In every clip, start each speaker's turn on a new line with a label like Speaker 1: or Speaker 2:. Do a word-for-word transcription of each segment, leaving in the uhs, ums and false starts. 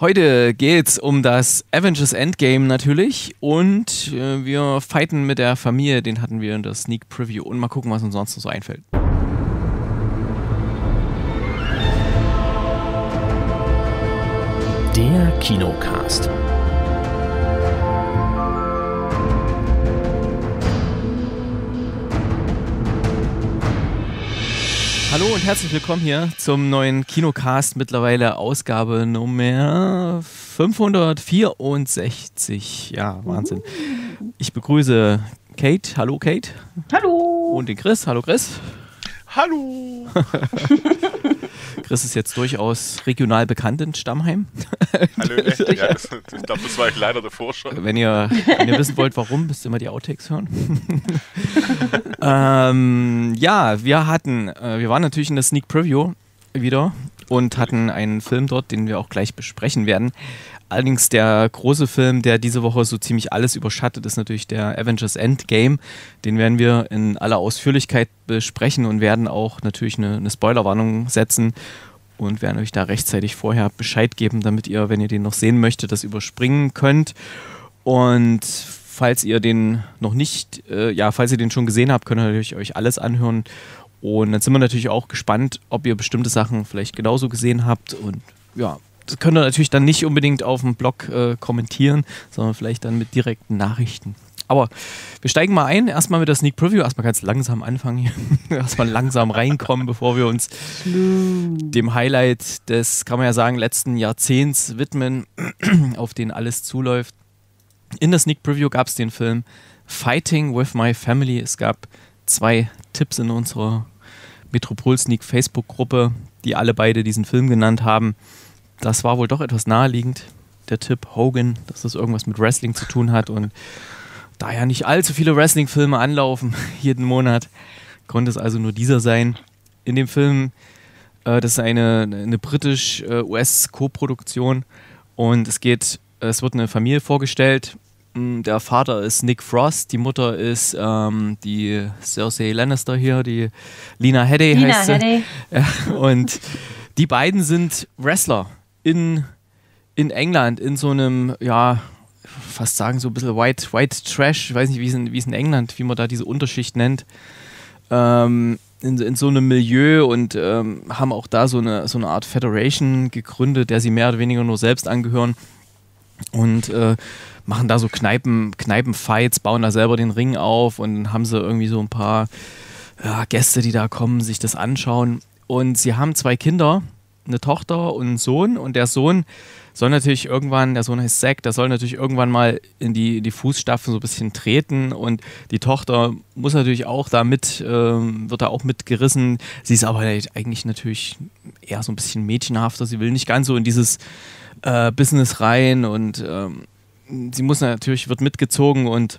Speaker 1: Heute geht's um das Avengers Endgame natürlich und äh, wir fighten mit der Familie, den hatten wir in der Sneak Preview und mal gucken, was uns sonst noch so einfällt.
Speaker 2: Der Kinocast.
Speaker 1: Hallo und herzlich willkommen hier zum neuen Kinocast, mittlerweile Ausgabe Nummer fünfhundertvierundsechzig. Ja, Wahnsinn. Ich begrüße Kate. Hallo Kate.
Speaker 3: Hallo.
Speaker 1: Und den Chris. Hallo Chris.
Speaker 4: Hallo.
Speaker 1: Chris ist jetzt durchaus regional bekannt in Stammheim.
Speaker 4: Hallo, echt? Ja, das, ich glaube, das war ich leider davor schon.
Speaker 1: Wenn ihr, wenn ihr wissen wollt, warum, müsst ihr mal die Outtakes hören. ähm, ja, wir hatten, äh, wir waren natürlich in der Sneak Preview wieder und hatten einen Film dort, den wir auch gleich besprechen werden. Allerdings der große Film, der diese Woche so ziemlich alles überschattet, ist natürlich der Avengers Endgame. Den werden wir in aller Ausführlichkeit besprechen und werden auch natürlich eine, eine Spoilerwarnung setzen und werden euch da rechtzeitig vorher Bescheid geben, damit ihr, wenn ihr den noch sehen möchtet, das überspringen könnt. Und falls ihr den noch nicht, äh, ja, falls ihr den schon gesehen habt, könnt ihr natürlich euch alles anhören. Und dann sind wir natürlich auch gespannt, ob ihr bestimmte Sachen vielleicht genauso gesehen habt. Und ja, das könnt ihr natürlich dann nicht unbedingt auf dem Blog äh, kommentieren, sondern vielleicht dann mit direkten Nachrichten. Aber wir steigen mal ein, erstmal mit der Sneak Preview, erstmal ganz langsam anfangen hier, erstmal langsam reinkommen, bevor wir uns dem Highlight des, kann man ja sagen, letzten Jahrzehnts widmen, auf den alles zuläuft. In der Sneak Preview gab es den Film Fighting with My Family. Es gab zwei Tipps in unserer Metropol Sneak Facebook-Gruppe, die alle beide diesen Film genannt haben. Das war wohl doch etwas naheliegend, der Tipp Hogan, dass das irgendwas mit Wrestling zu tun hat. Und da ja nicht allzu viele Wrestling-Filme anlaufen jeden Monat, konnte es also nur dieser sein. In dem Film, äh, das ist eine, eine britisch-U S-Koproduktion und es geht, es wird eine Familie vorgestellt. Der Vater ist Nick Frost, die Mutter ist ähm, die Cersei Lannister hier, die Lena Headey
Speaker 3: Lena
Speaker 1: heißt sie.
Speaker 3: Headey.
Speaker 1: Ja, und die beiden sind Wrestler in, in England, in so einem, ja, fast sagen so ein bisschen White, White Trash, ich weiß nicht, wie es in, wie es in England, wie man da diese Unterschicht nennt, ähm, in, in so einem Milieu und ähm, haben auch da so eine, so eine Art Federation gegründet, der sie mehr oder weniger nur selbst angehören und äh, machen da so Kneipen, Kneipenfights, bauen da selber den Ring auf und dann haben sie irgendwie so ein paar ja, Gäste, die da kommen, sich das anschauen. Und sie haben zwei Kinder, eine Tochter und einen Sohn. Und der Sohn soll natürlich irgendwann, der Sohn heißt Zack, der soll natürlich irgendwann mal in die, in die Fußstapfen so ein bisschen treten. Und die Tochter muss natürlich auch da mit, ähm, wird da auch mitgerissen. Sie ist aber eigentlich natürlich eher so ein bisschen mädchenhafter. Sie will nicht ganz so in dieses äh, Business rein und ähm, sie muss natürlich, wird mitgezogen und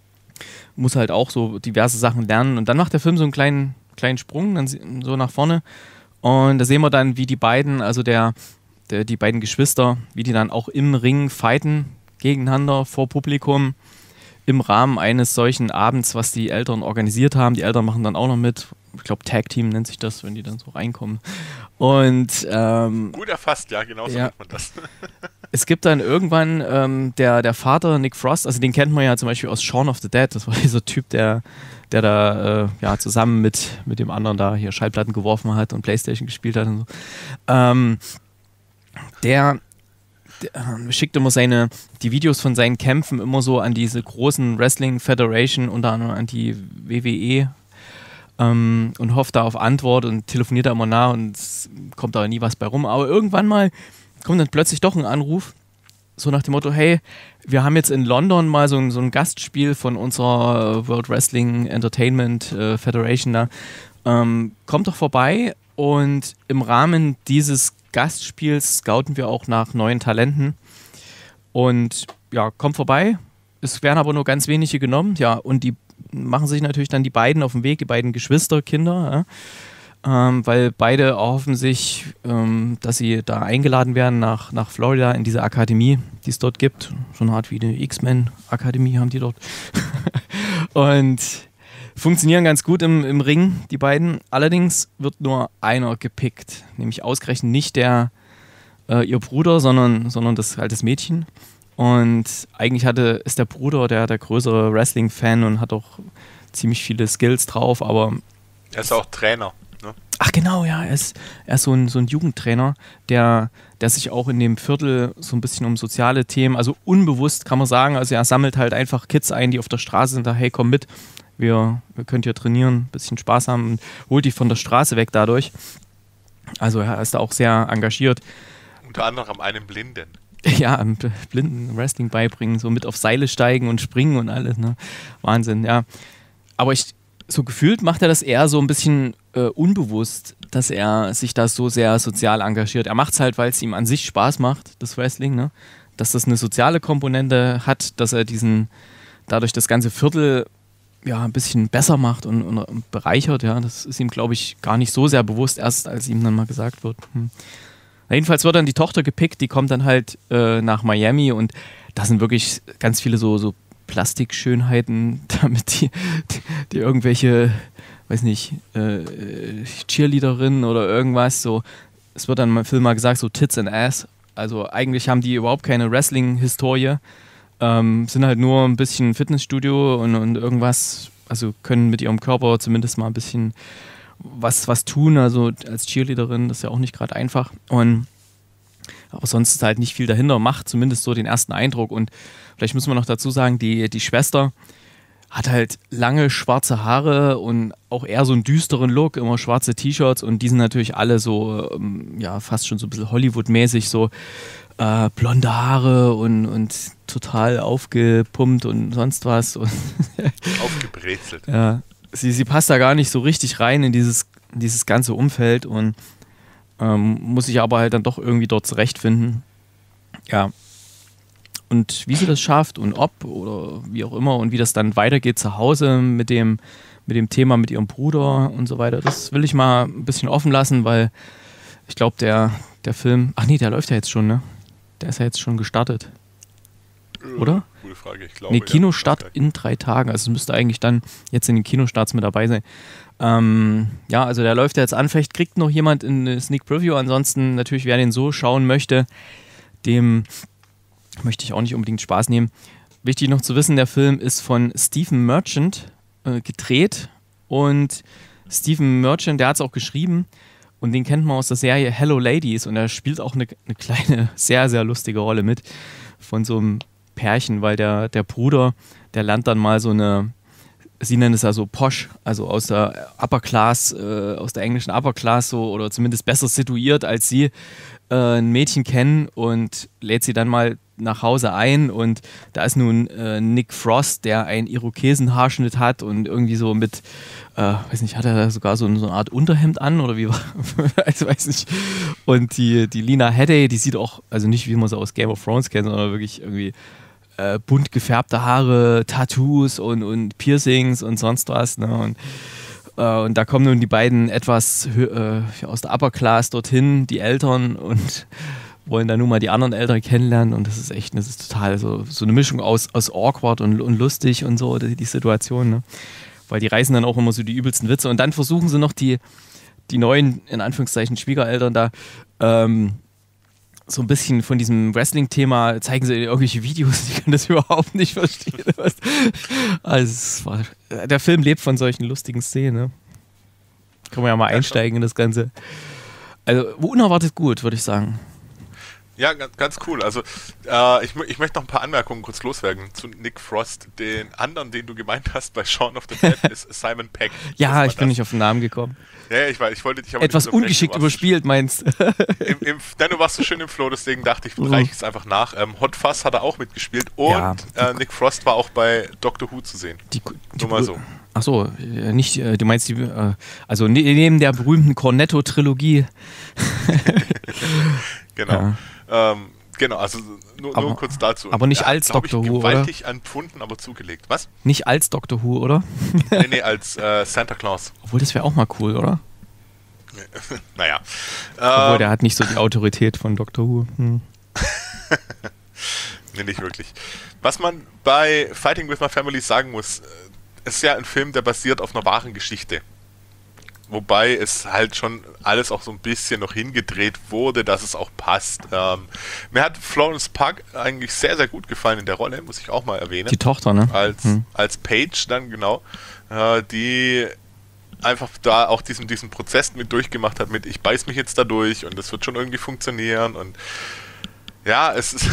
Speaker 1: muss halt auch so diverse Sachen lernen. Und dann macht der Film so einen kleinen, kleinen Sprung, dann so nach vorne. Und da sehen wir dann, wie die beiden, also der, der, die beiden Geschwister, wie die dann auch im Ring fighten, gegeneinander, vor Publikum, im Rahmen eines solchen Abends, was die Eltern organisiert haben. Die Eltern machen dann auch noch mit. Ich glaube, Tag Team nennt sich das, wenn die dann so reinkommen. Und ähm,
Speaker 4: gut erfasst, ja, genau so
Speaker 1: ja.
Speaker 4: nennt man das.
Speaker 1: Es gibt dann irgendwann ähm, der, der Vater, Nick Frost, also den kennt man ja zum Beispiel aus Shaun of the Dead, das war dieser Typ, der, der da äh, ja, zusammen mit, mit dem anderen da hier Schallplatten geworfen hat und Playstation gespielt hat und so. Ähm, der, der äh, schickt immer seine, die Videos von seinen Kämpfen immer so an diese großen Wrestling Federation, unter anderem an die W W E, ähm, und hofft da auf Antwort und telefoniert da immer nach und es kommt da nie was bei rum, aber irgendwann mal kommt dann plötzlich doch ein Anruf, so nach dem Motto, hey, wir haben jetzt in London mal so ein, so ein Gastspiel von unserer World Wrestling Entertainment äh, Federation da, ähm, kommt doch vorbei und im Rahmen dieses Gastspiels scouten wir auch nach neuen Talenten und ja, kommt vorbei, es werden aber nur ganz wenige genommen, ja, und die machen sich natürlich dann die beiden auf den Weg, die beiden Geschwisterkinder, ja. Ähm, weil beide erhoffen sich, ähm, dass sie da eingeladen werden nach, nach Florida in diese Akademie, die es dort gibt. So eine Art wie eine X-Men-Akademie haben die dort. Und funktionieren ganz gut im, im Ring, die beiden. Allerdings wird nur einer gepickt, nämlich ausgerechnet nicht der äh, ihr Bruder, sondern, sondern das halt das Mädchen. Und eigentlich hatte, ist der Bruder der, der größere Wrestling-Fan und hat auch ziemlich viele Skills drauf, aber...
Speaker 4: Er ist auch Trainer, ne?
Speaker 1: Ach genau, ja, er ist, er ist so, ein, so ein Jugendtrainer, der, der sich auch in dem Viertel so ein bisschen um soziale Themen, also unbewusst kann man sagen, also er sammelt halt einfach Kids ein, die auf der Straße sind, da hey, komm mit, wir, wir könnt hier trainieren, ein bisschen Spaß haben und holt die von der Straße weg dadurch. Also er ist da auch sehr engagiert.
Speaker 4: Unter anderem einem Blinden.
Speaker 1: Ja, einem blinden Wrestling beibringen, so mit auf Seile steigen und springen und alles, ne? Wahnsinn, ja. Aber ich, so gefühlt macht er das eher so ein bisschen äh, unbewusst, dass er sich da so sehr sozial engagiert. Er macht es halt, weil es ihm an sich Spaß macht, das Wrestling, ne? Dass das eine soziale Komponente hat, dass er diesen, dadurch das ganze Viertel ja ein bisschen besser macht und, und bereichert, ja. Das ist ihm, glaube ich, gar nicht so sehr bewusst, erst als ihm dann mal gesagt wird. Hm. Jedenfalls wird dann die Tochter gepickt, die kommt dann halt äh, nach Miami und da sind wirklich ganz viele so, so Plastikschönheiten, damit die, die, die irgendwelche, weiß nicht, äh, Cheerleaderinnen oder irgendwas, so, es wird dann im Film mal gesagt, so Tits and Ass, also eigentlich haben die überhaupt keine Wrestling-Historie, ähm, sind halt nur ein bisschen Fitnessstudio und, und irgendwas, also können mit ihrem Körper zumindest mal ein bisschen was, was tun, also als Cheerleaderin, das ist ja auch nicht gerade einfach. Und aber sonst ist halt nicht viel dahinter, macht zumindest so den ersten Eindruck. Und vielleicht müssen wir noch dazu sagen, die, die Schwester hat halt lange schwarze Haare und auch eher so einen düsteren Look, immer schwarze T-Shirts und die sind natürlich alle so, ähm, ja, fast schon so ein bisschen Hollywood-mäßig, so äh, blonde Haare und, und total aufgepumpt und sonst was. Und
Speaker 4: aufgebrezelt.
Speaker 1: Ja. Sie, sie passt da gar nicht so richtig rein in dieses, in dieses ganze Umfeld und ähm, muss sich aber halt dann doch irgendwie dort zurechtfinden. Ja. Und wie sie das schafft und ob oder wie auch immer und wie das dann weitergeht zu Hause mit dem, mit dem Thema mit ihrem Bruder und so weiter, das will ich mal ein bisschen offen lassen, weil ich glaube, der, der Film, ach nee, der läuft ja jetzt schon, ne? Der ist ja jetzt schon gestartet. Oder?
Speaker 4: Gute Frage, ich glaube.
Speaker 1: Nee, Kinostart ja, in drei Tagen. Also es müsste eigentlich dann jetzt in den Kinostarts mit dabei sein. Ähm, ja, also der läuft ja jetzt an. Vielleicht kriegt noch jemand eine Sneak Preview. Ansonsten natürlich, wer den so schauen möchte, dem möchte ich auch nicht unbedingt Spaß nehmen. Wichtig noch zu wissen, der Film ist von Stephen Merchant äh, gedreht. Und Stephen Merchant, der hat es auch geschrieben. Und den kennt man aus der Serie Hello Ladies. Und er spielt auch eine, eine kleine, sehr, sehr lustige Rolle mit. Von so einem Pärchen, weil der, der Bruder, der lernt dann mal so eine, sie nennen es ja so Posh, also aus der Upper Class, äh, aus der englischen Upper Class so oder zumindest besser situiert als sie, äh, ein Mädchen kennen und lädt sie dann mal nach Hause ein und da ist nun äh, Nick Frost, der einen Irokesenhaarschnitt hat und irgendwie so mit, äh, weiß nicht, hat er da sogar so, so eine Art Unterhemd an oder wie war, ich weiß nicht. Und die, die Lena Headey, die sieht auch, also nicht wie man sie aus Game of Thrones kennt, sondern wirklich irgendwie äh, bunt gefärbte Haare, Tattoos und, und Piercings und sonst was, ne? Und äh, und da kommen nun die beiden etwas äh, aus der Upper Class dorthin, die Eltern und wollen dann nun mal die anderen Eltern kennenlernen und das ist echt, das ist total so, so eine Mischung aus, aus awkward und, und lustig und so, die, die Situation, ne? Weil die reißen dann auch immer so die übelsten Witze und dann versuchen sie noch die, die neuen, in Anführungszeichen, Schwiegereltern da ähm, so ein bisschen von diesem Wrestling-Thema, zeigen sie irgendwelche Videos, die können das überhaupt nicht verstehen. Also es war, der Film lebt von solchen lustigen Szenen, ne? Können wir ja mal einsteigen in das Ganze. Also unerwartet gut, würde ich sagen.
Speaker 4: Ja, ganz, ganz cool. Also äh, ich, ich möchte noch ein paar Anmerkungen kurz loswerden zu Nick Frost. Den anderen, den du gemeint hast bei Shaun of the Dead, ist Simon Pegg.
Speaker 1: Ja, ich bin das. nicht auf den Namen gekommen.
Speaker 4: Ja, ja ich, war, ich wollte dich aber
Speaker 1: etwas ungeschickt überspielt, meinst du?
Speaker 4: Im, im, denn du warst so schön im Flow, deswegen dachte ich, reiche es einfach nach. Ähm, Hot Fuzz hat er auch mitgespielt und ja, äh, Nick Frost war auch bei Doctor Who zu sehen. Die, die, Nur mal so.
Speaker 1: Ach so, nicht, du meinst die, also neben der berühmten Cornetto-Trilogie.
Speaker 4: Genau. Ja. Ähm, genau, also nur,
Speaker 1: aber,
Speaker 4: nur kurz dazu.
Speaker 1: Aber nicht ja, als Doctor Who, oder?
Speaker 4: Gewaltig empfunden, aber zugelegt. Was?
Speaker 1: Nicht als Doctor Who, oder?
Speaker 4: nee, nee, als äh, Santa Claus.
Speaker 1: Obwohl, das wäre auch mal cool, oder?
Speaker 4: naja.
Speaker 1: Obwohl,
Speaker 4: ähm,
Speaker 1: der hat nicht so die Autorität von Doctor Who. Hm.
Speaker 4: nee, nicht wirklich. Was man bei Fighting with My Family sagen muss, ist ja ein Film, der basiert auf einer wahren Geschichte. wobei es halt schon alles auch so ein bisschen noch hingedreht wurde, dass es auch passt. Ähm, mir hat Florence Pugh eigentlich sehr, sehr gut gefallen in der Rolle, muss ich auch mal erwähnen.
Speaker 1: Die Tochter, ne?
Speaker 4: Als, hm. als Paige dann, genau. Äh, die einfach da auch diesen, diesen Prozess mit durchgemacht hat, mit ich beiß mich jetzt da durch und das wird schon irgendwie funktionieren und ja, es ist,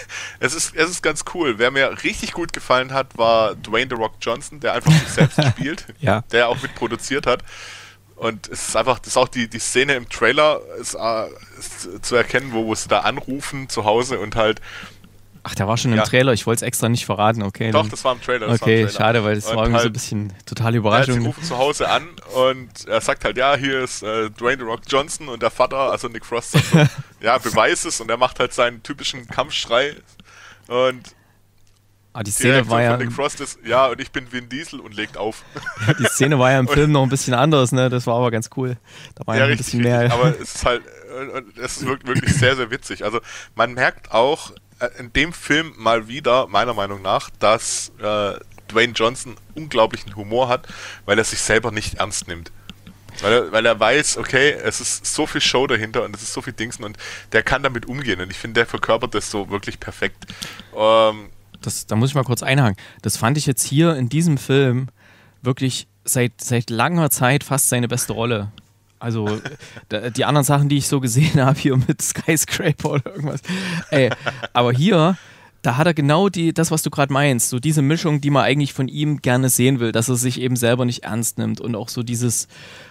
Speaker 4: es ist, es ist ganz cool. Wer mir richtig gut gefallen hat, war Dwayne The Rock Johnson, der einfach sich selbst spielt,
Speaker 1: ja.
Speaker 4: der auch mitproduziert hat. Und es ist einfach, das ist auch die, die Szene im Trailer ist, äh, ist zu erkennen, wo, wo sie da anrufen zu Hause und halt.
Speaker 1: Ach, der war schon im
Speaker 4: ja.
Speaker 1: Trailer, ich wollte es extra nicht verraten, okay.
Speaker 4: Doch,
Speaker 1: dann,
Speaker 4: das war im Trailer.
Speaker 1: Das okay, war im Trailer. Schade, weil das und war irgendwie halt, so ein bisschen totale Überraschung.
Speaker 4: Ja, sie rufen zu Hause an und er sagt halt, ja, hier ist äh, Dwayne The Rock Johnson und der Vater, also Nick Frost, sagt so, ja, beweis es und er macht halt seinen typischen Kampfschrei und
Speaker 1: ah, die Szene war ja.
Speaker 4: Von Nick Frost ist, ja, und ich bin Vin Diesel und legt auf.
Speaker 1: Ja, die Szene war ja im Film noch ein bisschen anders, ne? Das war aber ganz cool. Da war ja, ja ein
Speaker 4: richtig,
Speaker 1: bisschen mehr.
Speaker 4: Richtig, aber es ist halt, es ist wirklich sehr, sehr witzig. Also man merkt auch in dem Film mal wieder, meiner Meinung nach, dass äh, Dwayne Johnson unglaublichen Humor hat, weil er sich selber nicht ernst nimmt. Weil er, weil er weiß, okay, es ist so viel Show dahinter und es ist so viel Dingsen und der kann damit umgehen und ich finde, der verkörpert das so wirklich perfekt. Ähm,
Speaker 1: Das, da muss ich mal kurz einhaken. Das fand ich jetzt hier in diesem Film wirklich seit, seit langer Zeit fast seine beste Rolle. Also die anderen Sachen, die ich so gesehen habe, hier mit Skyscraper oder irgendwas. Ey, aber hier, da hat er genau die, das, was du gerade meinst, so diese Mischung, die man eigentlich von ihm gerne sehen will, dass er sich eben selber nicht ernst nimmt und auch so dieses,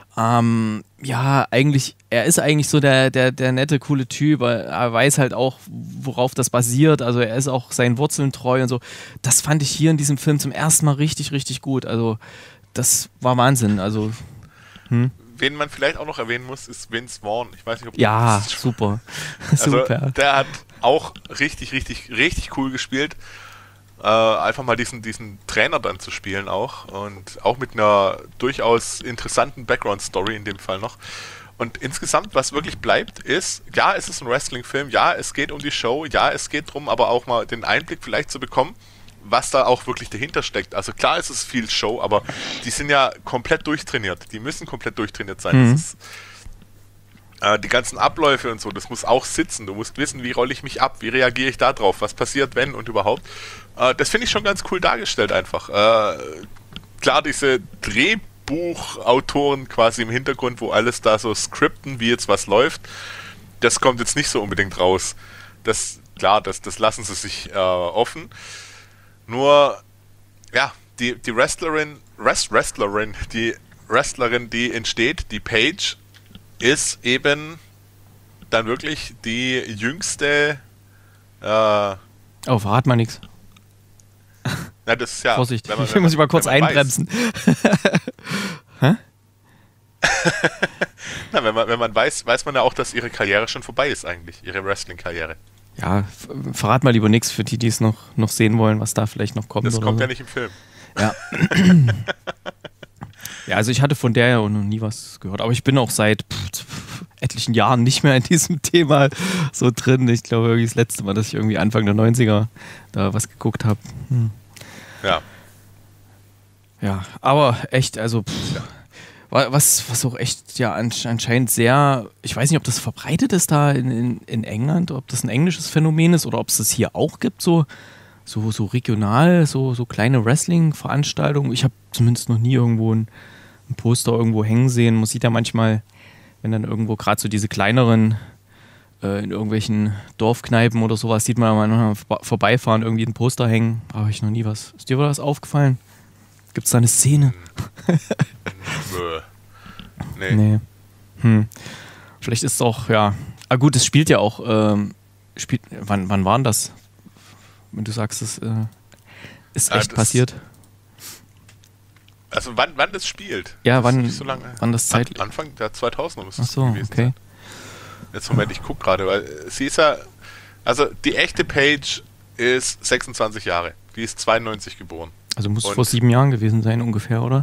Speaker 1: ähm, ja, eigentlich, er ist eigentlich so der, der, der nette, coole Typ, er weiß halt auch, worauf das basiert, also er ist auch seinen Wurzeln treu und so. Das fand ich hier in diesem Film zum ersten Mal richtig, richtig gut. Also das war Wahnsinn, also hm.
Speaker 4: Wen man vielleicht auch noch erwähnen muss, ist Vince Vaughn. Ich weiß nicht, ob
Speaker 1: ja, das super.
Speaker 4: Also,
Speaker 1: super.
Speaker 4: Der hat auch richtig, richtig, richtig cool gespielt. Äh, einfach mal diesen, diesen Trainer dann zu spielen auch. Und auch mit einer durchaus interessanten Background-Story in dem Fall noch. Und insgesamt, was wirklich bleibt, ist, ja, es ist ein Wrestling-Film, ja, es geht um die Show, ja, es geht darum, aber auch mal den Einblick vielleicht zu bekommen, was da auch wirklich dahinter steckt. Also klar ist es viel Show, aber die sind ja komplett durchtrainiert. Die müssen komplett durchtrainiert sein.
Speaker 1: Mhm.
Speaker 4: Das ist, äh, die ganzen Abläufe und so, das muss auch sitzen. Du musst wissen, wie rolle ich mich ab, wie reagiere ich da drauf, was passiert, wenn und überhaupt. Äh, das finde ich schon ganz cool dargestellt einfach. Äh, klar, diese Drehbuchautoren quasi im Hintergrund, wo alles da so skripten, wie jetzt was läuft, das kommt jetzt nicht so unbedingt raus. Das, klar, das, das lassen sie sich äh, offen. Nur, ja, die, die Wrestlerin, Rest, Wrestlerin, die Wrestlerin, die entsteht, die Paige, ist eben dann wirklich die jüngste. Äh,
Speaker 1: oh, verrat mal nichts.
Speaker 4: Na, das ist ja.
Speaker 1: Vorsicht,
Speaker 4: wenn man,
Speaker 1: ich
Speaker 4: wenn
Speaker 1: muss ich mal
Speaker 4: man,
Speaker 1: kurz einbremsen.
Speaker 4: Hä? Na, wenn man, wenn man weiß, weiß man ja auch, dass ihre Karriere schon vorbei ist eigentlich, ihre Wrestling-Karriere.
Speaker 1: Ja, verrat mal lieber nichts für die, die es noch, noch sehen wollen, was da vielleicht noch kommt.
Speaker 4: Das
Speaker 1: oder
Speaker 4: kommt
Speaker 1: so.
Speaker 4: Ja nicht im Film.
Speaker 1: Ja. Ja, also ich hatte von der ja noch nie was gehört, aber ich bin auch seit pff, pff, etlichen Jahren nicht mehr in diesem Thema so drin. Ich glaube, irgendwie das letzte Mal, dass ich irgendwie Anfang der neunziger da was geguckt habe. Hm.
Speaker 4: Ja.
Speaker 1: Ja, aber echt, also pff,
Speaker 4: ja.
Speaker 1: Was, was auch echt ja anscheinend sehr, ich weiß nicht, ob das verbreitet ist da in, in, in England, ob das ein englisches Phänomen ist oder ob es das hier auch gibt, so, so, so regional, so, so kleine Wrestling-Veranstaltungen. Ich habe zumindest noch nie irgendwo ein, ein Poster irgendwo hängen sehen. Man sieht ja manchmal, wenn dann irgendwo gerade so diese kleineren äh, in irgendwelchen Dorfkneipen oder sowas, sieht man manchmal vorbeifahren, irgendwie ein Poster hängen. Aber ich noch nie was. Ist dir was aufgefallen? Gibt es da eine Szene?
Speaker 4: Nee.
Speaker 1: nee. Hm. Vielleicht ist es auch, ja. Ah gut, es spielt ja auch, ähm, spielt, wann, wann war denn das? Wenn du sagst, es äh, ist echt ah, passiert.
Speaker 4: Also wann, wann das spielt?
Speaker 1: Ja,
Speaker 4: das
Speaker 1: wann,
Speaker 4: so lange,
Speaker 1: wann das Zeit...
Speaker 4: An, Anfang der zweitausender müsste
Speaker 1: es so, gewesen okay. sein.
Speaker 4: Jetzt Moment, ich gucke gerade, weil sie ist ja, also die echte Paige ist sechsundzwanzig Jahre. Die ist zweiundneunzig geboren.
Speaker 1: Also muss es vor sieben Jahren gewesen sein ungefähr, oder?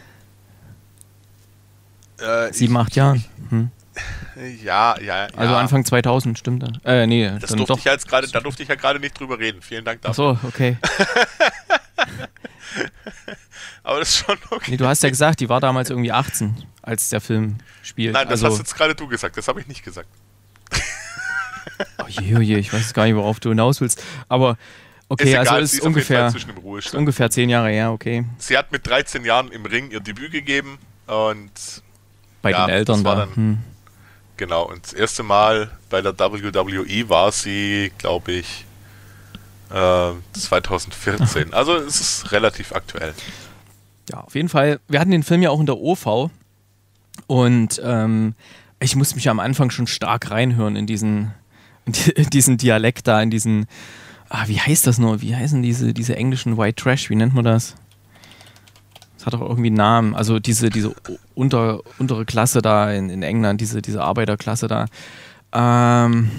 Speaker 4: Äh,
Speaker 1: sieben,
Speaker 4: ich,
Speaker 1: acht Jahren. Hm.
Speaker 4: Ja, ja, ja.
Speaker 1: Also Anfang zweitausend, stimmt dann? Äh, nee.
Speaker 4: Das
Speaker 1: dann
Speaker 4: durfte
Speaker 1: doch.
Speaker 4: ich ja jetzt gerade, da durfte ich ja gerade nicht drüber reden. Vielen Dank dafür.
Speaker 1: Ach so, okay.
Speaker 4: Aber das ist schon okay.
Speaker 1: Nee, du hast ja gesagt, die war damals irgendwie achtzehn, als der Film spielt.
Speaker 4: Nein, das
Speaker 1: also,
Speaker 4: hast jetzt gerade du gesagt, das habe ich nicht gesagt.
Speaker 1: Oh je, oh je, ich weiß gar nicht, worauf du hinaus willst. Aber okay,
Speaker 4: ist egal,
Speaker 1: also ist,
Speaker 4: ist
Speaker 1: ungefähr,
Speaker 4: zwischen dem Ruhestand.
Speaker 1: ist ungefähr zehn Jahre her, okay.
Speaker 4: Sie hat mit dreizehn Jahren im Ring ihr Debüt gegeben und
Speaker 1: bei
Speaker 4: ja,
Speaker 1: den Eltern
Speaker 4: das war
Speaker 1: da.
Speaker 4: Dann,
Speaker 1: hm.
Speaker 4: Genau, und das erste Mal bei der W W E war sie, glaube ich, äh, zwanzig vierzehn. Also es ist relativ aktuell.
Speaker 1: Ja, auf jeden Fall. Wir hatten den Film ja auch in der O V und ähm, ich musste mich am Anfang schon stark reinhören in diesen, in diesen Dialekt da, in diesen, ah, wie heißt das nur? Wie heißen diese, diese englischen White Trash? Wie nennt man das? Das hat doch irgendwie einen Namen. Also diese, diese unter, untere Klasse da in, in England, diese, diese Arbeiterklasse da. Ähm,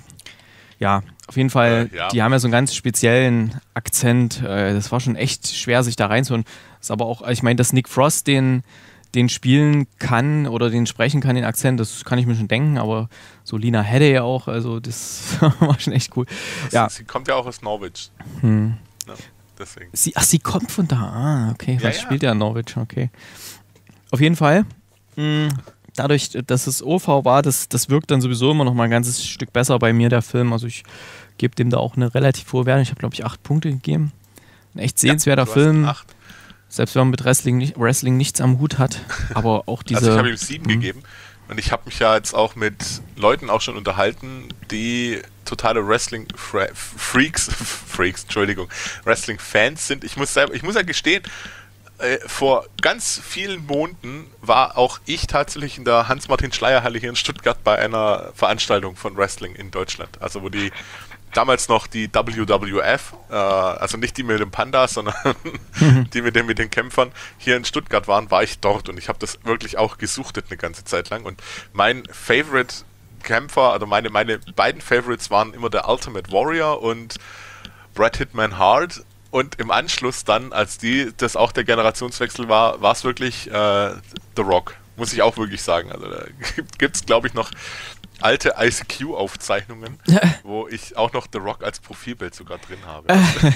Speaker 1: ja, auf jeden Fall,
Speaker 4: äh, ja.
Speaker 1: die haben ja so einen ganz speziellen Akzent. Äh, das war schon echt schwer, sich da reinzuhören. Ist aber auch, ich meine, dass Nick Frost den, den spielen kann oder den sprechen kann, den Akzent, das kann ich mir schon denken, aber so Lina Headey auch, also das war schon echt cool. Ja.
Speaker 4: Sie, sie kommt ja auch aus Norwich.
Speaker 1: Hm.
Speaker 4: Ja, deswegen.
Speaker 1: Sie, ach, sie kommt von da. Ah, okay.
Speaker 4: Ja,
Speaker 1: Was
Speaker 4: ja.
Speaker 1: spielt ja in Norwich? Okay. Auf jeden Fall. Mh, dadurch, dass es O V war, das, das wirkt dann sowieso immer noch mal ein ganzes Stück besser bei mir, der Film. Also ich gebe dem da auch eine relativ hohe Wertung. Ich habe, glaube ich, acht Punkte gegeben. Ein echt sehenswerter
Speaker 4: ja, du hast
Speaker 1: Film.
Speaker 4: acht.
Speaker 1: Selbst wenn man mit Wrestling, nicht, Wrestling nichts am Hut hat. Aber auch diese...
Speaker 4: Also ich habe ihm sieben
Speaker 1: mh.
Speaker 4: gegeben. Und ich habe mich ja jetzt auch mit Leuten auch schon unterhalten, die totale Wrestling-Freaks, Freaks, Entschuldigung, Wrestling-Fans sind. Ich muss selber, ich muss ja gestehen, äh, vor ganz vielen Monaten war auch ich tatsächlich in der Hans-Martin-Schleyer-Halle hier in Stuttgart bei einer Veranstaltung von Wrestling in Deutschland. Also wo die damals noch die W W F, äh, also nicht die mit dem Panda, sondern die mit den, mit den Kämpfern hier in Stuttgart waren, war ich dort und ich habe das wirklich auch gesuchtet eine ganze Zeit lang und mein Favorite Kämpfer, also meine, meine beiden Favorites waren immer der Ultimate Warrior und Bret Hitman Hart und im Anschluss dann, als die, das auch der Generationswechsel war, war es wirklich äh, The Rock, muss ich auch wirklich sagen. Also da gibt es, glaube ich, noch alte I C Q-Aufzeichnungen, wo ich auch noch The Rock als Profilbild sogar drin habe.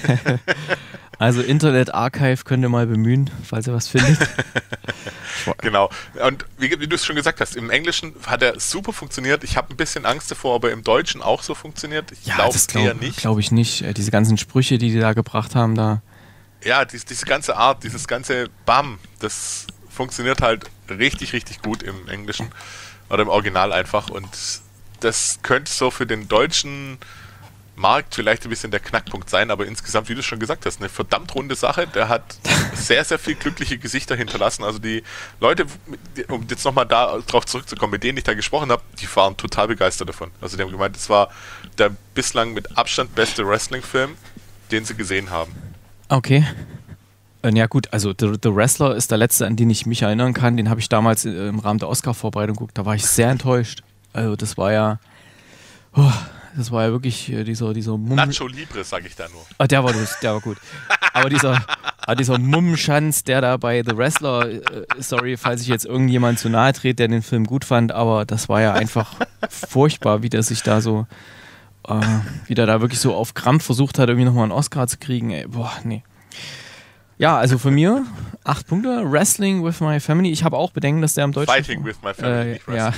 Speaker 1: Also Internet Archive könnt ihr mal bemühen, falls ihr was findet.
Speaker 4: Genau. Und wie, wie du es schon gesagt hast, im Englischen hat er super funktioniert. Ich habe ein bisschen Angst davor, ob er im Deutschen auch so funktioniert. Ich
Speaker 1: Ja,
Speaker 4: glaube
Speaker 1: das
Speaker 4: eher
Speaker 1: glaube
Speaker 4: nicht.
Speaker 1: glaub ich nicht. Äh, Diese ganzen Sprüche, die die da gebracht haben, da.
Speaker 4: Ja, dies, diese ganze Art, dieses ganze Bam, das funktioniert halt richtig, richtig gut im Englischen oder im Original einfach und das könnte so für den deutschen Markt vielleicht ein bisschen der Knackpunkt sein, aber insgesamt, wie du schon gesagt hast, eine verdammt runde Sache. Der hat sehr, sehr viel glückliche Gesichter hinterlassen. Also die Leute, um jetzt nochmal da drauf zurückzukommen, mit denen ich da gesprochen habe, die waren total begeistert davon. Also die haben gemeint, es war der bislang mit Abstand beste Wrestling-Film, den sie gesehen haben.
Speaker 1: Okay. Äh, Ja gut, also The, The Wrestler ist der letzte, an den ich mich erinnern kann. Den habe ich damals äh, im Rahmen der Oscar-Vorbereitung geguckt. Da war ich sehr enttäuscht. Also das war ja, oh, das war ja wirklich äh, dieser, dieser Mumm.
Speaker 4: Nacho Libre, sage ich da nur.
Speaker 1: Ah, der war das, der war gut. Aber dieser, ah, dieser Mummenschanz, der da bei The Wrestler, äh, sorry, falls ich jetzt irgendjemand zu nahe trete, der den Film gut fand, aber das war ja einfach furchtbar, wie der sich da so, äh, wie der da wirklich so auf Krampf versucht hat, irgendwie nochmal einen Oscar zu kriegen. Ey, boah, nee. Ja, also von mir acht Punkte. Wrestling with my family. Ich habe auch Bedenken, dass der im Deutschen...
Speaker 4: Fighting with my family,
Speaker 1: äh,
Speaker 4: nicht
Speaker 1: ja.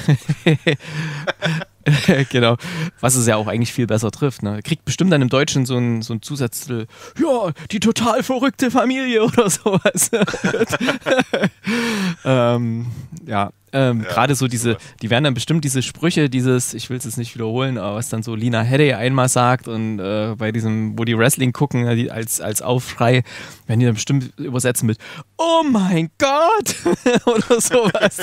Speaker 4: Wrestling.
Speaker 1: Genau. Was es ja auch eigentlich viel besser trifft. Ne? Kriegt bestimmt dann im Deutschen so ein, so ein Zusatztitel. Ja, die total verrückte Familie oder sowas. ähm, ja. Ähm,
Speaker 4: Ja,
Speaker 1: Gerade so diese,
Speaker 4: sowas.
Speaker 1: die werden dann bestimmt diese Sprüche, dieses, ich will es jetzt nicht wiederholen, aber was dann so Lina Headey einmal sagt und äh, bei diesem, wo die Wrestling gucken, äh, die als, als Aufschrei, werden die dann bestimmt übersetzen mit Oh mein Gott! oder sowas.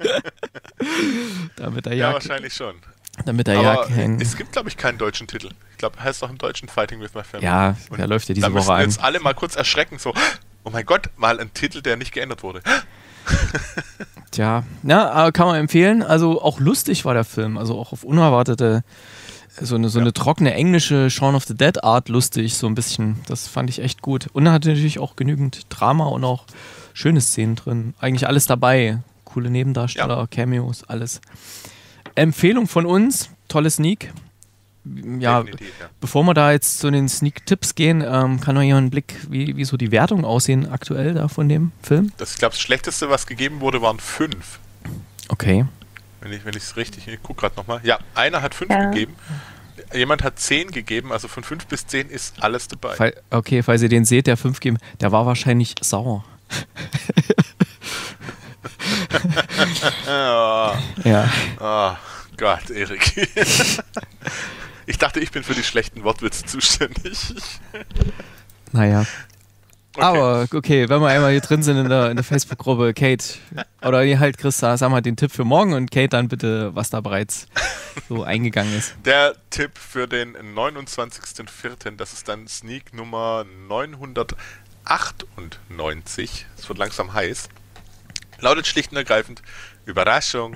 Speaker 1: damit der
Speaker 4: Ja,
Speaker 1: Jack,
Speaker 4: wahrscheinlich schon.
Speaker 1: damit der
Speaker 4: Aber
Speaker 1: Jack hängt.
Speaker 4: es gibt, glaube ich, keinen deutschen Titel. Ich glaube, heißt auch im Deutschen Fighting with my family.
Speaker 1: Ja,
Speaker 4: Und
Speaker 1: der läuft ja
Speaker 4: da
Speaker 1: diese
Speaker 4: müssen
Speaker 1: Woche an.
Speaker 4: jetzt alle mal kurz erschrecken, so, oh mein Gott, mal ein Titel, der nicht geändert wurde.
Speaker 1: Tja, ja, aber kann man empfehlen. Also auch lustig war der Film, also auch auf unerwartete, so eine, so
Speaker 4: Ja.
Speaker 1: eine trockene englische Shaun of the Dead Art lustig, so ein bisschen. Das fand ich echt gut. Und er hatte natürlich auch genügend Drama und auch schöne Szenen drin. Eigentlich alles dabei. Coole Nebendarsteller,
Speaker 4: Ja.
Speaker 1: Cameos, alles. Empfehlung von uns, tolle Sneak. ja, ja, bevor wir da jetzt zu den Sneak-Tipps gehen, ähm, kann noch jemand einen Blick, wie, wie so die Wertungen aussehen aktuell da von dem Film?
Speaker 4: Das, ich glaube, das Schlechteste, was gegeben wurde, waren fünf.
Speaker 1: Okay.
Speaker 4: Wenn ich es richtig, ich gucke gerade nochmal. Ja, einer hat fünf ja. gegeben. Jemand hat zehn gegeben, also von fünf bis zehn ist alles dabei.
Speaker 1: Fall, okay, falls ihr den seht, der fünf gegeben, der war wahrscheinlich sauer.
Speaker 4: oh.
Speaker 1: Ja.
Speaker 4: Oh Gott, Erik. Ich dachte, ich bin für die schlechten Wortwitze zuständig.
Speaker 1: Naja. Okay. Aber okay, wenn wir einmal hier drin sind in der, in der Facebook-Gruppe, Kate, oder ihr halt, Christa, sag mal den Tipp für morgen und Kate dann bitte, was da bereits so eingegangen ist.
Speaker 4: Der Tipp für den neunundzwanzigsten vierten, das ist dann Sneak Nummer neunhundertachtundneunzig, es wird langsam heiß, lautet schlicht und ergreifend, Überraschung.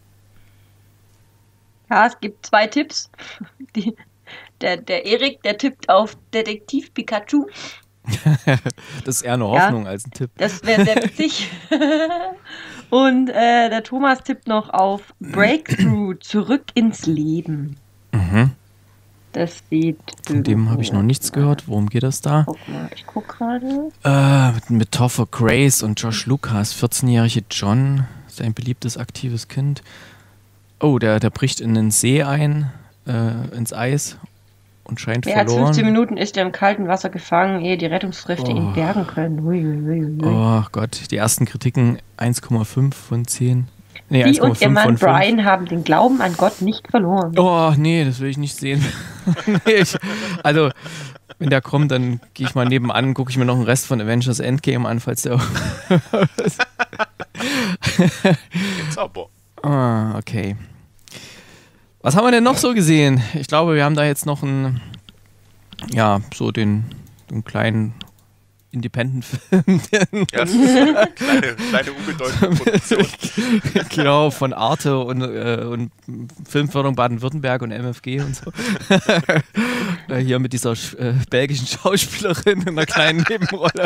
Speaker 2: Ja, es gibt zwei Tipps. Die, der, der Erik, der tippt auf Detektiv Pikachu.
Speaker 1: Das ist eher eine Hoffnung ja, als ein Tipp.
Speaker 2: Das wäre sehr witzig. Und äh, der Thomas tippt noch auf Breakthrough, zurück ins Leben.
Speaker 1: Mhm.
Speaker 2: Das sieht...
Speaker 1: Von dem habe ich noch nichts gehört. Worum geht das da?
Speaker 2: Guck mal, ich guck gerade.
Speaker 1: Äh, mit, mit Topher Grace und Josh Lucas, vierzehnjährige John, sein beliebtes, aktives Kind. Oh, der, der bricht in den See ein, äh, ins Eis. Und scheint
Speaker 2: Mehr
Speaker 1: verloren.
Speaker 2: als fünfzehn Minuten ist er im kalten Wasser gefangen, ehe die Rettungskräfte oh. ihn bergen können. Ui, ui, ui.
Speaker 1: Oh Gott, die ersten Kritiken eins Komma fünf von zehn. Nee,
Speaker 2: Sie und ihr Mann Brian haben den Glauben an Gott nicht verloren.
Speaker 1: Oh, nee, das will ich nicht sehen. nee, ich, also, wenn der kommt, dann gehe ich mal nebenan, gucke ich mir noch den Rest von Avengers Endgame an, falls der...
Speaker 4: Jetzt aber.
Speaker 1: Ah, okay. Was haben wir denn noch so gesehen? Ich glaube, wir haben da jetzt noch einen, ja, so den, den kleinen Independent-Film.
Speaker 4: Ja, kleine, kleine unbedeutende Produktion.
Speaker 1: Genau, von Arte und, äh, und Filmförderung Baden-Württemberg und M F G und so. Hier mit dieser äh, belgischen Schauspielerin in einer kleinen Nebenrolle.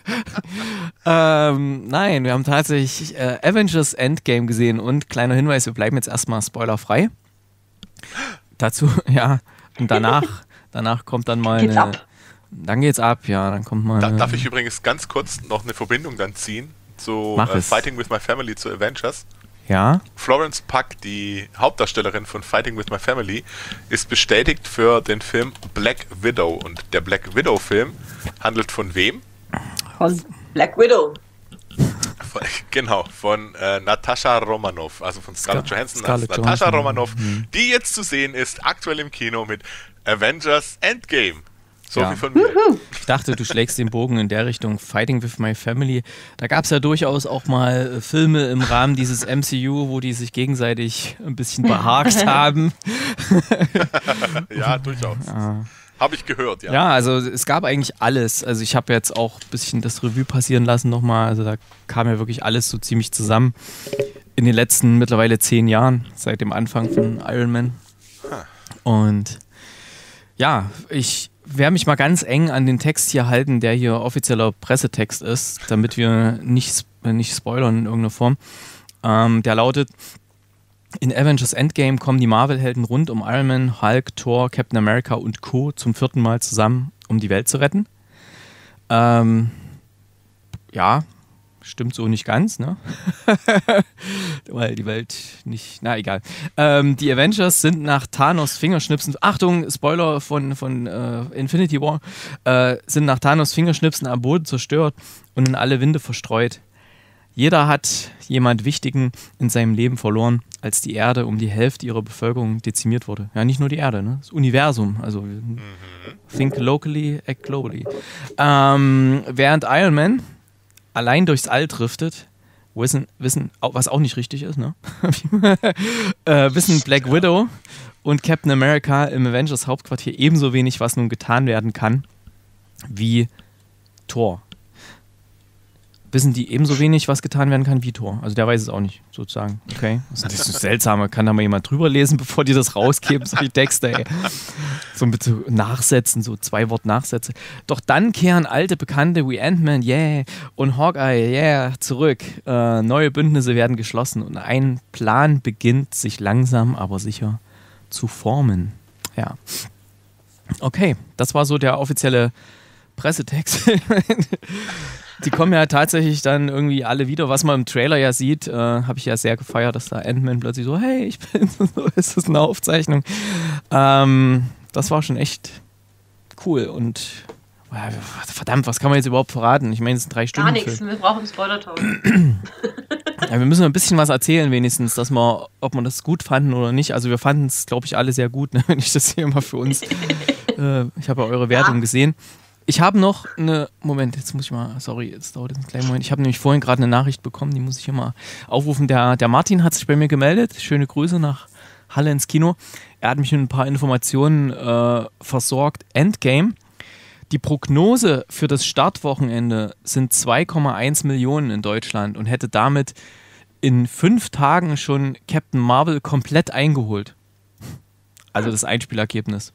Speaker 1: ähm, nein, wir haben tatsächlich äh, Avengers Endgame gesehen und kleiner Hinweis, wir bleiben jetzt erstmal spoilerfrei. Dazu, ja, und danach, danach kommt dann mal
Speaker 2: geht's
Speaker 1: eine,
Speaker 2: ab.
Speaker 1: Dann geht's ab, ja, dann kommt mal...
Speaker 4: Da, darf ich übrigens ganz kurz noch eine Verbindung dann ziehen zu äh, Fighting with My Family, zu Avengers?
Speaker 1: Ja?
Speaker 4: Florence Pugh, die Hauptdarstellerin von Fighting with My Family, ist bestätigt für den Film Black Widow. Und der Black Widow-Film handelt von wem?
Speaker 2: Von Black Widow.
Speaker 4: Von, genau, von äh, Natascha Romanoff, also von Scarlett
Speaker 1: Scar-
Speaker 4: Johansson
Speaker 1: Scarlett
Speaker 4: als Natascha
Speaker 1: Johansson.
Speaker 4: Romanoff,
Speaker 1: Mhm.
Speaker 4: die jetzt zu sehen ist, aktuell im Kino mit Avengers Endgame. So
Speaker 1: Ja.
Speaker 4: viel von mir.
Speaker 1: Ich dachte, du schlägst den Bogen in der Richtung Fighting with My Family. Da gab es ja durchaus auch mal äh, Filme im Rahmen dieses M C U, wo die sich gegenseitig ein bisschen behagt haben.
Speaker 4: Ja, durchaus.
Speaker 1: Ja.
Speaker 4: Habe ich gehört, ja.
Speaker 1: Ja, also es gab eigentlich alles. Also ich habe jetzt auch ein bisschen das Revue passieren lassen nochmal. Also da kam ja wirklich alles so ziemlich zusammen. In den letzten mittlerweile zehn Jahren, seit dem Anfang von Iron Man. Und ja, ich werde mich mal ganz eng an den Text hier halten, der hier offizieller Pressetext ist, damit wir nicht, nicht spoilern in irgendeiner Form. Ähm, der lautet: In Avengers Endgame kommen die Marvel-Helden rund um Iron Man, Hulk, Thor, Captain America und Co. zum vierten Mal zusammen, um die Welt zu retten. Ähm, ja, stimmt so nicht ganz, ne? Weil die Welt nicht, na egal. Ähm, die Avengers sind nach Thanos Fingerschnipsen, Achtung, Spoiler von, von äh, Infinity War, äh, sind nach Thanos Fingerschnipsen am Boden zerstört und in alle Winde verstreut. Jeder hat jemand Wichtigen in seinem Leben verloren, als die Erde um die Hälfte ihrer Bevölkerung dezimiert wurde. Ja, nicht nur die Erde, ne? Das Universum. Also mhm. think locally, act globally. Ähm, während Iron Man allein durchs All driftet, wissen, wissen was auch nicht richtig ist, ne? äh, wissen Black Widow und Captain America im Avengers Hauptquartier ebenso wenig, was nun getan werden kann, wie Thor. Wissen die ebenso wenig, was getan werden kann wie Thor. Also der weiß es auch nicht, sozusagen. Okay. Das ist so seltsam. Kann da mal jemand drüber lesen, bevor die das rausgeben, solche Texte, ey. So mit so Nachsätzen, so zwei Wort Nachsätze. Doch dann kehren alte Bekannte wie Ant-Man, yeah, und Hawkeye, yeah, zurück. Äh, neue Bündnisse werden geschlossen und ein Plan beginnt sich langsam, aber sicher zu formen. Ja. Okay, das war so der offizielle Pressetext. Die kommen ja tatsächlich dann irgendwie alle wieder. Was man im Trailer ja sieht, äh, habe ich ja sehr gefeiert, dass da Ant-Man plötzlich so, hey, ich bin so, ist das eine Aufzeichnung? Ähm, das war schon echt cool und äh, verdammt, was kann man jetzt überhaupt verraten? Ich meine, es sind drei Stunden.
Speaker 2: Gar nichts, wir brauchen Spoiler-Talk.
Speaker 1: Ja, wir müssen ein bisschen was erzählen wenigstens, dass wir, ob wir das gut fanden oder nicht. Also wir fanden es, glaube ich, alle sehr gut, ne? Wenn ich das hier mal für uns, äh, ich habe ja eure Wertung ja. gesehen. Ich habe noch eine, Moment, jetzt muss ich mal, sorry, jetzt dauert es einen kleinen Moment. Ich habe nämlich vorhin gerade eine Nachricht bekommen, die muss ich hier mal aufrufen. Der, der Martin hat sich bei mir gemeldet. Schöne Grüße nach Halle ins Kino. Er hat mich mit ein paar Informationen äh, versorgt. Endgame. Die Prognose für das Startwochenende sind zwei Komma eins Millionen in Deutschland und hätte damit in fünf Tagen schon Captain Marvel komplett eingeholt. Also das Einspielergebnis.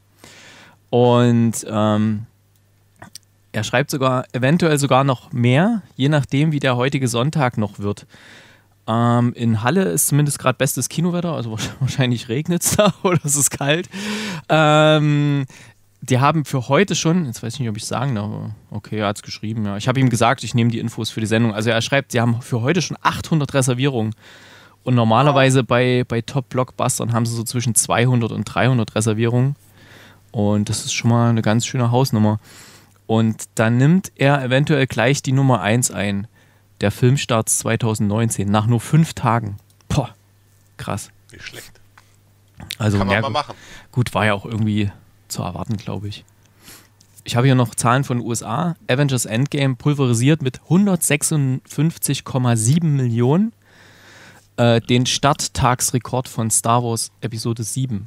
Speaker 1: Und ähm, er schreibt sogar, eventuell sogar noch mehr, je nachdem, wie der heutige Sonntag noch wird. Ähm, in Halle ist zumindest gerade bestes Kinowetter, also wahrscheinlich regnet es da oder es ist kalt. Ähm, die haben für heute schon, jetzt weiß ich nicht, ob ich es sagen darf, aber okay, er hat es geschrieben. Ja. Ich habe ihm gesagt, ich nehme die Infos für die Sendung. Also er schreibt, sie haben für heute schon achthundert Reservierungen. Und normalerweise bei, bei Top-Blockbustern haben sie so zwischen zweihundert und dreihundert Reservierungen. Und das ist schon mal eine ganz schöne Hausnummer. Und dann nimmt er eventuell gleich die Nummer eins ein, der Filmstarts zwanzig neunzehn, nach nur fünf Tagen. Boah, krass.
Speaker 4: Nicht schlecht.
Speaker 1: Also,
Speaker 4: kann man
Speaker 1: ja,
Speaker 4: mal machen.
Speaker 1: Gut, war ja auch irgendwie zu erwarten, glaube ich. Ich habe hier noch Zahlen von den U S A. Avengers Endgame pulverisiert mit hundertsechsundfünfzig Komma sieben Millionen äh, den Starttagsrekord von Star Wars Episode sieben.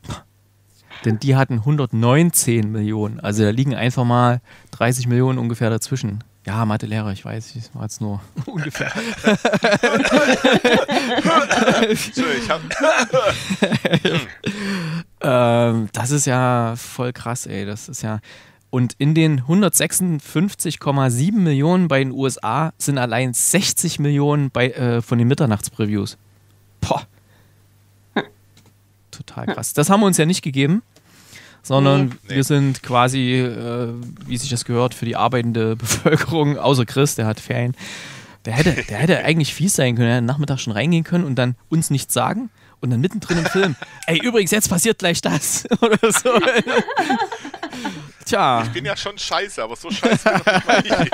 Speaker 1: Denn die hatten hundertneunzehn Millionen. Also da liegen einfach mal dreißig Millionen ungefähr dazwischen. Ja, Mathelehrer, ich weiß, ich war jetzt nur ungefähr.
Speaker 4: ich hab
Speaker 1: ähm, das ist ja voll krass, ey. Das ist ja. Und in den hundertsechsundfünfzig Komma sieben Millionen bei den U S A sind allein sechzig Millionen bei, äh, von den Mitternachtspreviews. Boah. Total krass. Das haben wir uns ja nicht gegeben, sondern nee. wir sind quasi, äh, wie sich das gehört, für die arbeitende Bevölkerung, außer Chris, der hat Ferien. Der hätte, der hätte eigentlich fies sein können, er hätte Nachmittag schon reingehen können und dann uns nichts sagen und dann mittendrin im Film, ey, übrigens, jetzt passiert gleich das oder so. Tja.
Speaker 4: Ich bin ja schon scheiße, aber so scheiße bin ich nicht.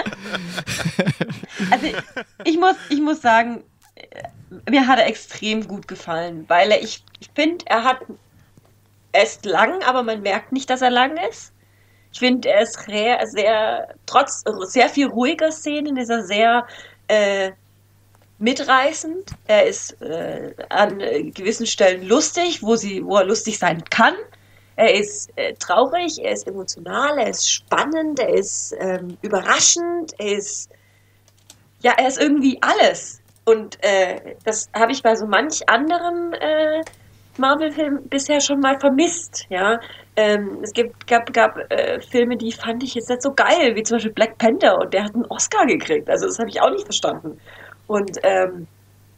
Speaker 2: Also ich muss, ich muss sagen, mir hat er extrem gut gefallen, weil er, ich finde, er hat, er ist lang, aber man merkt nicht, dass er lang ist. Ich finde, er ist sehr, sehr, trotz sehr viel ruhiger Szenen, ist er sehr äh, mitreißend. Er ist äh, an gewissen Stellen lustig, wo, sie, wo er lustig sein kann. Er ist äh, traurig, er ist emotional, er ist spannend, er ist ähm, überraschend, er ist, ja, er ist irgendwie alles. Und äh, das habe ich bei so manch anderen äh, Marvel-Film bisher schon mal vermisst, ja. Ähm, es gibt, gab, gab äh, Filme, die fand ich jetzt nicht so geil, wie zum Beispiel Black Panther und der hat einen Oscar gekriegt, also das habe ich auch nicht verstanden. Und ähm,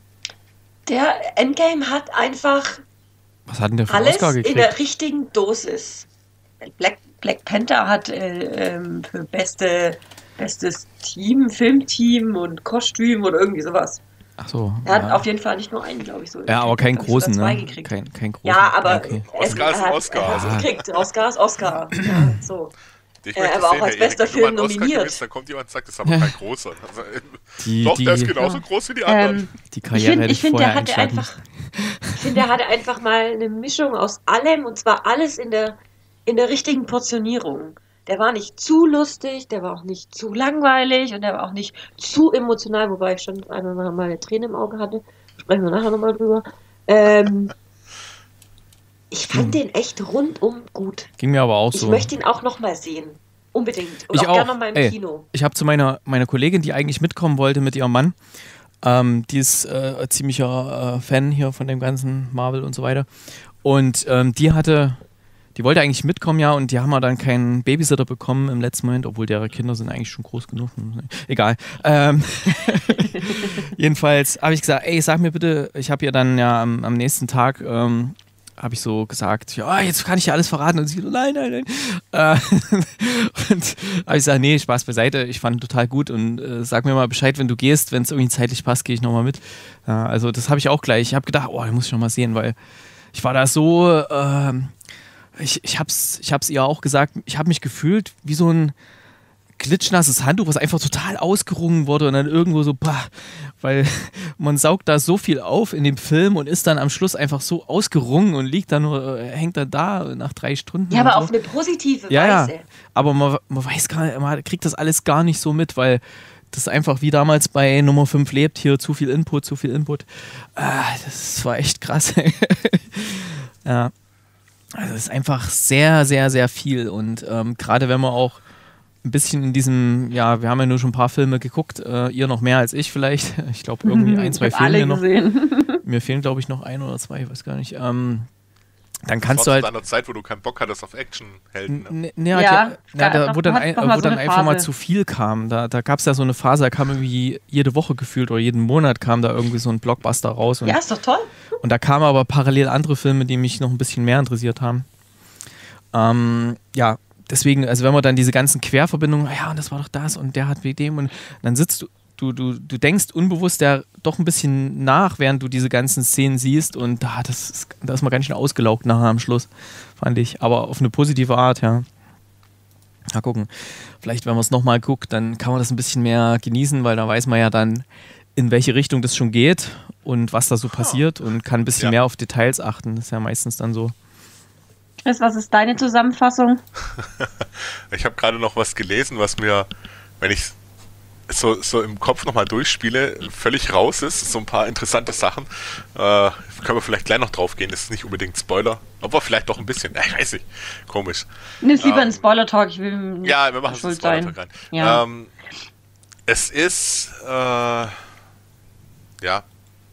Speaker 2: der Endgame hat einfach
Speaker 1: Was hat denn der für
Speaker 2: alles
Speaker 1: Oscar gekriegt?
Speaker 2: in der richtigen Dosis. Black, Black Panther hat äh, ähm, für beste, bestes Team, Filmteam und Kostüm oder irgendwie sowas.
Speaker 1: Ach so.
Speaker 2: Er hat
Speaker 1: ja.
Speaker 2: auf jeden Fall nicht nur einen, glaube ich, so.
Speaker 1: Ja, aber keinen großen, ne?
Speaker 2: Gekriegt.
Speaker 1: Kein, kein großen.
Speaker 2: Ja, aber
Speaker 1: okay.
Speaker 4: Oscar ist ein Oscar.
Speaker 2: Er hat gekriegt. Oscar ist Oscar. Ja, so.
Speaker 4: Ich
Speaker 2: äh, aber auch als bester Film nominiert.
Speaker 4: Gewinnt, dann kommt jemand und sagt, das ist aber kein großer. Also,
Speaker 1: die,
Speaker 4: doch,
Speaker 1: die,
Speaker 4: der ist genauso ja. groß wie die anderen. Ähm,
Speaker 1: die Karriere
Speaker 2: ich finde,
Speaker 1: find,
Speaker 2: find, der hatte einfach, ich finde, der hatte einfach mal eine Mischung aus allem und zwar alles in der, in der richtigen Portionierung. Der war nicht zu lustig, der war auch nicht zu langweilig und der war auch nicht zu emotional, wobei ich schon einmal mal eine Träne im Auge hatte. Sprechen wir nachher nochmal drüber. Ähm, ich fand hm. den echt rundum gut.
Speaker 1: Ging mir aber auch
Speaker 2: ich
Speaker 1: so.
Speaker 2: Ich möchte ihn auch nochmal sehen. Unbedingt. Und
Speaker 1: ich
Speaker 2: auch,
Speaker 1: auch
Speaker 2: gerne nochmal im
Speaker 1: Ey,
Speaker 2: Kino.
Speaker 1: Ich habe zu meiner, meiner Kollegin, die eigentlich mitkommen wollte mit ihrem Mann, ähm, die ist äh, ziemlicher äh, Fan hier von dem ganzen Marvel und so weiter. Und ähm, die hatte... Die wollte eigentlich mitkommen, ja, und die haben ja dann keinen Babysitter bekommen im letzten Moment, obwohl deren Kinder sind eigentlich schon groß genug. Egal. Ähm Jedenfalls habe ich gesagt, ey, sag mir bitte, ich habe ihr dann ja am, am nächsten Tag ähm, habe ich so gesagt, ja, jetzt kann ich ja alles verraten. Und sie so, nein, nein, nein. Äh, und habe ich gesagt, nee, Spaß beiseite, ich fand ihn total gut und äh, sag mir mal Bescheid, wenn du gehst, wenn es irgendwie zeitlich passt, gehe ich nochmal mit. Ja, also das habe ich auch gleich. Ich habe gedacht, oh, den muss ich noch mal sehen, weil ich war da so, äh, ich, ich hab's, ich hab's ihr auch gesagt, ich habe mich gefühlt wie so ein klitschnasses Handtuch, was einfach total ausgerungen wurde und dann irgendwo so, bah, weil man saugt da so viel auf in dem Film und ist dann am Schluss einfach so ausgerungen und liegt dann nur, hängt dann da nach drei Stunden.
Speaker 2: Ja, aber
Speaker 1: so.
Speaker 2: Auf eine positive
Speaker 1: ja,
Speaker 2: Weise.
Speaker 1: Ja, aber man, man weiß gar nicht, man kriegt das alles gar nicht so mit, weil das ist einfach wie damals bei Nummer fünf lebt, hier zu viel Input, zu viel Input. Ah, das war echt krass. Ja, also es ist einfach sehr, sehr, sehr viel und ähm, gerade wenn man auch ein bisschen in diesem, ja, wir haben ja nur schon ein paar Filme geguckt, äh, ihr noch mehr als ich vielleicht. Ich glaube, irgendwie ein, zwei Filme noch. Mir fehlen, glaube ich, noch ein oder zwei, ich weiß gar nicht. Ähm, dann kannst du halt.
Speaker 4: Das war zu einer Zeit, wo du keinen Bock hattest auf Actionhelden.
Speaker 1: Ne, ne, ja, ja, ja, da, wo dann, ein, wo so dann einfach mal zu viel kam. Da, da gab es ja so eine Phase, da kam irgendwie jede Woche gefühlt oder jeden Monat kam da irgendwie so ein Blockbuster raus. Und,
Speaker 2: ja, ist doch toll.
Speaker 1: Und da kamen aber parallel andere Filme, die mich noch ein bisschen mehr interessiert haben. Ähm, ja, deswegen, also wenn man dann diese ganzen Querverbindungen, ja, und das war doch das und der hat wie dem und dann sitzt du, du, du, du denkst unbewusst ja doch ein bisschen nach, während du diese ganzen Szenen siehst und da, das ist, da ist man ganz schön ausgelaugt nachher am Schluss, fand ich, aber auf eine positive Art, ja. Mal gucken. Vielleicht, wenn man es nochmal guckt, dann kann man das ein bisschen mehr genießen, weil da weiß man ja dann, in welche Richtung das schon geht und was da so passiert und kann ein bisschen ja. mehr auf Details achten. Das ist ja meistens dann so.
Speaker 2: Chris, was ist deine Zusammenfassung?
Speaker 4: Ich habe gerade noch was gelesen, was mir, wenn ich so, so im Kopf nochmal durchspiele, völlig raus ist. So ein paar interessante Sachen. Äh, können wir vielleicht gleich noch drauf gehen. Das ist nicht unbedingt Spoiler. Aber vielleicht doch ein bisschen. Ich weiß nicht. Komisch.
Speaker 2: Nimm's lieber ähm, einen Spoiler-Talk. Ich will nicht
Speaker 4: Ja, wir machen es einen Spoiler-Talk rein.
Speaker 2: Ja.
Speaker 4: Ähm, es ist äh, ja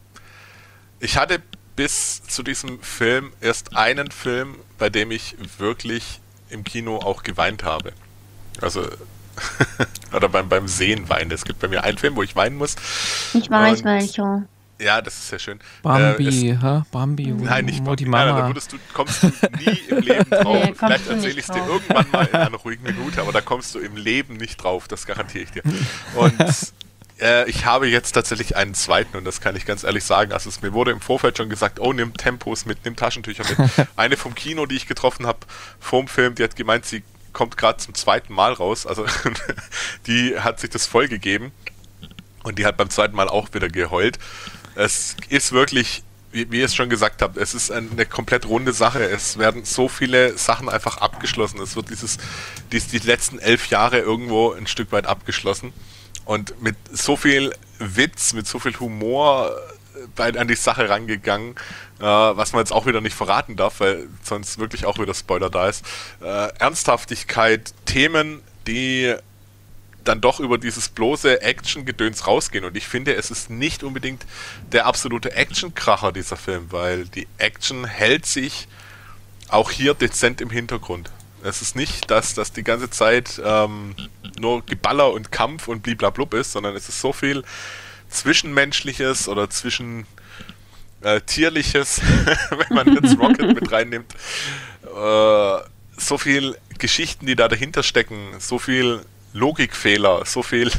Speaker 4: ich hatte bis zu diesem Film erst einen Film, bei dem ich wirklich im Kino auch geweint habe. Also, oder beim, beim Sehen weinen. Es gibt bei mir einen Film, wo ich weinen muss.
Speaker 2: Ich weiß welcher.
Speaker 4: Ja, das ist sehr schön.
Speaker 1: Bambi,
Speaker 4: äh, es,
Speaker 1: hä? Bambi,
Speaker 4: nein, nicht Bambi.
Speaker 1: Mama.
Speaker 4: Nein, da würdest du, kommst du nie im Leben drauf. Nee, vielleicht erzähle ich es dir irgendwann mal in einer ruhigen Minute, aber da kommst du im Leben nicht drauf, das garantiere ich dir. Und äh, ich habe jetzt tatsächlich einen zweiten und das kann ich ganz ehrlich sagen. Also es, mir wurde im Vorfeld schon gesagt, oh, nimm Tempos mit, nimm Taschentücher mit. Eine vom Kino, die ich getroffen habe, vorm Film, die hat gemeint, sie kommt gerade zum zweiten Mal raus. Also die hat sich das voll gegeben und die hat beim zweiten Mal auch wieder geheult. Es ist wirklich, wie, wie ihr es schon gesagt habt, es ist eine komplett runde Sache. Es werden so viele Sachen einfach abgeschlossen. Es wird dieses, dies, die letzten elf Jahre irgendwo ein Stück weit abgeschlossen. Und mit so viel Witz, mit so viel Humor bei, an die Sache rangegangen, äh, was man jetzt auch wieder nicht verraten darf, weil sonst wirklich auch wieder Spoiler da ist. Äh, Ernsthaftigkeit, Themen, die dann doch über dieses bloße Action-Gedöns rausgehen. Und ich finde, es ist nicht unbedingt der absolute Action-Kracher, dieser Film, weil die Action hält sich auch hier dezent im Hintergrund. Es ist nicht, dass das die ganze Zeit ähm, nur Geballer und Kampf und bliblablub ist, sondern es ist so viel Zwischenmenschliches oder zwischen äh, Tierliches, wenn man jetzt Rocket mit reinnimmt, äh, so viel Geschichten, die da dahinter stecken, so viel Logikfehler, so viel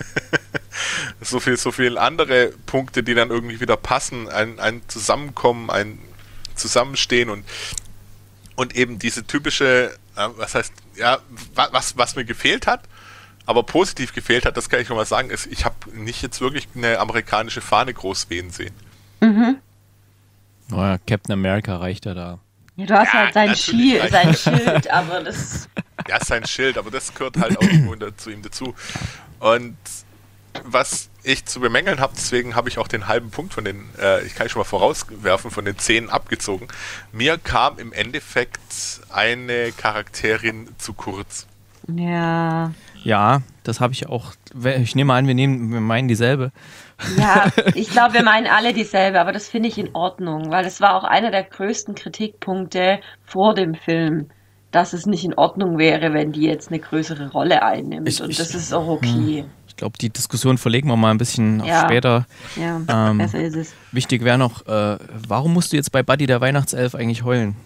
Speaker 4: so viel, so viel andere Punkte, die dann irgendwie wieder passen, ein, ein Zusammenkommen, ein Zusammenstehen und und eben diese typische, äh, was heißt, ja, was, was mir gefehlt hat, aber positiv gefehlt hat, das kann ich schon mal sagen, ist, ich habe nicht jetzt wirklich eine amerikanische Fahne groß wehen sehen.
Speaker 2: Mhm.
Speaker 1: Oh ja, Captain America reicht ja da.
Speaker 2: Ja, du hast ja, halt sein, Schild, sein Schild, aber das...
Speaker 4: Ja, sein Schild, aber das gehört halt auch irgendwo zu ihm dazu. Und was ich zu bemängeln habe, deswegen habe ich auch den halben Punkt von den, äh, ich kann schon mal vorauswerfen, von den zehn abgezogen. Mir kam im Endeffekt eine Charakterin zu kurz.
Speaker 2: Ja.
Speaker 1: Ja, das habe ich auch. Ich nehme an, wir, nehmen, wir meinen dieselbe.
Speaker 2: Ja, ich glaube, wir meinen alle dieselbe, aber das finde ich in Ordnung, weil das war auch einer der größten Kritikpunkte vor dem Film, dass es nicht in Ordnung wäre, wenn die jetzt eine größere Rolle einnimmt.
Speaker 1: Ich,
Speaker 2: und
Speaker 1: ich,
Speaker 2: das ist auch okay.
Speaker 1: Ich glaube, die Diskussion verlegen wir mal ein bisschen auf
Speaker 2: Ja.
Speaker 1: später.
Speaker 2: Ja,
Speaker 1: Ähm,
Speaker 2: besser ist es.
Speaker 1: Wichtig wäre noch, äh, warum musst du jetzt bei Buddy der Weihnachtself eigentlich heulen?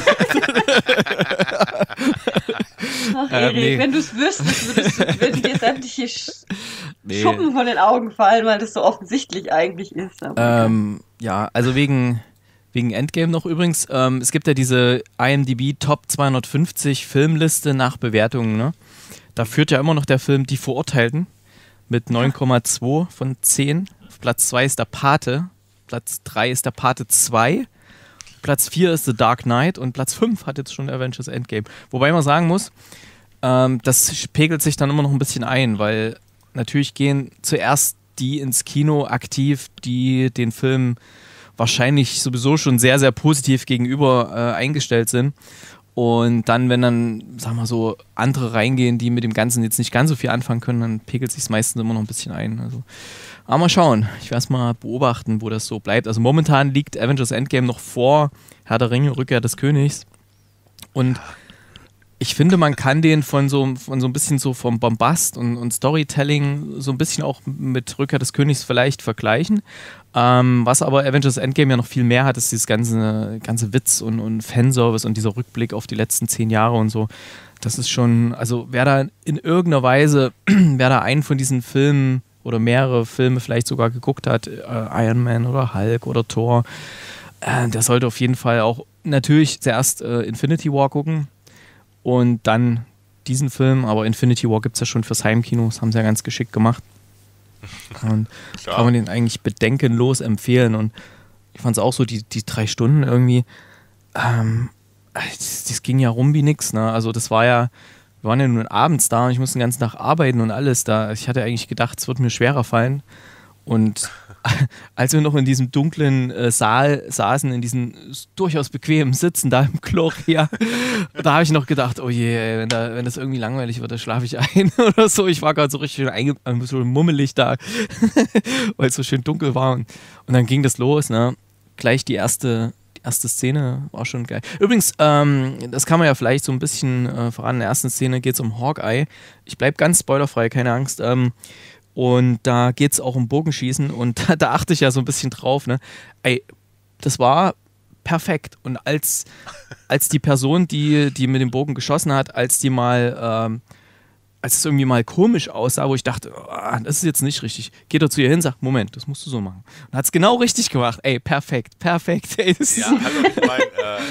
Speaker 2: Ach,
Speaker 1: äh,
Speaker 2: Erik,
Speaker 1: nee.
Speaker 2: wenn du es wüsstest, würdest du, würden dir sämtliche Sch
Speaker 1: Nee.
Speaker 2: Schuppen von den Augen fallen, weil das so offensichtlich eigentlich ist. Aber
Speaker 1: Ähm, ja, also wegen, wegen Endgame noch übrigens. Ähm, es gibt ja diese IMDb Top zweihundertfünfzig Filmliste nach Bewertungen. Ne? Da führt ja immer noch der Film Die Verurteilten mit neun Komma zwei von zehn. Auf Platz zwei ist der Pate. Platz drei ist der Pate zwei. Platz vier ist The Dark Knight. Und Platz fünf hat jetzt schon Avengers Endgame. Wobei man sagen muss, ähm, das pegelt sich dann immer noch ein bisschen ein, weil natürlich gehen zuerst die ins Kino aktiv, die den Film wahrscheinlich sowieso schon sehr, sehr positiv gegenüber äh, eingestellt sind. Und dann, wenn dann, sagen wir so, andere reingehen, die mit dem Ganzen jetzt nicht ganz so viel anfangen können, dann pegelt sich meistens immer noch ein bisschen ein. Also, aber mal schauen. Ich werde es mal beobachten, wo das so bleibt. Also momentan liegt Avengers Endgame noch vor Herr der Ringe, Rückkehr des Königs. Und ich finde, man kann den von so, von so ein bisschen so vom Bombast und, und Storytelling so ein bisschen auch mit Rückkehr des Königs vielleicht vergleichen. Ähm, was aber Avengers Endgame ja noch viel mehr hat, ist dieses ganze, ganze Witz und, und Fanservice und dieser Rückblick auf die letzten zehn Jahre und so. Das ist schon, also wer da in irgendeiner Weise, wer da einen von diesen Filmen oder mehrere Filme vielleicht sogar geguckt hat, äh, Iron Man oder Hulk oder Thor, äh, der sollte auf jeden Fall auch natürlich zuerst äh, Infinity War gucken. Und dann diesen Film, aber Infinity War gibt es ja schon fürs Heimkino, das haben sie ja ganz geschickt gemacht. Und
Speaker 4: Ja.
Speaker 1: kann man den eigentlich bedenkenlos empfehlen. Und ich fand es auch so, die, die drei Stunden irgendwie, ähm, das, das ging ja rum wie nix. Ne? Also das war ja, wir waren ja nur abends da und ich musste den ganzen Tag arbeiten und alles da. Ich hatte eigentlich gedacht, es wird mir schwerer fallen. Und als wir noch in diesem dunklen äh, Saal saßen, in diesen durchaus bequemen Sitzen da im Gloria, da habe ich noch gedacht, oh je, ey, wenn, da, wenn das irgendwie langweilig wird, dann schlafe ich ein oder so. Ich war gerade so richtig einge so mummelig da, weil es so schön dunkel war. Und, und dann ging das los, ne? Gleich die erste, die erste Szene war schon geil. Übrigens, ähm, das kann man ja vielleicht so ein bisschen äh, voran. In der ersten Szene geht es um Hawkeye. Ich bleibe ganz spoilerfrei, keine Angst. Ähm, Und da geht es auch um Bogenschießen und da, da achte ich ja so ein bisschen drauf. Ne? Ey, das war perfekt. Und als, als die Person, die, die mit dem Bogen geschossen hat, als die mal, ähm, als es irgendwie mal komisch aussah, wo ich dachte, oh, das ist jetzt nicht richtig, geht er zu ihr hin und sagt, Moment, das musst du so machen. Und hat es genau richtig gemacht. Ey, perfekt, perfekt. Ey, das
Speaker 4: Ja, hallo, ich meine,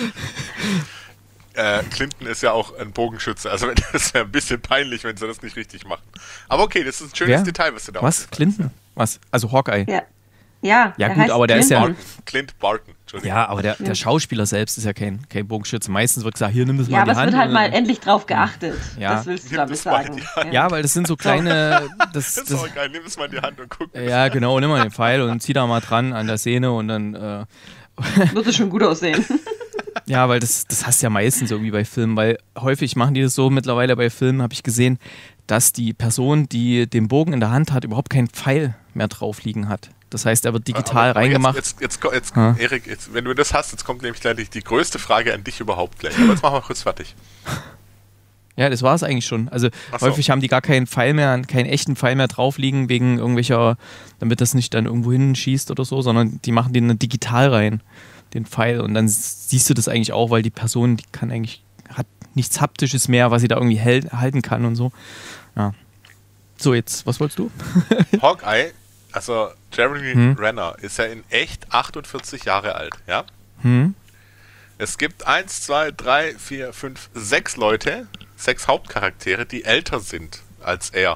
Speaker 4: äh, äh, Clinton ist ja auch ein Bogenschütze, also das wäre ein bisschen peinlich, wenn sie das nicht richtig machen. Aber okay, das ist ein schönes
Speaker 1: Wer?
Speaker 4: Detail, was du da
Speaker 1: Was?
Speaker 4: aufgefallen
Speaker 1: Clinton? Was? Also Hawkeye.
Speaker 2: ja. Ja,
Speaker 1: Ja,
Speaker 2: der
Speaker 1: gut,
Speaker 2: heißt
Speaker 1: aber der ist ja-
Speaker 2: Clinton.
Speaker 4: hast. Clint Barton, Entschuldigung.
Speaker 1: Ja, aber der, der Schauspieler selbst ist ja kein, kein Bogenschütze. Meistens wird gesagt, hier, nimm das mal
Speaker 2: Ja,
Speaker 1: in die
Speaker 2: aber es
Speaker 1: Hand.
Speaker 2: wird halt
Speaker 1: und
Speaker 2: mal
Speaker 1: dann-
Speaker 2: endlich drauf geachtet.
Speaker 1: Ja.
Speaker 2: Das willst du
Speaker 4: Nimm
Speaker 2: damit
Speaker 4: das mal in
Speaker 2: sagen.
Speaker 4: die Hand.
Speaker 1: Ja, weil das sind so kleine. Das,
Speaker 4: Das ist
Speaker 1: das,
Speaker 4: auch geil, nimm es mal in die Hand und guck.
Speaker 1: ja, genau, nimm mal den Pfeil und zieh da mal dran an der Szene und dann. Äh,
Speaker 2: Wird es schon gut aussehen.
Speaker 1: ja, weil das, das hast du ja meistens irgendwie bei Filmen, weil häufig machen die das so mittlerweile bei Filmen, habe ich gesehen, dass die Person, die den Bogen in der Hand hat, überhaupt keinen Pfeil mehr drauf liegen hat. Das heißt, er wird digital
Speaker 4: Aber- aber
Speaker 1: reingemacht.
Speaker 4: Jetzt, jetzt, jetzt, jetzt
Speaker 1: Ha?
Speaker 4: Erik, jetzt, wenn du das hast, jetzt kommt nämlich gleich die, die größte Frage an dich überhaupt gleich. Aber jetzt machen wir kurz fertig.
Speaker 1: Ja, das war es eigentlich schon. Also
Speaker 4: Ach so.
Speaker 1: häufig haben die gar keinen Pfeil mehr, keinen echten Pfeil mehr drauf liegen, wegen irgendwelcher, damit das nicht dann irgendwo hinschießt oder so, sondern die machen den digital rein, den Pfeil. Und dann siehst du das eigentlich auch, weil die Person, die kann eigentlich, hat nichts Haptisches mehr, was sie da irgendwie hält, halten kann und so. Ja. So, jetzt, was wolltest du?
Speaker 4: Hawkeye, also Jeremy
Speaker 1: Hm?
Speaker 4: Renner, ist ja in echt achtundvierzig Jahre alt, ja?
Speaker 1: Hm?
Speaker 4: Es gibt eins, zwei, drei, vier, fünf, sechs Leute, sechs Hauptcharaktere, die älter sind als er.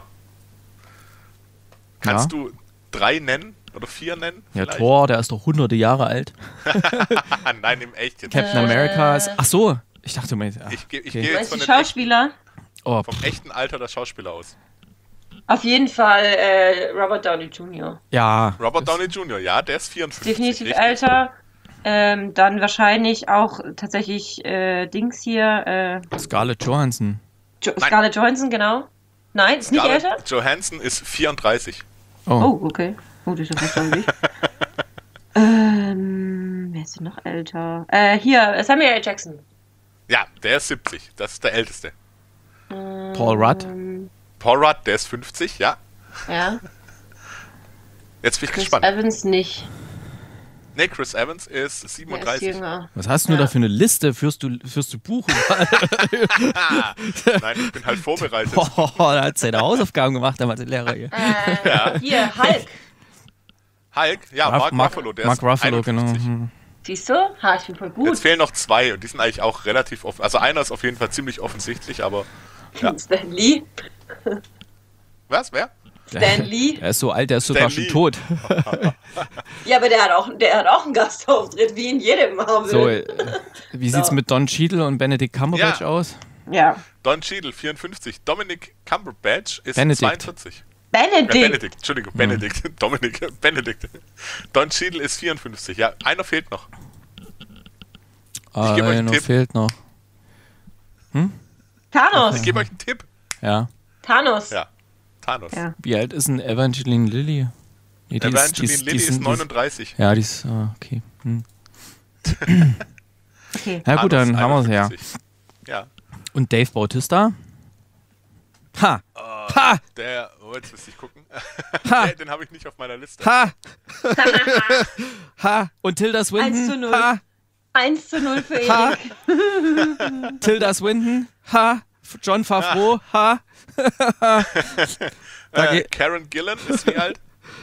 Speaker 4: Kannst
Speaker 1: Ja.
Speaker 4: du drei nennen oder vier nennen?
Speaker 1: Ja,
Speaker 4: vielleicht?
Speaker 1: Thor, der ist doch hunderte Jahre alt.
Speaker 4: Nein, im echt jetzt.
Speaker 1: Captain America ist. Ach so, ich dachte mal. ach,
Speaker 4: Ich, ge- ich
Speaker 1: okay.
Speaker 4: gehe jetzt
Speaker 2: Weißt
Speaker 4: von
Speaker 2: du,
Speaker 4: dem echten,
Speaker 2: Schauspieler?
Speaker 1: Oh,
Speaker 4: vom echten Alter der Schauspieler aus.
Speaker 2: Auf jeden Fall äh, Robert Downey Junior
Speaker 1: ja.
Speaker 4: Robert
Speaker 1: das-
Speaker 4: Downey Junior, ja, der ist vierundfünfzig.
Speaker 2: Definitiv
Speaker 4: richtig?
Speaker 2: älter. Ähm, dann wahrscheinlich auch tatsächlich äh, Dings hier. Äh,
Speaker 1: Scarlett Johansson.
Speaker 2: jo Scarlett Johansson, genau. Nein, ist nicht
Speaker 4: Scarlett
Speaker 2: älter?
Speaker 4: Johansson ist vierunddreißig.
Speaker 1: Oh.
Speaker 2: Oh, okay. Oh, das ist ja verständlich. ähm, wer ist denn noch älter? Äh, hier, Samuel L. Jackson.
Speaker 4: Ja, der ist siebzig. Das ist der älteste.
Speaker 1: Paul Rudd.
Speaker 2: Ähm,
Speaker 4: Paul Rudd, der ist fünfzig, ja.
Speaker 2: Ja.
Speaker 4: Jetzt bin ich
Speaker 2: Chris
Speaker 4: gespannt.
Speaker 2: Evans nicht.
Speaker 4: Nee, Chris Evans ist
Speaker 2: Er ist
Speaker 4: siebenunddreißig.
Speaker 2: jünger.
Speaker 1: Was hast du
Speaker 2: Ja.
Speaker 1: da für eine Liste? Führst du, führst du Buch?
Speaker 4: Nein, ich bin halt vorbereitet.
Speaker 1: Oh, da hat seine Hausaufgaben gemacht, der Mathelehrer hier.
Speaker 2: Äh,
Speaker 4: Ja.
Speaker 2: Hier, Hulk.
Speaker 4: Hulk, ja,
Speaker 1: Mark-
Speaker 4: Mark, Ruffalo, der
Speaker 1: Mark
Speaker 4: ist
Speaker 1: Ruffalo, genau.
Speaker 4: einundfünfzig.
Speaker 1: Hm.
Speaker 2: Siehst du? Ha, ich bin voll gut.
Speaker 4: Jetzt fehlen noch zwei und die sind eigentlich auch relativ offen. Also einer ist auf jeden Fall ziemlich offensichtlich, aber ja.
Speaker 2: Stan Lee.
Speaker 4: Was? Wer?
Speaker 2: Stan Lee.
Speaker 1: Der ist so alt, der ist sogar
Speaker 4: Stan Lee.
Speaker 1: schon tot.
Speaker 2: Ja, aber der hat auch, der hat auch einen Gastauftritt, wie in jedem Marvel.
Speaker 1: So, äh, wie sieht's
Speaker 2: So.
Speaker 1: mit Don Cheadle und Benedict Cumberbatch
Speaker 4: Ja.
Speaker 1: aus?
Speaker 2: Ja.
Speaker 4: Don Cheadle, vierundfünfzig. Dominic Cumberbatch ist
Speaker 1: Benedict.
Speaker 4: zweiundvierzig.
Speaker 2: Benedict.
Speaker 4: Ja, Benedict, Entschuldigung, Benedict. Dominic, Benedict. Don Cheadle ist vierundfünfzig. Ja, einer fehlt noch.
Speaker 1: Ah,
Speaker 4: gebe euch einen
Speaker 1: noch
Speaker 4: Tipp.
Speaker 1: fehlt noch.
Speaker 2: Thanos.
Speaker 4: Ich gebe euch einen Tipp.
Speaker 1: Ja.
Speaker 2: Thanos.
Speaker 4: Ja, Thanos.
Speaker 2: Ja.
Speaker 1: Wie alt ist denn Evangeline Lilly? Nee, die
Speaker 4: Evangeline
Speaker 1: die die
Speaker 4: Lilly ist
Speaker 1: sind- die
Speaker 4: neununddreißig.
Speaker 1: Ja, die ist, ah, okay. Hm.
Speaker 2: Okay.
Speaker 1: Ja gut, dann
Speaker 4: Thanos
Speaker 1: haben wir es ja.
Speaker 4: einundfünfzig. Ja.
Speaker 1: Und Dave Bautista? Ha! Ha!
Speaker 4: Der, oh, jetzt müsste ich gucken.
Speaker 1: Ha!
Speaker 4: Den, den habe ich nicht auf meiner Liste.
Speaker 1: Ha! Ha! Und Tilda Swinton?
Speaker 2: eins zu null.
Speaker 1: Ha!
Speaker 2: eins zu null für
Speaker 1: Ha!
Speaker 2: Erik.
Speaker 1: Tilda Swinton? Ha! John Favreau? Ha! Da
Speaker 4: Äh,
Speaker 1: geht-
Speaker 4: Karen Gillan ist wie alt?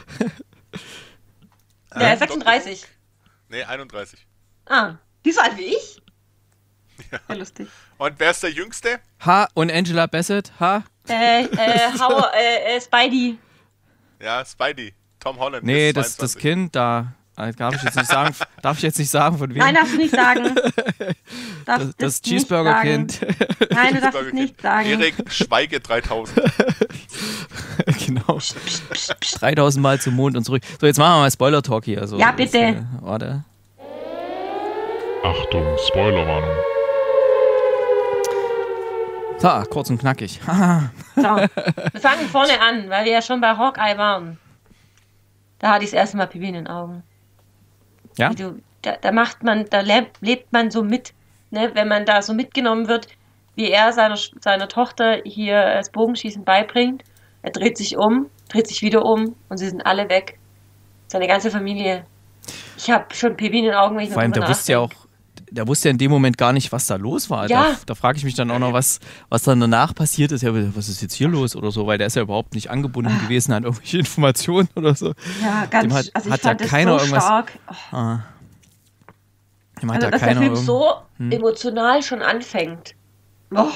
Speaker 2: Der ist sechsunddreißig.
Speaker 4: Nee, einunddreißig.
Speaker 2: Ah, die ist so alt wie ich? Ja, lustig.
Speaker 4: Und wer ist der Jüngste?
Speaker 1: Ha! Und Angela Bassett? Ha!
Speaker 2: Äh, äh, Hau, äh, äh, Spidey.
Speaker 4: Ja, Spidey. Tom Holland.
Speaker 1: Nee,
Speaker 4: ist
Speaker 1: das, das
Speaker 4: zweiundzwanzig.
Speaker 1: Kind da. äh, Darf ich jetzt nicht sagen, darf ich jetzt nicht sagen, von wem?
Speaker 2: Nein, darfst du nicht sagen. Darfst
Speaker 1: das
Speaker 2: nicht
Speaker 1: das Cheeseburger-Kind.
Speaker 2: Nein, du darfst es nicht sagen.
Speaker 4: Erik Schweige dreitausend.
Speaker 1: Genau. dreitausend Mal zum Mond und zurück. So, jetzt machen wir mal Spoiler-Talk hier. Also,
Speaker 2: Ja,
Speaker 1: das,
Speaker 2: bitte.
Speaker 1: äh, warte.
Speaker 3: Achtung, Spoilerwarnung.
Speaker 1: So, kurz und knackig. Haha.
Speaker 2: So, wir fangen vorne an, weil wir ja schon bei Hawkeye waren. Da hatte ich das erste Mal Pipi in den Augen.
Speaker 1: Ja?
Speaker 2: Wie du, da, da macht man, da lebt, lebt man so mit, ne? Wenn man da so mitgenommen wird, wie er seiner, seiner Tochter hier das Bogenschießen beibringt. Er dreht sich um, dreht sich wieder um und sie sind alle weg. Seine ganze Familie. Ich habe schon Pipi in den Augen, wenn ich
Speaker 1: Vor allem,
Speaker 2: drüber
Speaker 1: der wusste ja auch,
Speaker 2: nachdenke.
Speaker 1: der wusste ja in dem Moment gar nicht, was da los war.
Speaker 2: Ja.
Speaker 1: Da, da frage ich mich dann auch noch, was, was dann danach passiert ist. Ja, was ist jetzt hier los oder so, weil der ist ja überhaupt nicht angebunden gewesen an irgendwelche Informationen oder so.
Speaker 2: Ja, ganz,
Speaker 1: Dem hat-
Speaker 2: also ich
Speaker 1: hat ja
Speaker 2: fand das
Speaker 1: keiner
Speaker 2: so
Speaker 1: irgendwas-
Speaker 2: stark. Oh,
Speaker 1: Ah. Dem hat
Speaker 2: also,
Speaker 1: ja
Speaker 2: dass der
Speaker 1: keiner
Speaker 2: Film
Speaker 1: irgend-
Speaker 2: so
Speaker 1: Hm.
Speaker 2: emotional schon anfängt. Oh,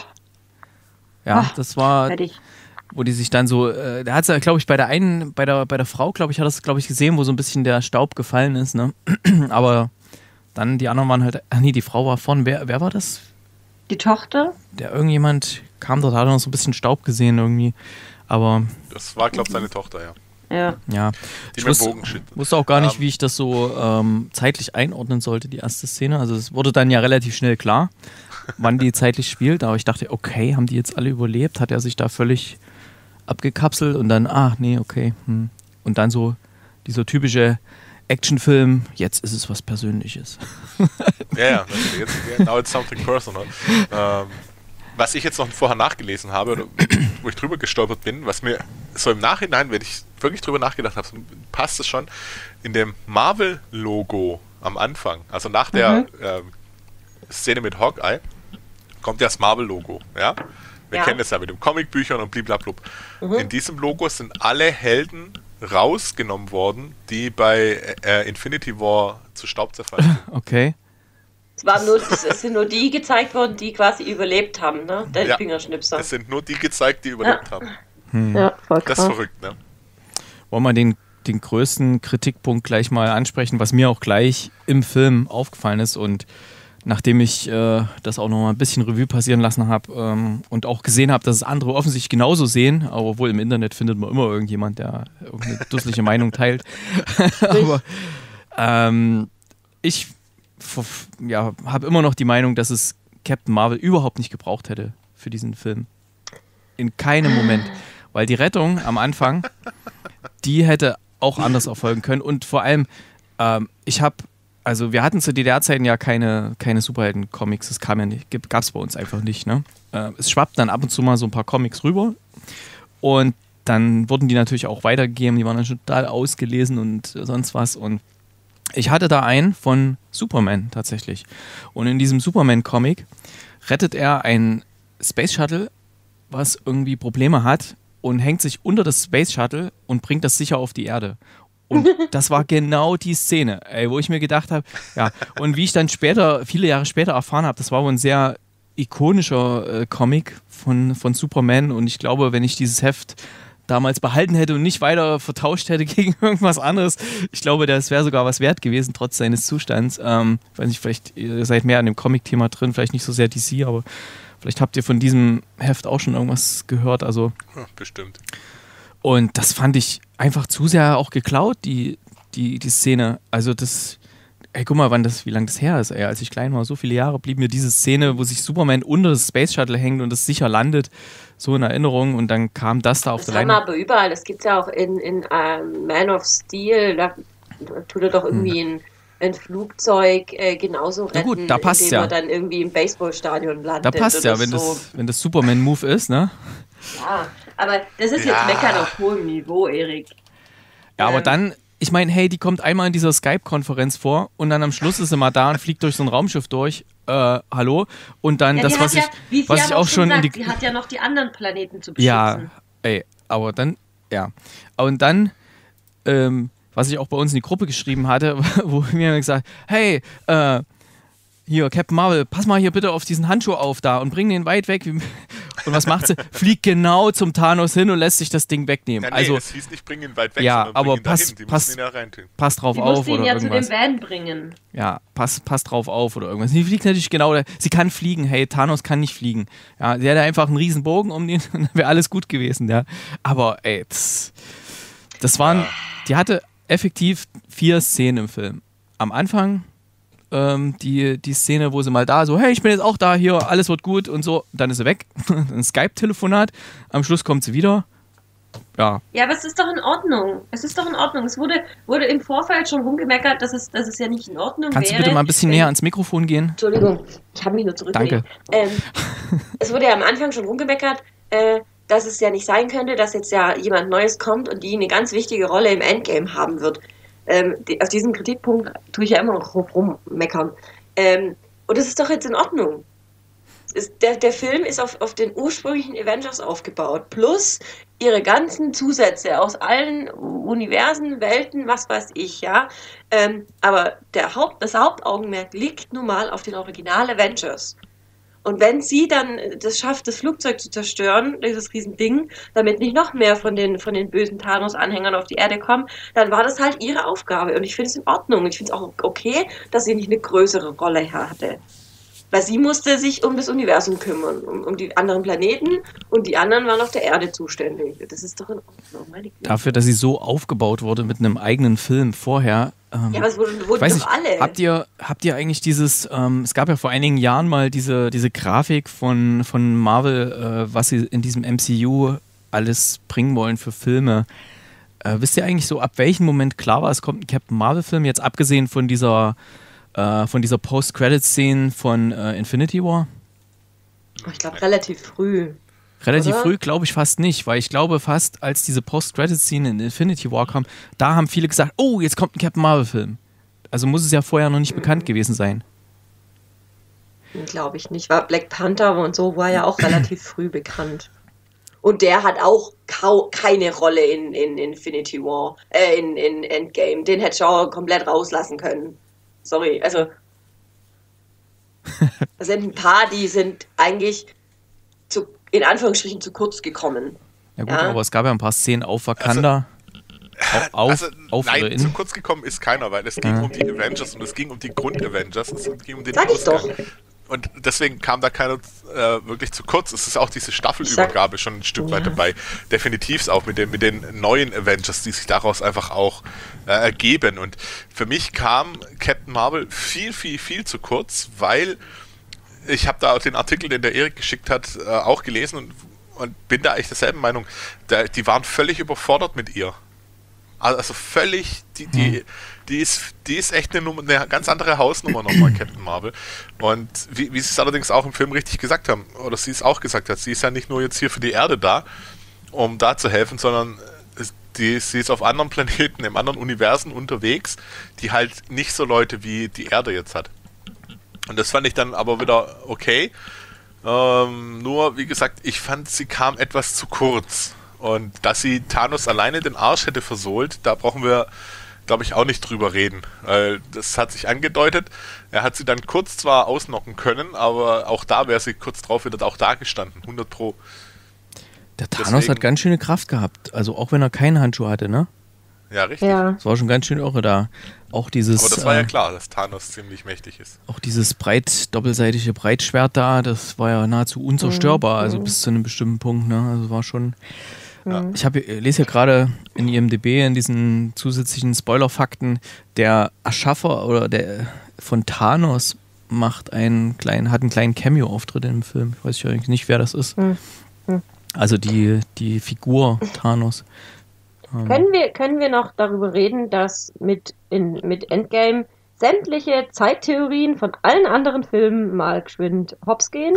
Speaker 1: Ja,
Speaker 2: Ah,
Speaker 1: das war,
Speaker 2: fertig.
Speaker 1: wo die sich dann so, äh, da hat es ja, glaube ich, bei der einen, bei der, bei der Frau, glaube ich, hat das, glaube ich, gesehen, wo so ein bisschen der Staub gefallen ist, ne? Aber dann die anderen waren halt, ach nee, die Frau war von, wer, wer war das?
Speaker 2: Die Tochter?
Speaker 1: Der irgendjemand kam dort, hat noch so ein bisschen Staub gesehen irgendwie. Aber
Speaker 4: Das war, glaube ich, seine Tochter, ja.
Speaker 2: Ja.
Speaker 1: ja,
Speaker 4: Die
Speaker 1: ich
Speaker 4: mit dem
Speaker 1: wusste,
Speaker 4: Bogenschützen.
Speaker 1: wusste auch gar nicht,
Speaker 4: Ähm,
Speaker 1: wie ich das so ähm, zeitlich einordnen sollte, die erste Szene. Also es wurde dann ja relativ schnell klar, wann die zeitlich spielt. Aber ich dachte, okay, haben die jetzt alle überlebt? Hat er sich da völlig abgekapselt und dann, ach nee, okay. Hm. Und dann so dieser typische Actionfilm, jetzt ist es was Persönliches.
Speaker 4: Ja, ja, natürlich. Jetzt, now it's something personal. Ähm, was ich jetzt noch vorher nachgelesen habe, oder wo ich drüber gestolpert bin, was mir so im Nachhinein, wenn ich wirklich drüber nachgedacht habe, so passt es schon in dem Marvel-Logo am Anfang, also nach der ähm, Szene mit Hawkeye, kommt ja das Marvel-Logo, ja? Wir
Speaker 2: Ja.
Speaker 4: kennen das ja mit den Comicbüchern und bliblablub. In diesem Logo sind alle Helden rausgenommen worden, die bei äh, Infinity War zu Staub zerfallen sind.
Speaker 1: Okay.
Speaker 2: Es, waren nur, es sind nur die gezeigt worden, die quasi überlebt haben, ne? Der
Speaker 4: Ja.
Speaker 2: Fingerschnipser.
Speaker 4: Es sind nur die gezeigt, die überlebt haben.
Speaker 2: Ja, voll
Speaker 4: Das
Speaker 2: krass.
Speaker 4: ist verrückt, ne?
Speaker 1: Wollen wir den, den größten Kritikpunkt gleich mal ansprechen, was mir auch gleich im Film aufgefallen ist und nachdem ich äh, das auch noch mal ein bisschen Revue passieren lassen habe ähm, und auch gesehen habe, dass es andere offensichtlich genauso sehen, aber wohl im Internet findet man immer irgendjemand, der irgendeine dusselige Meinung teilt. aber ähm, ich f- ja, habe immer noch die Meinung, dass es Captain Marvel überhaupt nicht gebraucht hätte für diesen Film. In keinem Moment. Weil die Rettung am Anfang, die hätte auch anders erfolgen können. Und vor allem, ähm, ich habe, also wir hatten zu D D R-Zeiten ja keine, keine Superhelden-Comics, das kam ja nicht, gab es bei uns einfach nicht. Ne? Äh, es schwappt dann ab und zu mal so ein paar Comics rüber. Und dann wurden die natürlich auch weitergegeben, die waren dann schon total ausgelesen und sonst was. Und ich hatte da einen von Superman tatsächlich. Und in diesem Superman-Comic rettet er ein Space Shuttle, was irgendwie Probleme hat und hängt sich unter das Space Shuttle und bringt das sicher auf die Erde. Und das war genau die Szene, ey, wo ich mir gedacht habe, ja, und wie ich dann später, viele Jahre später erfahren habe, das war wohl ein sehr ikonischer äh, Comic von, von Superman und ich glaube, wenn ich dieses Heft damals behalten hätte und nicht weiter vertauscht hätte gegen irgendwas anderes, ich glaube, das wäre sogar was wert gewesen, trotz seines Zustands. Ähm, ich weiß nicht, vielleicht ihr seid mehr an dem Comic-Thema drin, vielleicht nicht so sehr D C, aber vielleicht habt ihr von diesem Heft auch schon irgendwas gehört, also.
Speaker 4: Ja, bestimmt.
Speaker 1: Und das fand ich einfach zu sehr auch geklaut, die, die, die Szene. Also das, ey, guck mal, wann das, wie lange das her ist, ey. Als ich klein war, so viele Jahre, blieb mir diese Szene, wo sich Superman unter das Space Shuttle hängt und es sicher landet, so in Erinnerung. Und dann kam das da auf
Speaker 2: das
Speaker 1: der
Speaker 2: haben wir
Speaker 1: Leinwand.
Speaker 2: aber überall. Das gibt es ja auch in, in um, Man of Steel. Da tut er doch irgendwie hm. ein, ein Flugzeug äh, genauso retten,
Speaker 1: Na gut, da passt
Speaker 2: indem
Speaker 1: ja.
Speaker 2: er dann irgendwie im Baseballstadion landet.
Speaker 1: Da passt ja, wenn,
Speaker 2: so.
Speaker 1: das, wenn das Superman-Move ist, ne?
Speaker 2: Ja, aber das ist
Speaker 4: Ja.
Speaker 2: jetzt Meckern auf hohem Niveau, Erik.
Speaker 1: Ja, aber
Speaker 2: Ähm.
Speaker 1: dann, ich meine, hey, die kommt einmal in dieser Skype-Konferenz vor und dann am Schluss ist sie mal da und fliegt durch so ein Raumschiff durch. Äh, hallo? Und dann
Speaker 2: Ja,
Speaker 1: das,
Speaker 2: die
Speaker 1: was
Speaker 2: hat
Speaker 1: ich,
Speaker 2: ja, wie sie
Speaker 1: was
Speaker 2: ja
Speaker 1: ich
Speaker 2: noch
Speaker 1: auch schon in
Speaker 2: sagt,
Speaker 1: die.
Speaker 2: sie hat ja noch die anderen Planeten zu beschützen.
Speaker 1: Ja, ey, aber dann, ja. Und dann, ähm, was ich auch bei uns in die Gruppe geschrieben hatte, wo mir gesagt, hey, äh, hier, Captain Marvel, pass mal hier bitte auf diesen Handschuh auf da und bring den weit weg. Und was macht sie? Fliegt genau zum Thanos hin und lässt sich das Ding wegnehmen.
Speaker 4: Ja, nee,
Speaker 1: also,
Speaker 4: es hieß nicht, bring ihn weit weg,
Speaker 1: ja,
Speaker 4: sondern
Speaker 1: aber
Speaker 4: bring ihn
Speaker 1: pass-
Speaker 4: dahin. Die
Speaker 1: pass-
Speaker 4: mussten ihn da reintun.
Speaker 1: pass drauf
Speaker 2: Die
Speaker 1: auf
Speaker 2: musste ihn
Speaker 1: oder
Speaker 2: ja
Speaker 1: irgendwas.
Speaker 2: zu dem Van bringen.
Speaker 1: Ja, pass, pass drauf auf oder irgendwas. Sie fliegt natürlich genau, da- sie kann fliegen. Hey, Thanos kann nicht fliegen. Ja, sie hätte einfach einen riesen Bogen um den, dann wäre alles gut gewesen, ja. Aber ey, das, das waren, die hatte effektiv vier Szenen im Film. Am Anfang ähm, die, die Szene, wo sie mal da so, hey, ich bin jetzt auch da, hier, alles wird gut und so. Dann ist sie weg. Ein Skype-Telefonat. Am Schluss kommt sie wieder. Ja,
Speaker 2: Ja, aber es ist doch in Ordnung. Es ist doch in Ordnung. Es wurde, wurde im Vorfeld schon rumgemeckert, dass es, dass es ja nicht in Ordnung
Speaker 1: kannst du
Speaker 2: wäre.
Speaker 1: bitte mal ein bisschen
Speaker 2: wenn-
Speaker 1: näher ans Mikrofon gehen?
Speaker 2: Entschuldigung, ich habe mich nur zurückgelegt. Ähm, es wurde ja am Anfang schon rumgemeckert, äh, dass es ja nicht sein könnte, dass jetzt ja jemand Neues kommt und die eine ganz wichtige Rolle im Endgame haben wird. Ähm, die, auf diesen Kritikpunkt tue ich ja immer noch rummeckern. Ähm, und das ist doch jetzt in Ordnung. Es Ist, der, der Film ist auf, auf den ursprünglichen Avengers aufgebaut, plus ihre ganzen Zusätze aus allen Universen, Welten, was weiß ich, ja. Ähm, aber der Haupt, das Hauptaugenmerk liegt nun mal auf den Original Avengers. Und wenn sie dann das schafft, das Flugzeug zu zerstören, dieses Riesending, damit nicht noch mehr von den, von den bösen Thanos-Anhängern auf die Erde kommen, dann war das halt ihre Aufgabe. Und ich finde es in Ordnung. Ich finde es auch okay, dass sie nicht eine größere Rolle hatte. Weil sie musste sich um das Universum kümmern, um, um die anderen Planeten und die anderen waren auf der Erde zuständig. Das ist doch in Ordnung, meine Güte.
Speaker 1: Dafür, dass sie so aufgebaut wurde mit einem eigenen Film vorher. Ähm,
Speaker 2: Ja, aber es wurden, wurden
Speaker 1: weiß
Speaker 2: doch
Speaker 1: nicht,
Speaker 2: alle.
Speaker 1: habt ihr, habt ihr eigentlich dieses, ähm, es gab ja vor einigen Jahren mal diese, diese Grafik von, von Marvel, äh, was sie in diesem M C U alles bringen wollen für Filme. Äh, wisst ihr eigentlich so, ab welchem Moment klar war, es kommt ein Captain Marvel-Film, jetzt abgesehen von dieser, äh, von dieser Post-Credit-Scene von äh, Infinity War?
Speaker 2: Ich glaube, relativ früh.
Speaker 1: Relativ
Speaker 2: Oder?
Speaker 1: früh glaube ich fast nicht, weil ich glaube fast, als diese Post-Credit-Scene in Infinity War kam, da haben viele gesagt, oh, jetzt kommt ein Captain Marvel-Film. Also muss es ja vorher noch nicht
Speaker 2: Mhm.
Speaker 1: bekannt gewesen sein.
Speaker 2: Glaube ich nicht. War Black Panther und so war ja auch relativ früh bekannt. Und der hat auch kau keine Rolle in, in Infinity War, äh, in, in Endgame. Den hätte ich auch komplett rauslassen können. Sorry, also. Es sind ein paar, die sind eigentlich zu, in Anführungsstrichen zu kurz gekommen.
Speaker 1: Ja gut,
Speaker 2: Ja.
Speaker 1: aber es gab ja ein paar Szenen auf Wakanda. Au- auf,
Speaker 4: also,
Speaker 1: auf oder
Speaker 4: nein,
Speaker 1: in.
Speaker 4: zu kurz gekommen ist keiner, weil es ging
Speaker 1: Ja.
Speaker 4: um die Avengers und es ging um die Grund-Avengers, es ging um den
Speaker 2: Sag ich doch.
Speaker 4: Und deswegen kam da keiner äh, wirklich zu kurz. Es ist auch diese Staffelübergabe schon ein Stück weit
Speaker 2: Ja.
Speaker 4: dabei. Definitiv auch mit den, mit den neuen Avengers, die sich daraus einfach auch äh, ergeben. Und für mich kam Captain Marvel viel, viel, viel zu kurz, weil ich habe da den Artikel, den der Erik geschickt hat, äh, auch gelesen und, und bin da echt derselben Meinung. Da, die waren völlig überfordert mit ihr. Also völlig, die, die, die, ist, die ist echt eine, Nummer, eine ganz andere Hausnummer nochmal, Captain Marvel. Und wie, wie sie es allerdings auch im Film richtig gesagt haben, oder sie es auch gesagt hat, sie ist ja nicht nur jetzt hier für die Erde da, um da zu helfen, sondern die, sie ist auf anderen Planeten, im anderen Universen unterwegs, die halt nicht so Leute wie die Erde jetzt hat. Und das fand ich dann aber wieder okay. Ähm, nur, wie gesagt, ich fand, sie kam etwas zu kurz. Und dass sie Thanos alleine den Arsch hätte versohlt, da brauchen wir, glaube ich, auch nicht drüber reden. Weil das hat sich angedeutet. Er hat sie dann kurz zwar ausnocken können, aber auch da wäre sie kurz drauf wieder auch da gestanden. hundert Pro.
Speaker 1: Der Thanos Deswegen, hat ganz schöne Kraft gehabt. Also auch wenn er keinen Handschuh hatte, ne?
Speaker 4: Ja, richtig.
Speaker 2: Ja.
Speaker 1: Das war schon ganz schön irre da. Auch dieses,
Speaker 4: aber das war ja
Speaker 1: äh,
Speaker 4: klar, dass Thanos ziemlich mächtig ist.
Speaker 1: Auch dieses breit, doppelseitige Breitschwert da, das war ja nahezu unzerstörbar, mhm. also bis zu einem bestimmten Punkt, ne? Also war schon. Mhm. Ja. Ich hab, lese ja gerade in I M D B in diesen zusätzlichen Spoiler-Fakten, der Erschaffer oder der von Thanos macht einen kleinen, hat einen kleinen Cameo-Auftritt im Film. Ich weiß ja eigentlich nicht, wer das ist. Mhm. Also die, die Figur Thanos.
Speaker 2: Ähm. Können wir, können wir noch darüber reden, dass mit, in, mit Endgame sämtliche Zeittheorien von allen anderen Filmen mal geschwind hops gehen?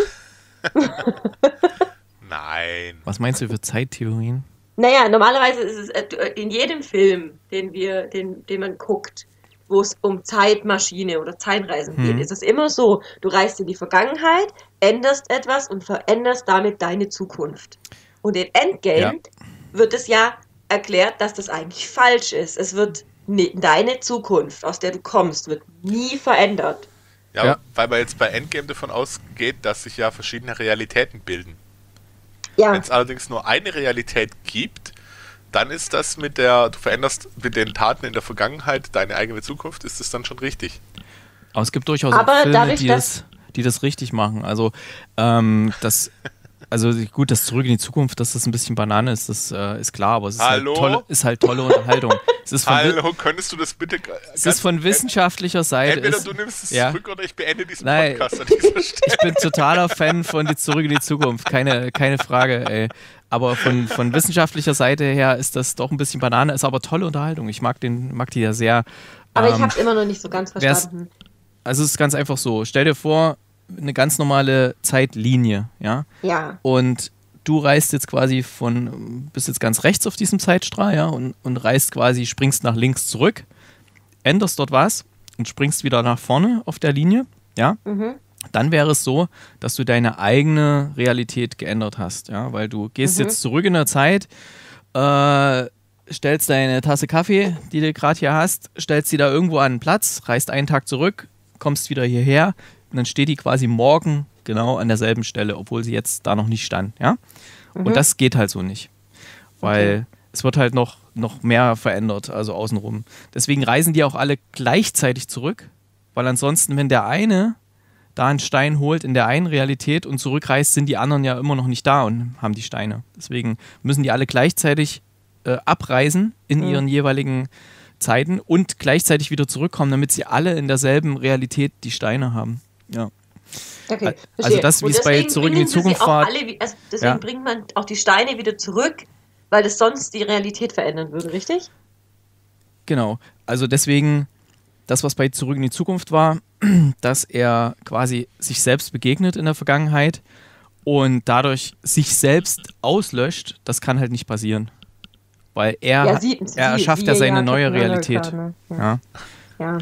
Speaker 4: Nein.
Speaker 1: Was meinst du für Zeittheorien?
Speaker 2: Naja, normalerweise ist es in jedem Film, den wir, den, den man guckt, wo es um Zeitmaschine oder Zeitreisen hm. geht, ist es immer so, du reist in die Vergangenheit, änderst etwas und veränderst damit deine Zukunft. Und in Endgame ja. wird es ja erklärt, dass das eigentlich falsch ist. Es wird ne, deine Zukunft, aus der du kommst, wird nie verändert.
Speaker 4: Ja, ja, weil man jetzt bei Endgame davon ausgeht, dass sich ja verschiedene Realitäten bilden. Ja. Wenn es allerdings nur eine Realität gibt, dann ist das mit der, du veränderst mit den Taten in der Vergangenheit deine eigene Zukunft, ist es dann schon richtig.
Speaker 1: Aber es gibt durchaus auch Filme, dadurch, die, das, die das richtig machen. Also, ähm, das, also gut, das Zurück in die Zukunft, dass das ein bisschen Banane ist, das äh, ist klar, aber es ist halt, tolle, ist halt tolle Unterhaltung. Es ist von,
Speaker 4: Hallo, könntest du das bitte...
Speaker 1: Es ist von wissenschaftlicher Seite...
Speaker 4: Entweder
Speaker 1: ist,
Speaker 4: du nimmst es
Speaker 1: ja.
Speaker 4: zurück oder ich beende diesen
Speaker 1: Nein,
Speaker 4: Podcast an dieser Stelle.
Speaker 1: Ich bin totaler Fan von die Zurück in die Zukunft, keine, keine Frage, ey. Aber von, von wissenschaftlicher Seite her ist das doch ein bisschen Banane, ist aber tolle Unterhaltung. Ich mag, den, mag die ja sehr.
Speaker 2: Aber
Speaker 1: ähm,
Speaker 2: ich habe es immer noch nicht so ganz verstanden.
Speaker 1: Also es ist ganz einfach so, stell dir vor, eine ganz normale Zeitlinie, ja?
Speaker 2: Ja.
Speaker 1: Und du reist jetzt quasi von, bist jetzt ganz rechts auf diesem Zeitstrahl, ja, und, und reist quasi, springst nach links zurück, änderst dort was und springst wieder nach vorne auf der Linie, ja. Mhm. Dann wäre es so, dass du deine eigene Realität geändert hast, ja, weil du gehst mhm. jetzt zurück in der Zeit, äh, stellst deine Tasse Kaffee, die du gerade hier hast, stellst sie da irgendwo an den Platz, reist einen Tag zurück, kommst wieder hierher und dann steht die quasi morgen genau an derselben Stelle, obwohl sie jetzt da noch nicht stand, ja. Mhm. Und das geht halt so nicht, weil okay. es wird halt noch, noch mehr verändert, also außenrum. Deswegen reisen die auch alle gleichzeitig zurück, weil ansonsten, wenn der eine da einen Stein holt in der einen Realität und zurückreist, sind die anderen ja immer noch nicht da und haben die Steine. Deswegen müssen die alle gleichzeitig äh, abreisen in mhm. ihren jeweiligen Zeiten und gleichzeitig wieder zurückkommen, damit sie alle in derselben Realität die Steine haben. Ja.
Speaker 2: Okay,
Speaker 1: also das, wie es bei Zurück in die Zukunft war.
Speaker 2: Alle, also deswegen ja. bringt man auch die Steine wieder zurück, weil das sonst die Realität verändern würde, richtig?
Speaker 1: Genau. Also deswegen, das, was bei Zurück in die Zukunft war, dass er quasi sich selbst begegnet in der Vergangenheit und dadurch sich selbst auslöscht, das kann halt nicht passieren. Weil er,
Speaker 2: ja, sie,
Speaker 1: er
Speaker 2: sie,
Speaker 1: erschafft
Speaker 2: sie,
Speaker 1: ja seine
Speaker 2: ja,
Speaker 1: neue Realität.
Speaker 2: Klar, ne? ja.
Speaker 1: Ja.
Speaker 2: ja.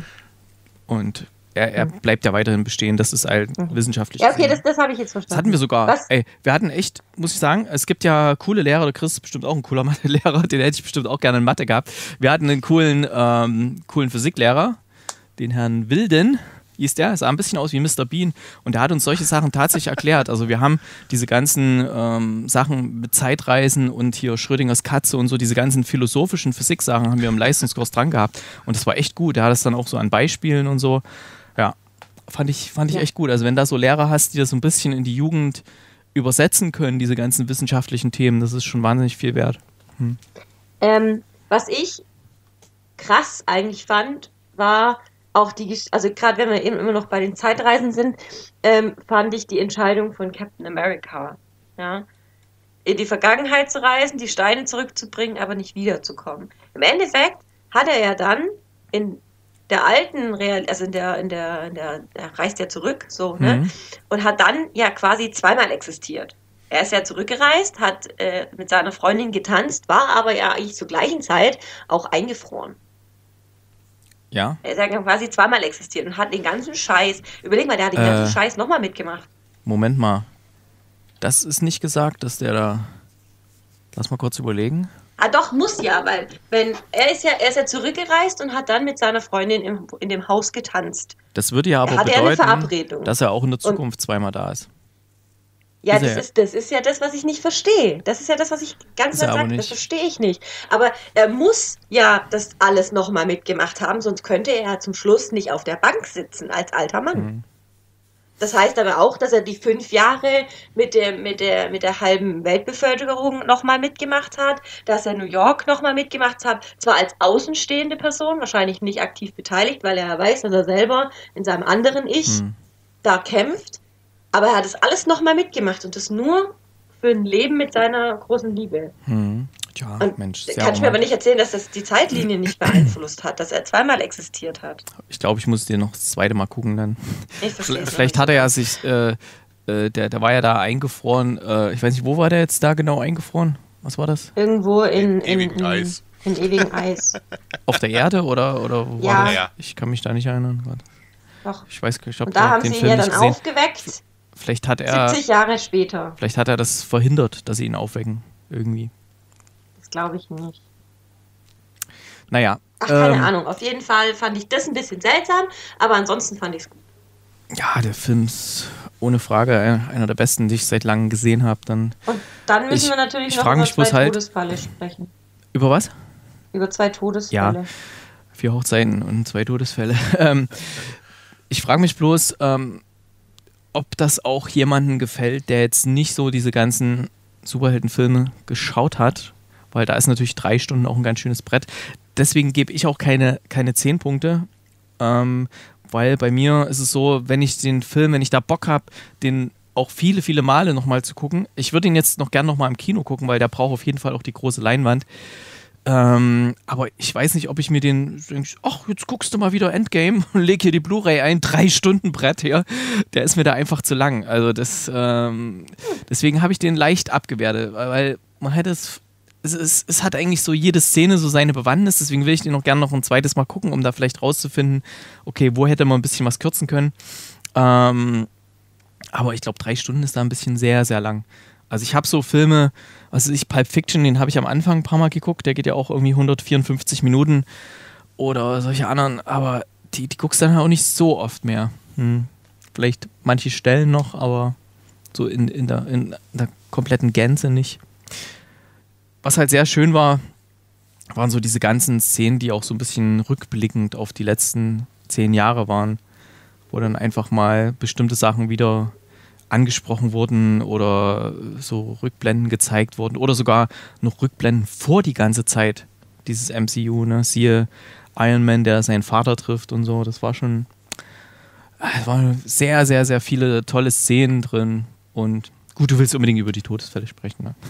Speaker 1: Und er, er bleibt ja weiterhin bestehen, das ist halt mhm. wissenschaftlich.
Speaker 2: Ja, okay, das, das habe ich jetzt verstanden.
Speaker 1: Das hatten wir sogar.
Speaker 2: Was?
Speaker 1: Ey, wir hatten echt, muss ich sagen, es gibt ja coole Lehrer, der Chris ist bestimmt auch ein cooler Mathelehrer, den hätte ich bestimmt auch gerne in Mathe gehabt. Wir hatten einen coolen, ähm, coolen Physiklehrer, den Herrn Wilden, hieß der, sah ein bisschen aus wie Mister Bean und der hat uns solche Sachen tatsächlich erklärt. Also wir haben diese ganzen ähm, Sachen mit Zeitreisen und hier Schrödingers Katze und so, diese ganzen philosophischen Physik-Sachen haben wir im Leistungskurs dran gehabt und das war echt gut. Der hat das dann auch so an Beispielen und so. Ja, fand ich, fand ich ja. echt gut. Also wenn da so Lehrer hast, die das so ein bisschen in die Jugend übersetzen können, diese ganzen wissenschaftlichen Themen, das ist schon wahnsinnig viel wert. Hm.
Speaker 2: Ähm, was ich krass eigentlich fand, war auch die, also gerade wenn wir eben immer noch bei den Zeitreisen sind, ähm, fand ich die Entscheidung von Captain America, ja, in die Vergangenheit zu reisen, die Steine zurückzubringen, aber nicht wiederzukommen. Im Endeffekt hat er ja dann in der alten Real, also in der, in der, in der, er reist ja zurück, so, ne, mhm. und hat dann ja quasi zweimal existiert. Er ist ja zurückgereist, hat äh, mit seiner Freundin getanzt, war aber ja eigentlich zur gleichen Zeit auch eingefroren.
Speaker 1: Ja.
Speaker 2: Er ist ja quasi zweimal existiert und hat den ganzen Scheiß, überleg mal, der hat den
Speaker 1: Äh.
Speaker 2: ganzen Scheiß nochmal mitgemacht.
Speaker 1: Moment mal. Das ist nicht gesagt, dass der da... Lass mal kurz überlegen.
Speaker 2: Ah doch, muss ja, weil wenn er ist ja, er ist ja zurückgereist und hat dann mit seiner Freundin im, in dem Haus getanzt.
Speaker 1: Das würde ja aber
Speaker 2: Er hatte ja eine
Speaker 1: bedeuten,
Speaker 2: Verabredung.
Speaker 1: dass er auch in der Zukunft zweimal da ist.
Speaker 2: Ja,
Speaker 1: Ist
Speaker 2: das
Speaker 1: er-
Speaker 2: ist, das ist ja das, was ich nicht verstehe. Das ist ja das, was ich ganz
Speaker 1: Ist er
Speaker 2: klar
Speaker 1: aber
Speaker 2: sage. Das
Speaker 1: nicht.
Speaker 2: verstehe ich nicht. Aber er muss ja das alles nochmal mitgemacht haben, sonst könnte er ja zum Schluss nicht auf der Bank sitzen als alter Mann.
Speaker 1: Mhm.
Speaker 2: Das heißt aber auch, dass er die fünf Jahre mit der, mit der, mit der halben Weltbevölkerung nochmal mitgemacht hat, dass er New York nochmal mitgemacht hat, zwar als außenstehende Person, wahrscheinlich nicht aktiv beteiligt, weil er ja weiß, dass er selber in seinem anderen Ich
Speaker 1: Mhm.
Speaker 2: da kämpft, aber er hat das alles nochmal mitgemacht und das nur für ein Leben mit seiner großen Liebe.
Speaker 1: Mhm. Ja,
Speaker 2: Und
Speaker 1: Mensch.
Speaker 2: kannst
Speaker 1: sehr
Speaker 2: du mir aber
Speaker 1: romantisch.
Speaker 2: nicht erzählen, dass das die Zeitlinie nicht beeinflusst hat, dass er zweimal existiert hat.
Speaker 1: Ich glaube, ich muss dir noch das zweite Mal gucken dann.
Speaker 2: Ich verstehe es
Speaker 1: Vielleicht
Speaker 2: noch
Speaker 1: hat er ja sich, äh, äh, der, der war ja da eingefroren, äh, ich weiß nicht, wo war der jetzt da genau eingefroren? Was war das?
Speaker 2: nicht. Irgendwo in,
Speaker 4: In
Speaker 2: in,
Speaker 4: ewigem
Speaker 2: in,
Speaker 4: Eis.
Speaker 2: in ewigem Eis.
Speaker 1: Auf der Erde oder, oder wo
Speaker 2: Ja.
Speaker 1: war das?
Speaker 4: Ja.
Speaker 1: Ich kann mich da nicht erinnern. Gott.
Speaker 2: Doch.
Speaker 1: Ich weiß, ich habe
Speaker 2: Und da haben
Speaker 1: den
Speaker 2: sie ihn
Speaker 1: Film
Speaker 2: ja
Speaker 1: nicht
Speaker 2: dann
Speaker 1: gesehen.
Speaker 2: aufgeweckt,
Speaker 1: Vielleicht hat er,
Speaker 2: siebzig Jahre später.
Speaker 1: vielleicht hat er das verhindert, dass sie ihn aufwecken. Irgendwie.
Speaker 2: Das glaube ich nicht.
Speaker 1: Naja.
Speaker 2: Ach, keine
Speaker 1: ähm,
Speaker 2: Ahnung. Auf jeden Fall fand ich das ein bisschen seltsam, aber ansonsten fand ich es gut.
Speaker 1: Ja, der Film ist ohne Frage äh, einer der besten, die ich seit langem gesehen habe. Dann
Speaker 2: Und dann müssen
Speaker 1: Ich-
Speaker 2: wir natürlich
Speaker 1: ich
Speaker 2: noch
Speaker 1: frage
Speaker 2: über
Speaker 1: mich bloß
Speaker 2: zwei
Speaker 1: halt-
Speaker 2: Todesfälle sprechen.
Speaker 1: über was?
Speaker 2: Über zwei Todesfälle.
Speaker 1: Vier Hochzeiten und zwei Todesfälle. ähm, ich frage mich bloß, ähm, ob das auch jemandem gefällt, der jetzt nicht so diese ganzen Superheldenfilme geschaut hat, weil da ist natürlich drei Stunden auch ein ganz schönes Brett. Deswegen gebe ich auch keine, keine zehn Punkte, ähm, weil bei mir ist es so, wenn ich den Film, wenn ich da Bock habe, den auch viele, viele Male nochmal zu gucken. Ich würde ihn jetzt noch gern nochmal im Kino gucken, weil der braucht auf jeden Fall auch die große Leinwand. Ähm, aber ich weiß nicht, ob ich mir den, denk, ach, jetzt guckst du mal wieder Endgame und leg hier die Blu-ray ein, drei Stunden Brett hier. Der ist mir da einfach zu lang. Also das, ähm, deswegen habe ich den leicht abgewertet, weil man hätte es, es, es, es hat eigentlich so jede Szene so seine Bewandtnis, deswegen will ich den noch gerne noch ein zweites Mal gucken, um da vielleicht rauszufinden, okay, wo hätte man ein bisschen was kürzen können. Ähm, aber ich glaube, drei Stunden ist da ein bisschen sehr, sehr lang. Also ich habe so Filme, was weiß ich, Pulp Fiction, den habe ich am Anfang ein paar Mal geguckt, der geht ja auch irgendwie hundertvierundfünfzig Minuten oder solche anderen, aber die, die guckst du dann auch nicht so oft mehr. Hm. Vielleicht manche Stellen noch, aber so in, in, der, in der kompletten Gänze nicht. Was halt sehr schön war, waren so diese ganzen Szenen, die auch so ein bisschen rückblickend auf die letzten zehn Jahre waren, wo dann einfach mal bestimmte Sachen wieder angesprochen wurden oder so Rückblenden gezeigt wurden oder sogar noch Rückblenden vor die ganze Zeit dieses M C U, ne? Siehe Iron Man, der seinen Vater trifft und so, das war schon, es waren sehr, sehr, sehr viele tolle Szenen drin und gut, du willst unbedingt über die Todesfälle sprechen, ne?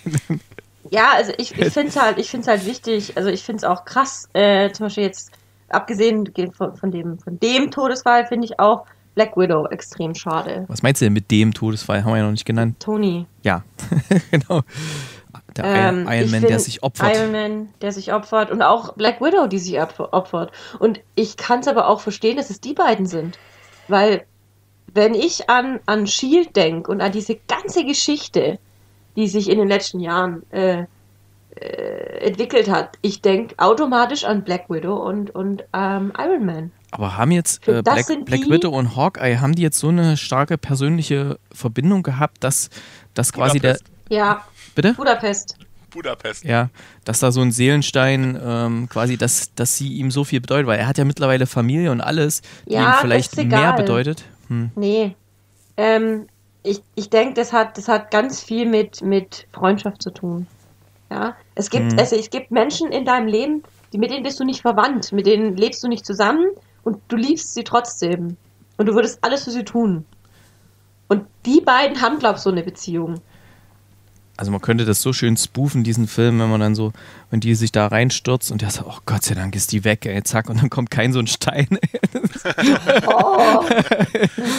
Speaker 2: Ja, also ich, ich finde es halt, ich find's halt wichtig, also ich finde es auch krass, äh, zum Beispiel jetzt, abgesehen von, von, dem, von dem Todesfall, finde ich auch Black Widow extrem schade.
Speaker 1: Was meinst du denn mit dem Todesfall? Haben wir ja noch nicht genannt.
Speaker 2: Tony.
Speaker 1: Ja, genau. Der
Speaker 2: Ähm,
Speaker 1: Iron
Speaker 2: ich
Speaker 1: Man, der
Speaker 2: find
Speaker 1: sich opfert.
Speaker 2: Iron Man, der sich opfert und auch Black Widow, die sich opf- opfert. Und ich kann es aber auch verstehen, dass es die beiden sind. Weil, wenn ich an, an S H I E L D denke und an diese ganze Geschichte, die sich in den letzten Jahren äh, äh, entwickelt hat, ich denke automatisch an Black Widow und, und ähm, Iron Man.
Speaker 1: Aber haben jetzt äh,
Speaker 2: Das
Speaker 1: Black,
Speaker 2: sind
Speaker 1: Black
Speaker 2: die-
Speaker 1: Widow und Hawkeye, haben die jetzt so eine starke persönliche Verbindung gehabt, dass, dass quasi der.
Speaker 4: Budapest.
Speaker 2: Ja,
Speaker 1: Bitte?
Speaker 2: Budapest.
Speaker 4: Budapest.
Speaker 1: Ja, dass da so ein Seelenstein ähm, quasi, dass, dass sie ihm so viel bedeutet, weil er hat ja mittlerweile Familie und alles, die
Speaker 2: Ja,
Speaker 1: ihm
Speaker 2: das
Speaker 1: vielleicht
Speaker 2: ist egal.
Speaker 1: mehr bedeutet. Hm.
Speaker 2: Nee. Ähm, ich ich denke, das hat, das hat ganz viel mit, mit Freundschaft zu tun. Ja. Es gibt,
Speaker 1: Mhm.
Speaker 2: also es gibt Menschen in deinem Leben, die, mit denen bist du nicht verwandt, mit denen lebst du nicht zusammen und du liebst sie trotzdem. Und du würdest alles für sie tun. Und die beiden haben, glaube ich, so eine Beziehung.
Speaker 1: Also man könnte das so schön spoofen, diesen Film, wenn man dann so, wenn die sich da reinstürzt und der sagt, oh Gott sei Dank ist die weg, ey, zack, und dann kommt kein so ein Stein.
Speaker 2: Oh.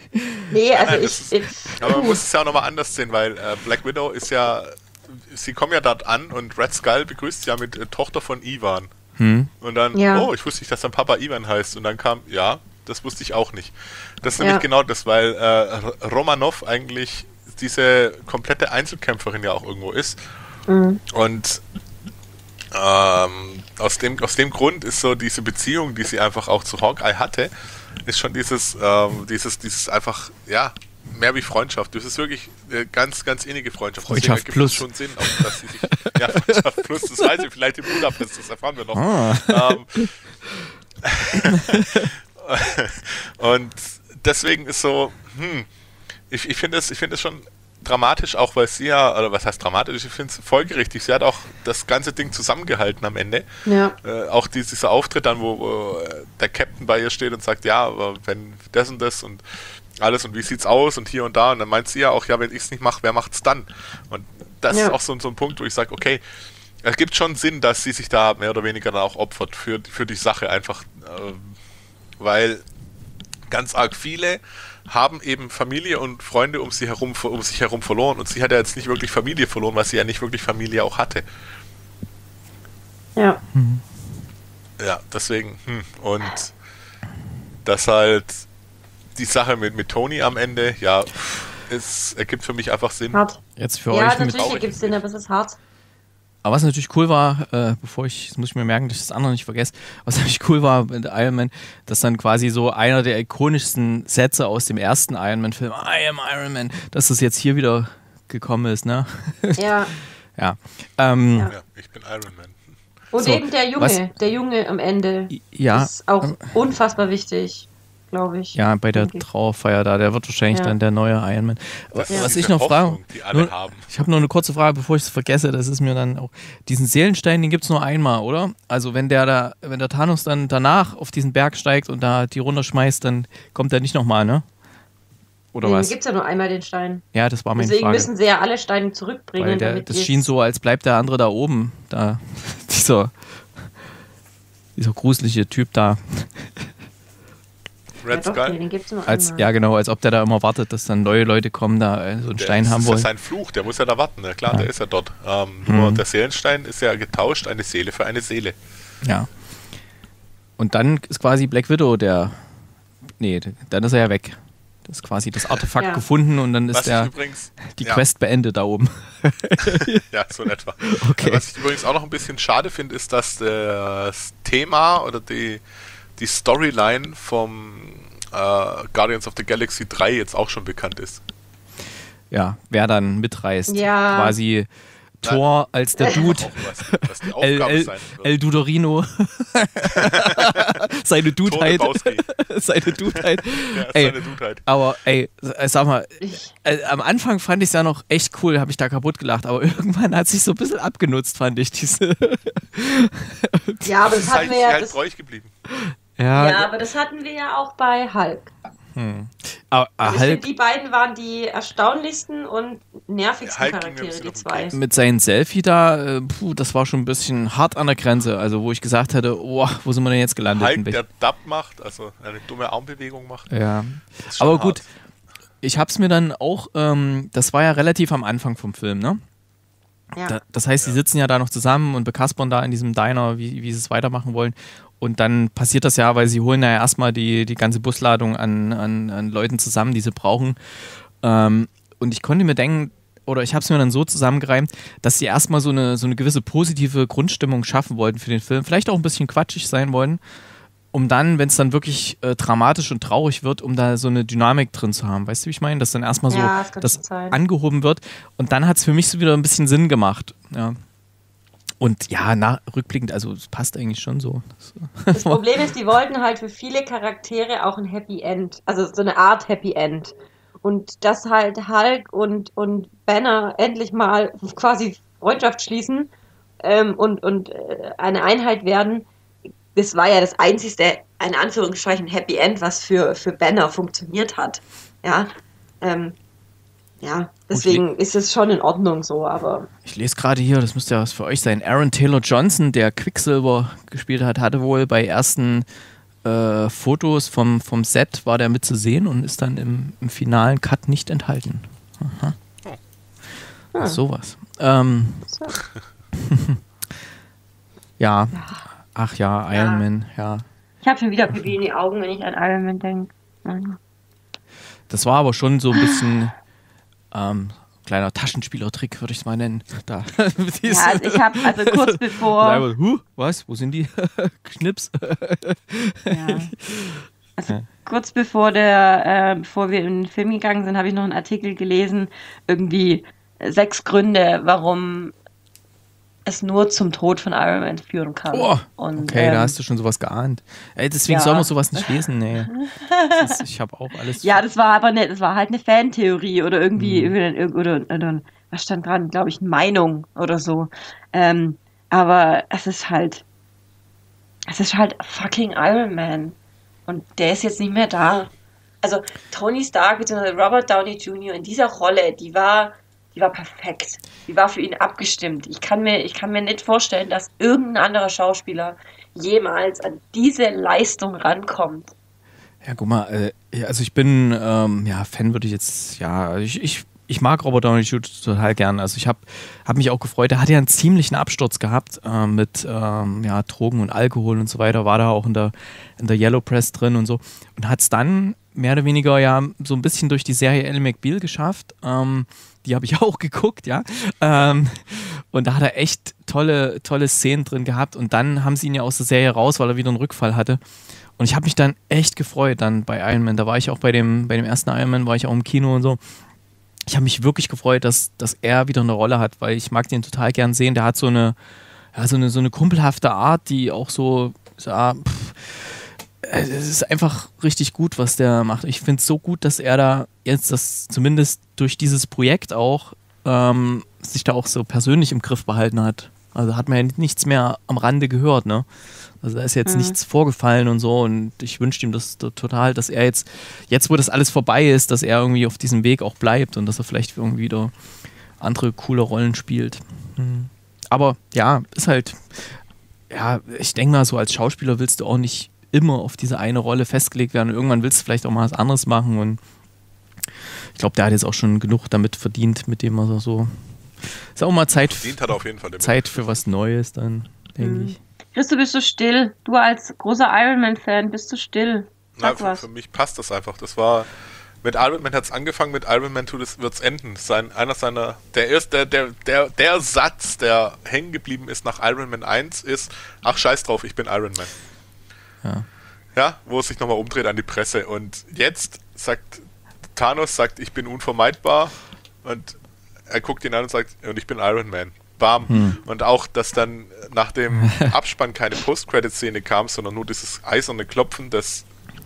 Speaker 2: Nee, also
Speaker 4: nein,
Speaker 2: ich,
Speaker 4: ist,
Speaker 2: ich...
Speaker 4: Aber man muss es ja auch nochmal anders sehen, weil äh, Black Widow ist ja... Sie kommen ja dort an und Red Skull begrüßt ja mit äh, Tochter von Ivan.
Speaker 1: Hm.
Speaker 4: Und dann,
Speaker 2: Ja.
Speaker 4: oh, ich wusste nicht, dass dein Papa Ivan heißt. Und dann kam, ja, das wusste ich auch nicht. Das ist
Speaker 2: Ja.
Speaker 4: nämlich genau das, weil äh, Romanov eigentlich diese komplette Einzelkämpferin ja auch irgendwo ist.
Speaker 2: Mhm.
Speaker 4: Und ähm, aus, dem, aus dem Grund ist so diese Beziehung, die sie einfach auch zu Hawkeye hatte, ist schon dieses, ähm, dieses, dieses einfach, ja, mehr wie Freundschaft. Das ist wirklich eine ganz, ganz innige Freundschaft.
Speaker 1: Freundschaft
Speaker 4: Deswegen
Speaker 1: plus.
Speaker 4: ergibt es schon Sinn, auch, dass sie sich, ja, Freundschaft plus, das weiß ich vielleicht im Budapest, das erfahren wir noch.
Speaker 1: Ah.
Speaker 4: Ähm, und deswegen ist so, hm, ich, ich finde es ich finde es schon dramatisch, auch weil sie ja, oder was heißt dramatisch, ich finde es folgerichtig, sie hat auch das ganze Ding zusammengehalten am Ende.
Speaker 2: Ja.
Speaker 4: Äh, auch die, dieser Auftritt dann, wo, wo der Captain bei ihr steht und sagt, ja, aber wenn das und das und alles und wie sieht's aus und hier und da, und dann meint sie ja auch, ja, wenn ich es nicht mache, wer macht's dann? Und das
Speaker 2: Ja.
Speaker 4: ist auch so, so ein Punkt, wo ich sage, okay, es gibt schon Sinn, dass sie sich da mehr oder weniger dann auch opfert für, für die Sache einfach, äh, weil ganz arg viele haben eben Familie und Freunde um sie herum, um sich herum verloren, und sie hat ja jetzt nicht wirklich Familie verloren, weil sie ja nicht wirklich Familie auch hatte.
Speaker 2: Ja.
Speaker 4: Ja, deswegen, hm. und das halt die Sache mit, mit Tony am Ende, ja, es ergibt für mich einfach Sinn.
Speaker 2: Hart.
Speaker 1: Jetzt für
Speaker 2: Ja,
Speaker 1: euch mit.
Speaker 2: natürlich ergibt es Sinn, aber es ist hart.
Speaker 1: Aber was natürlich cool war, äh, bevor ich, das muss ich mir merken, dass ich das andere nicht vergesse, was natürlich cool war mit Iron Man, dass dann quasi so einer der ikonischsten Sätze aus dem ersten Iron Man-Film, I am Iron Man, dass das jetzt hier wieder gekommen ist, ne?
Speaker 2: Ja.
Speaker 1: Ja. Ähm,
Speaker 2: Ja.
Speaker 4: Ja, ich bin Iron Man.
Speaker 2: Und
Speaker 1: So,
Speaker 2: eben der Junge,
Speaker 1: was-
Speaker 2: der Junge am Ende
Speaker 1: ja,
Speaker 2: ist auch unfassbar wichtig, glaube ich.
Speaker 1: ja, bei der
Speaker 2: denke ich.
Speaker 1: Trauerfeier da, der wird wahrscheinlich
Speaker 2: Ja.
Speaker 1: dann der neue Iron Man.
Speaker 4: Das
Speaker 1: Was
Speaker 4: ist
Speaker 1: ich
Speaker 4: diese
Speaker 1: noch frage,
Speaker 4: Hoffnung, die alle
Speaker 1: nur-
Speaker 4: haben.
Speaker 1: ich habe noch eine kurze Frage, bevor ich es vergesse, das ist mir dann auch, diesen Seelenstein, den gibt es nur einmal, oder? Also wenn der da, wenn der Thanos dann danach auf diesen Berg steigt und da die runterschmeißt, dann kommt der nicht nochmal, ne? Oder
Speaker 2: Nee,
Speaker 1: was?
Speaker 2: gibt es ja nur einmal den Stein.
Speaker 1: Ja, das war meine
Speaker 2: Deswegen
Speaker 1: Frage.
Speaker 2: müssen sie ja alle Steine zurückbringen.
Speaker 1: Weil der,
Speaker 2: damit
Speaker 1: das
Speaker 2: die
Speaker 1: schien
Speaker 2: es-
Speaker 1: so, als bleibt der andere da oben. Da, dieser, dieser gruselige Typ da.
Speaker 2: Ja,
Speaker 4: Red
Speaker 2: doch,
Speaker 4: Skull.
Speaker 2: nee, den gibt's nur
Speaker 1: Als,
Speaker 2: einmal.
Speaker 1: ja, genau, als ob der da immer wartet, dass dann neue Leute kommen, da äh, so einen
Speaker 4: Der
Speaker 1: Stein
Speaker 4: ist,
Speaker 1: haben
Speaker 4: ist
Speaker 1: wollen.
Speaker 4: ja sein Fluch, der muss ja da warten. Ja, klar,
Speaker 1: Ja.
Speaker 4: der ist ja dort. Ähm, Nur
Speaker 1: Mhm.
Speaker 4: der Seelenstein ist ja getauscht, eine Seele für eine Seele.
Speaker 1: Ja. Und dann ist quasi Black Widow der. Nee, dann ist er ja weg. Das ist quasi das Artefakt
Speaker 2: Ja.
Speaker 1: gefunden und dann ist
Speaker 4: Was ich
Speaker 1: der,
Speaker 4: übrigens,
Speaker 1: die
Speaker 4: ja,
Speaker 1: Quest beendet da oben.
Speaker 4: ja, so in etwa.
Speaker 1: Okay.
Speaker 4: Was ich übrigens auch noch ein bisschen schade finde, ist, dass das Thema oder die, die Storyline vom äh, Guardians of the Galaxy drei jetzt auch schon bekannt ist.
Speaker 1: Ja, wer dann mitreißt.
Speaker 2: Ja.
Speaker 1: Quasi Thor als der Dude.
Speaker 4: Auch was, was die
Speaker 1: El,
Speaker 4: Aufgabe
Speaker 1: El,
Speaker 4: sein wird.
Speaker 1: El Dudorino. Seine Dudeheit.
Speaker 4: Lebowski.
Speaker 1: Seine Dudeheit.
Speaker 4: Ja,
Speaker 1: Ey,
Speaker 4: seine Dudeheit.
Speaker 1: aber ey, s- sag mal,
Speaker 2: Ich,
Speaker 1: äh, am Anfang fand ich es ja noch echt cool, habe ich da kaputt gelacht, aber irgendwann hat sich so ein bisschen abgenutzt, fand ich diese.
Speaker 2: ja, aber
Speaker 4: Das
Speaker 2: das
Speaker 4: ist
Speaker 2: hatten
Speaker 4: halt,
Speaker 2: wir ja.
Speaker 4: halt
Speaker 2: Das,
Speaker 4: treu geblieben.
Speaker 1: ja,
Speaker 2: ja, aber das hatten wir ja auch bei Hulk.
Speaker 1: aber,
Speaker 2: Also ich
Speaker 1: halt
Speaker 2: finde, die beiden waren die erstaunlichsten und nervigsten
Speaker 4: Ja, Hulk ging mir ein
Speaker 2: Charaktere,
Speaker 4: bisschen
Speaker 2: die
Speaker 4: auf den
Speaker 2: zwei.
Speaker 4: Keks.
Speaker 1: mit seinem Selfie da, äh, puh, das war schon ein bisschen hart an der Grenze, also wo ich gesagt hätte, oh, wo sind wir denn jetzt gelandet? In
Speaker 4: Hulk,
Speaker 1: welch-
Speaker 4: der Dub macht, also eine dumme Armbewegung macht.
Speaker 1: ja.
Speaker 4: ist schon
Speaker 1: Aber
Speaker 4: hart.
Speaker 1: gut, ich hab's mir dann auch, ähm, das war ja relativ am Anfang vom Film, ne?
Speaker 2: Ja.
Speaker 1: Da, das heißt, die
Speaker 4: Ja.
Speaker 1: sitzen ja da noch zusammen und bekaspern da in diesem Diner, wie, wie sie es weitermachen wollen. Und dann passiert das ja, weil sie holen ja erstmal die, die ganze Busladung an, an, an Leuten zusammen, die sie brauchen. Ähm, und ich konnte mir denken, oder ich habe es mir dann so zusammengereimt, dass sie erstmal so eine, so eine gewisse positive Grundstimmung schaffen wollten für den Film. Vielleicht auch ein bisschen quatschig sein wollen, um dann, wenn es dann wirklich äh, dramatisch und traurig wird, um da so eine Dynamik drin zu haben. Weißt du, wie ich meine? Dass dann erstmal so
Speaker 2: Ja, das kann
Speaker 1: das
Speaker 2: schon sein.
Speaker 1: angehoben wird. Und dann hat es für mich so wieder ein bisschen Sinn gemacht. Ja. Und ja, na, rückblickend, also es passt eigentlich schon so.
Speaker 2: Das Problem ist, die wollten halt für viele Charaktere auch ein Happy End. Also so eine Art Happy End. Und dass halt Hulk und, und Banner endlich mal quasi Freundschaft schließen ähm, und, und äh, eine Einheit werden, das war ja das einzigste, in Anführungsstrichen, Happy End, was für, für Banner funktioniert hat. Ja, ähm, ja, deswegen ist es schon in Ordnung so, aber
Speaker 1: Ich lese gerade hier, das müsste ja was für euch sein. Aaron Taylor Johnson, der Quicksilver gespielt hat, hatte wohl bei ersten äh, Fotos vom, vom Set war der mit zu sehen und ist dann im, im finalen Cut nicht enthalten. Aha. Oh. Ach, sowas. Ähm, so. Ja, ach ja, Iron ja. Man, ja.
Speaker 2: Ich habe schon wieder Pipi in die Augen, wenn ich an Iron Man denke. Mhm.
Speaker 1: Das war aber schon so ein bisschen ähm, kleiner Taschenspielertrick, würde ich es mal nennen. Da.
Speaker 2: Ja, also ich habe also kurz bevor...
Speaker 1: huh, was? Wo sind die? Knips.
Speaker 2: Ja. Also ja. kurz bevor, der, äh, bevor wir in den Film gegangen sind, habe ich noch einen Artikel gelesen, irgendwie sechs Gründe, warum es nur zum Tod von Iron Man führen kann.
Speaker 1: Oh,
Speaker 2: und,
Speaker 1: okay,
Speaker 2: ähm,
Speaker 1: da hast du schon sowas geahnt. Ey, deswegen ja. soll man sowas nicht lesen, nee. Ist, ich habe auch alles...
Speaker 2: Ja, das war aber ne, das war halt eine Fantheorie oder irgendwie, mhm. oder, oder, oder was stand dran, glaube ich, Meinung oder so. Ähm, aber es ist halt, es ist halt fucking Iron Man. Und der ist jetzt nicht mehr da. Also Tony Stark bzw. Robert Downey Junior in dieser Rolle, die war... Die war perfekt. Die war für ihn abgestimmt. Ich kann mir, ich kann mir nicht vorstellen, dass irgendein anderer Schauspieler jemals an diese Leistung rankommt.
Speaker 1: Ja, guck mal, äh, also ich bin, ähm, ja, Fan würde ich jetzt, ja, ich, ich, ich mag Robert Downey Junior total gern. Also ich habe hab mich auch gefreut. Er hat ja einen ziemlichen Absturz gehabt äh, mit ähm, ja, Drogen und Alkohol und so weiter. War da auch in der, in der Yellow Press drin und so. Und hat es dann mehr oder weniger ja so ein bisschen durch die Serie Ally McBeal geschafft. Ähm, Die habe ich auch geguckt, ja. Ähm, und da hat er echt tolle, tolle Szenen drin gehabt. Und dann haben sie ihn ja aus der Serie raus, weil er wieder einen Rückfall hatte. Und ich habe mich dann echt gefreut dann bei Iron Man. Da war ich auch bei dem, bei dem ersten Iron Man, war ich auch im Kino und so. Ich habe mich wirklich gefreut, dass, dass er wieder eine Rolle hat, weil ich mag den total gern sehen. Der hat so eine, ja, so eine, so eine kumpelhafte Art, die auch so, ja, pff, es ist einfach richtig gut, was der macht. Ich finde es so gut, dass er da jetzt das zumindest durch dieses Projekt auch ähm, sich da auch so persönlich im Griff behalten hat. Also hat man ja nichts mehr am Rande gehört, ne? Also da ist jetzt mhm. nichts vorgefallen und so und ich wünsche ihm das total, dass er jetzt, jetzt wo das alles vorbei ist, dass er irgendwie auf diesem Weg auch bleibt und dass er vielleicht irgendwie wieder andere coole Rollen spielt. Mhm. Aber ja, ist halt, ja, ich denke mal so als Schauspieler willst du auch nicht immer auf diese eine Rolle festgelegt werden. Irgendwann willst du vielleicht auch mal was anderes machen und ich glaube, der hat jetzt auch schon genug damit verdient, mit dem er so. Ist auch mal Zeit,
Speaker 4: verdient hat er auf jeden Fall
Speaker 1: Zeit für was Neues, dann denke mhm. ich.
Speaker 2: Christo, bist du still? Du als großer Iron Man-Fan, bist du still?
Speaker 4: Sag Na, für, für mich passt das einfach. Das war mit Iron Man hat es angefangen, mit Iron Man wird es enden. Sein, einer seiner, der, erste, der, der, der Satz, der hängen geblieben ist nach Iron Man eins, ist: Ach, scheiß drauf, ich bin Iron Man. Ja. Ja, wo es sich nochmal umdreht an die Presse. Und jetzt sagt Thanos, sagt, ich bin unvermeidbar. Und er guckt ihn an und sagt, und ich bin Iron Man. Bam. Hm. Und auch, dass dann nach dem Abspann keine Post-Credit-Szene kam, sondern nur dieses eiserne Klopfen, das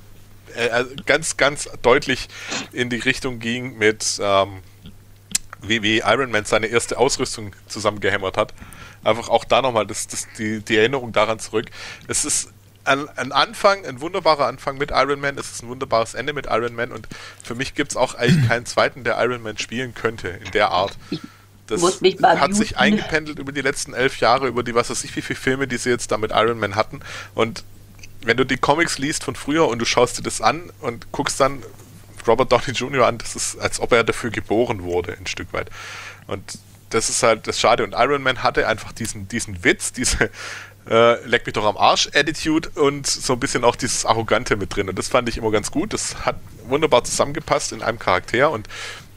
Speaker 4: äh, ganz, ganz deutlich in die Richtung ging mit ähm, wie, wie Iron Man seine erste Ausrüstung zusammengehämmert hat. Einfach auch da nochmal das, das, die, die Erinnerung daran zurück. Es ist Ein, ein Anfang, ein wunderbarer Anfang mit Iron Man, es ist ein wunderbares Ende mit Iron Man und für mich gibt es auch eigentlich keinen zweiten, der Iron Man spielen könnte in der Art. Das hat muten. sich eingependelt über die letzten elf Jahre, über die was weiß ich wie viele Filme, die sie jetzt da mit Iron Man hatten und wenn du die Comics liest von früher und du schaust dir das an und guckst dann Robert Downey Junior an, das ist, als ob er dafür geboren wurde, ein Stück weit. Und das ist halt das Schade. Und Iron Man hatte einfach diesen, diesen Witz, diese Äh, leck mich doch am Arsch Attitude und so ein bisschen auch dieses Arrogante mit drin und das fand ich immer ganz gut, das hat wunderbar zusammengepasst in einem Charakter und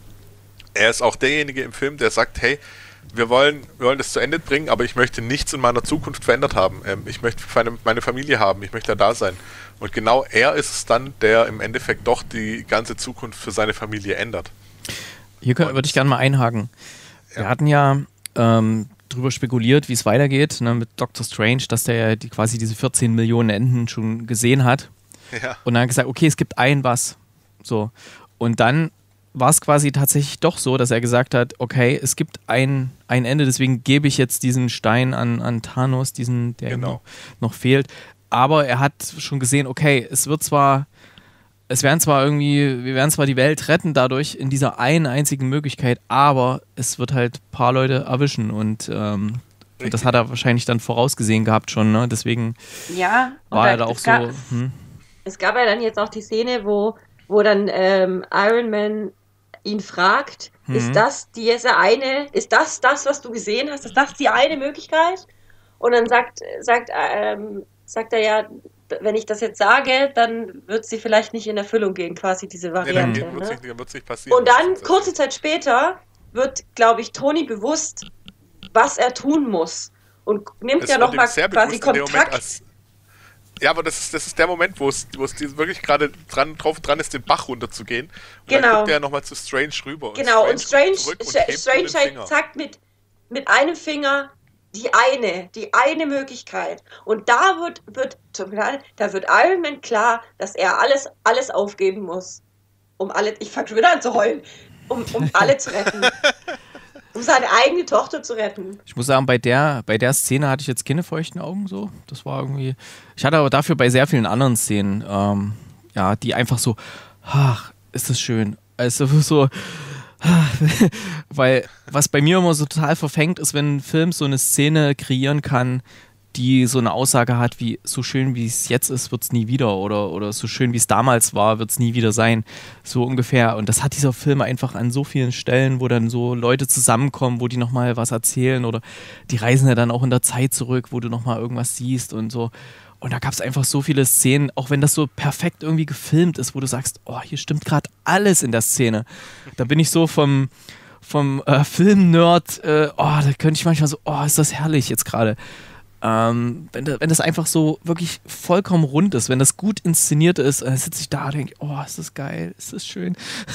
Speaker 4: er ist auch derjenige im Film, der sagt, hey, wir wollen, wir wollen das zu Ende bringen, aber ich möchte nichts in meiner Zukunft verändert haben, ähm, ich möchte meine, meine Familie haben, ich möchte da sein und genau er ist es dann, der im Endeffekt doch die ganze Zukunft für seine Familie ändert.
Speaker 1: Hier würde ich gerne mal einhaken. Ja. Wir hatten ja ähm, drüber spekuliert, wie es weitergeht, ne, mit Doctor Strange, dass der ja die, quasi diese vierzehn Millionen Enden schon gesehen hat. Ja. Und dann gesagt, okay, es gibt ein was. So. Und dann war es quasi tatsächlich doch so, dass er gesagt hat, okay, es gibt ein, ein Ende, deswegen gebe ich jetzt diesen Stein an, an Thanos, diesen, der genau. noch, noch fehlt. Aber er hat schon gesehen, okay, es wird zwar Es werden zwar irgendwie, wir werden zwar die Welt retten dadurch in dieser einen einzigen Möglichkeit, aber es wird halt ein paar Leute erwischen und, ähm, und das hat er wahrscheinlich dann vorausgesehen gehabt schon, ne? Deswegen
Speaker 2: ja,
Speaker 1: war er da auch so. Hm?
Speaker 2: es gab ja dann jetzt auch die Szene, wo, wo dann ähm, Iron Man ihn fragt, mhm. ist das diese eine, ist das das, was du gesehen hast, ist das die eine Möglichkeit? Und dann sagt, sagt, ähm, sagt er ja, wenn ich das jetzt sage, dann wird sie vielleicht nicht in Erfüllung gehen, quasi diese Variante.
Speaker 4: Nee, dann
Speaker 2: ne?
Speaker 4: wird's nicht, wird's nicht passieren.
Speaker 2: Und dann, kurze Zeit später, wird, glaube ich, Tony bewusst, was er tun muss. Und nimmt
Speaker 4: es
Speaker 2: ja nochmal quasi Kontakt.
Speaker 4: Moment, als, ja, aber das ist, das ist der Moment, wo es, wo es wirklich gerade dran, drauf dran ist, den Bach runterzugehen. Und
Speaker 2: genau.
Speaker 4: dann guckt er nochmal zu Strange rüber.
Speaker 2: Genau, und Strange,
Speaker 4: und Strange, und
Speaker 2: Strange halt sagt mit, mit einem Finger die eine, die eine Möglichkeit. Und da wird, wird, da wird Iron Man klar, dass er alles, alles aufgeben muss. Um alle, ich fange schon wieder an zu heulen, um, um alle zu retten. Um seine eigene Tochter zu retten.
Speaker 1: Ich muss sagen, bei der, bei der Szene hatte ich jetzt keine feuchten Augen so. Das war irgendwie. Ich hatte aber dafür bei sehr vielen anderen Szenen, ähm, ja, die einfach so, ach, ist das schön. Also so, weil was bei mir immer so total verfängt ist, wenn ein Film so eine Szene kreieren kann, die so eine Aussage hat wie, so schön wie es jetzt ist, wird es nie wieder, oder, oder so schön wie es damals war, wird es nie wieder sein, so ungefähr. Und das hat dieser Film einfach an so vielen Stellen, wo dann so Leute zusammenkommen, wo die nochmal was erzählen, oder die reisen ja dann auch in der Zeit zurück, wo du nochmal irgendwas siehst und so. Und da gab es einfach so viele Szenen, auch wenn das so perfekt irgendwie gefilmt ist, wo du sagst, oh, hier stimmt gerade alles in der Szene. Da bin ich so vom, vom äh, Film-Nerd, äh, oh, da könnte ich manchmal so, oh, ist das herrlich jetzt gerade. Ähm, wenn, wenn das einfach so wirklich vollkommen rund ist, wenn das gut inszeniert ist, dann sitze ich da und denke, oh, ist das geil, ist das schön.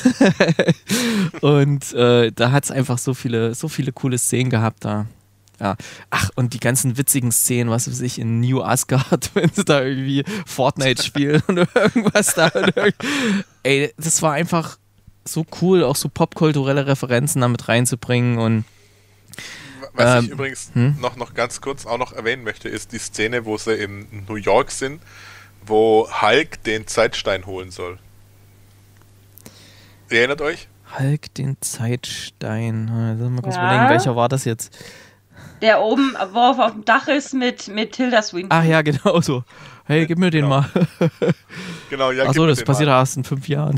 Speaker 1: Und äh, da hat es einfach so viele, so viele coole Szenen gehabt da. Ja. Ach, und die ganzen witzigen Szenen, was weiß ich, in New Asgard, wenn sie da irgendwie Fortnite spielen oder irgendwas da. Ey, das war einfach so cool, auch so popkulturelle Referenzen damit reinzubringen. Und
Speaker 4: was
Speaker 1: ähm,
Speaker 4: ich übrigens
Speaker 1: hm?
Speaker 4: noch, noch ganz kurz auch noch erwähnen möchte, ist die Szene, wo sie in New York sind, wo Hulk den Zeitstein holen soll. Ihr erinnert euch?
Speaker 1: Hulk den Zeitstein. Mal kurz
Speaker 2: ja.
Speaker 1: überlegen, welcher war das jetzt?
Speaker 2: Der oben, wo auf, auf dem Dach ist mit, mit Tilda Swinton.
Speaker 1: Ach ja, genau so. Hey, gib mir den
Speaker 4: genau.
Speaker 1: mal.
Speaker 4: Genau, ja,
Speaker 1: Achso, das passiert mal. erst in fünf Jahren.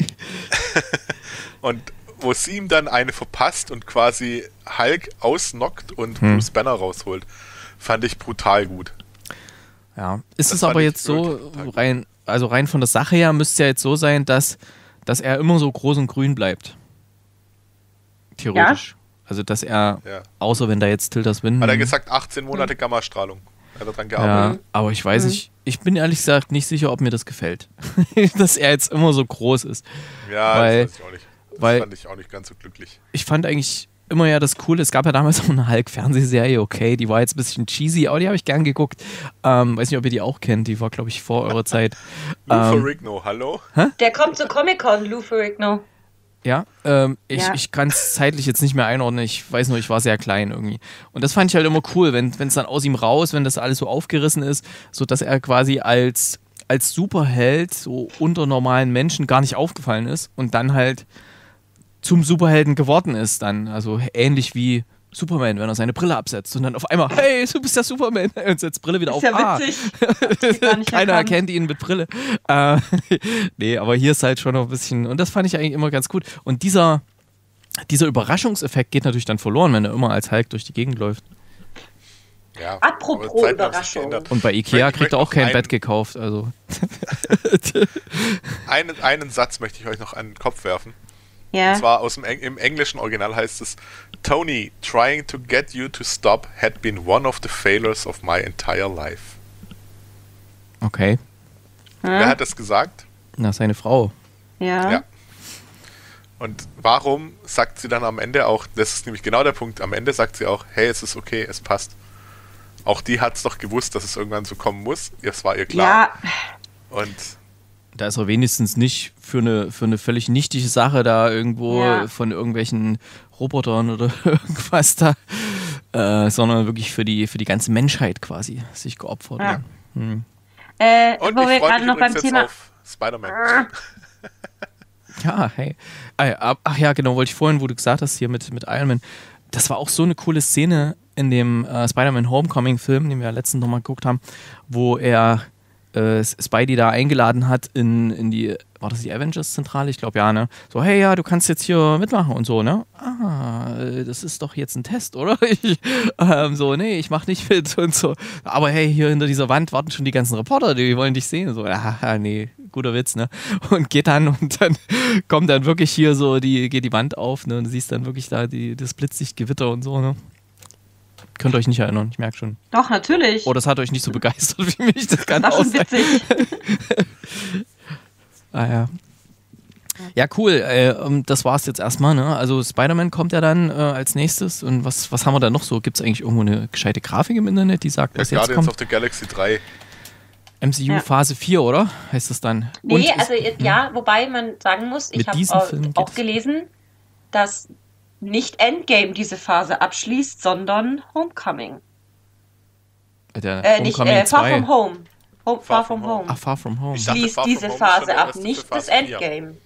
Speaker 4: Und wo sie ihm dann eine verpasst und quasi Hulk ausnockt und hm. Bruce Banner rausholt, fand ich brutal gut.
Speaker 1: Ja, ist das es aber jetzt so, rein, also rein von der Sache her, müsste es ja jetzt so sein, dass, dass er immer so groß und grün bleibt. Theoretisch. Ja? Also, dass er, ja. außer wenn da jetzt Tilda Swinton...
Speaker 4: Hat er gesagt, achtzehn Monate Gammastrahlung. Hat er dran gearbeitet.
Speaker 1: Ja, aber ich weiß mhm. nicht, ich bin ehrlich gesagt nicht sicher, ob mir das gefällt. Dass er jetzt immer so groß ist.
Speaker 4: Ja,
Speaker 1: weil,
Speaker 4: das weiß ich auch nicht. Das
Speaker 1: weil
Speaker 4: fand ich auch nicht ganz so glücklich.
Speaker 1: Ich fand eigentlich immer ja das Coole, es gab ja damals auch eine Hulk-Fernsehserie, okay, die war jetzt ein bisschen cheesy, aber die habe ich gern geguckt. Ähm, weiß nicht, ob ihr die auch kennt, die war, glaube ich, vor eurer Zeit.
Speaker 4: Lou
Speaker 1: ähm,
Speaker 4: Ferrigno, hallo?
Speaker 1: Hä?
Speaker 2: Der kommt zu Comic-Con, Lou Ferrigno.
Speaker 1: Ja, ähm, ich,
Speaker 2: ja.
Speaker 1: ich kann es zeitlich jetzt nicht mehr einordnen. Ich weiß nur, ich war sehr klein irgendwie. Und das fand ich halt immer cool, wenn es dann aus ihm raus, wenn das alles so aufgerissen ist, so dass er quasi als, als Superheld so unter normalen Menschen gar nicht aufgefallen ist und dann halt zum Superhelden geworden ist dann. Also ähnlich wie Superman, wenn er seine Brille absetzt und dann auf einmal, hey, du bist der Superman, und setzt Brille wieder
Speaker 2: ist
Speaker 1: auf.
Speaker 2: Ja witzig.
Speaker 1: Ah. Keiner erkennt ihn mit Brille. Äh, nee, aber hier ist halt schon noch ein bisschen, und das fand ich eigentlich immer ganz gut. Und dieser, dieser Überraschungseffekt geht natürlich dann verloren, wenn er immer als Hulk durch die Gegend läuft.
Speaker 4: Ja,
Speaker 2: apropos Überraschung.
Speaker 1: Und bei Ikea kriegt er auch kein Bett gekauft. Also.
Speaker 4: einen, einen Satz möchte ich euch noch an den Kopf werfen.
Speaker 2: Ja.
Speaker 4: Und zwar aus dem Eng- im englischen Original heißt es: Tony, trying to get you to stop had been one of the failures of my entire life.
Speaker 1: Okay.
Speaker 2: Hm?
Speaker 4: Wer hat das gesagt?
Speaker 1: Na, seine Frau.
Speaker 2: Ja.
Speaker 4: Ja. Und warum sagt sie dann am Ende auch, das ist nämlich genau der Punkt, am Ende sagt sie auch, hey, es ist okay, es passt. Auch die hat es doch gewusst, dass es irgendwann so kommen muss. Es war ihr klar.
Speaker 2: Ja.
Speaker 4: Und
Speaker 1: da ist er wenigstens nicht für eine, für eine völlig nichtige Sache da irgendwo
Speaker 2: ja.
Speaker 1: von irgendwelchen Robotern oder irgendwas da, äh, sondern wirklich für die, für die ganze Menschheit quasi sich geopfert.
Speaker 2: Ja.
Speaker 1: Hm.
Speaker 2: Äh,
Speaker 4: Und
Speaker 2: wo
Speaker 4: ich
Speaker 2: wir
Speaker 4: freue
Speaker 2: gerade
Speaker 4: mich
Speaker 2: noch beim
Speaker 4: übrigens
Speaker 2: Thema.
Speaker 4: jetzt auf Spider-Man.
Speaker 1: Ja, hey. Ach ja, genau, wollte ich vorhin, wo du gesagt hast, hier mit, mit Iron Man, das war auch so eine coole Szene in dem äh, Spider-Man Homecoming-Film, den wir ja letztens nochmal geguckt haben, wo er äh, Spidey da eingeladen hat in, in die, war das die Avengers-Zentrale? Ich glaube ja, ne? So, hey, ja, du kannst jetzt hier mitmachen und so, ne? Ah, das ist doch jetzt ein Test, oder? Ich, ähm, so, nee, ich mach nicht mit und so. Aber hey, hier hinter dieser Wand warten schon die ganzen Reporter, die wollen dich sehen. So, ah, nee, guter Witz, ne? Und geht dann und dann kommt dann wirklich hier so, die, geht die Wand auf, ne? Und du siehst dann wirklich da die, das Blitzlichtgewitter und so, ne? Könnt ihr euch nicht erinnern, ich merke schon.
Speaker 2: Doch, natürlich.
Speaker 1: Oh, das hat euch nicht so begeistert wie mich, das kann
Speaker 2: Das war
Speaker 1: auch
Speaker 2: schon
Speaker 1: sein.
Speaker 2: witzig.
Speaker 1: Ah ja. Ja, cool. Äh, das war's jetzt erstmal, ne? Also Spider-Man kommt ja dann äh, als nächstes. Und was, was haben wir da noch so? Gibt es eigentlich irgendwo eine gescheite Grafik im Internet, die sagt,
Speaker 4: Ja,
Speaker 1: was jetzt
Speaker 4: Guardians
Speaker 1: kommt?
Speaker 4: of the Galaxy drei.
Speaker 1: M C U
Speaker 2: Ja.
Speaker 1: Phase vier, oder? Heißt das dann?
Speaker 2: Nee,
Speaker 1: Und
Speaker 2: also
Speaker 1: ist,
Speaker 2: ja, wobei man sagen muss, ich
Speaker 1: Mit
Speaker 2: habe
Speaker 1: diesem
Speaker 2: auch,
Speaker 1: Film geht
Speaker 2: auch
Speaker 1: es-
Speaker 2: gelesen, dass nicht Endgame diese Phase abschließt, sondern Homecoming.
Speaker 1: der
Speaker 2: Äh, nicht
Speaker 1: Homecoming
Speaker 2: äh, Far
Speaker 1: zwei.
Speaker 2: From Home. Home
Speaker 4: Far
Speaker 2: Far
Speaker 4: From
Speaker 2: From
Speaker 4: Home.
Speaker 2: Home.
Speaker 1: Ach, Far From Home.
Speaker 4: Ich dachte,
Speaker 2: Schließt
Speaker 4: Far From
Speaker 2: diese
Speaker 4: Home ist
Speaker 2: Phase
Speaker 4: schon der
Speaker 2: ab,
Speaker 4: erste
Speaker 2: nicht
Speaker 4: für
Speaker 2: das
Speaker 4: Phase vier.
Speaker 2: Endgame.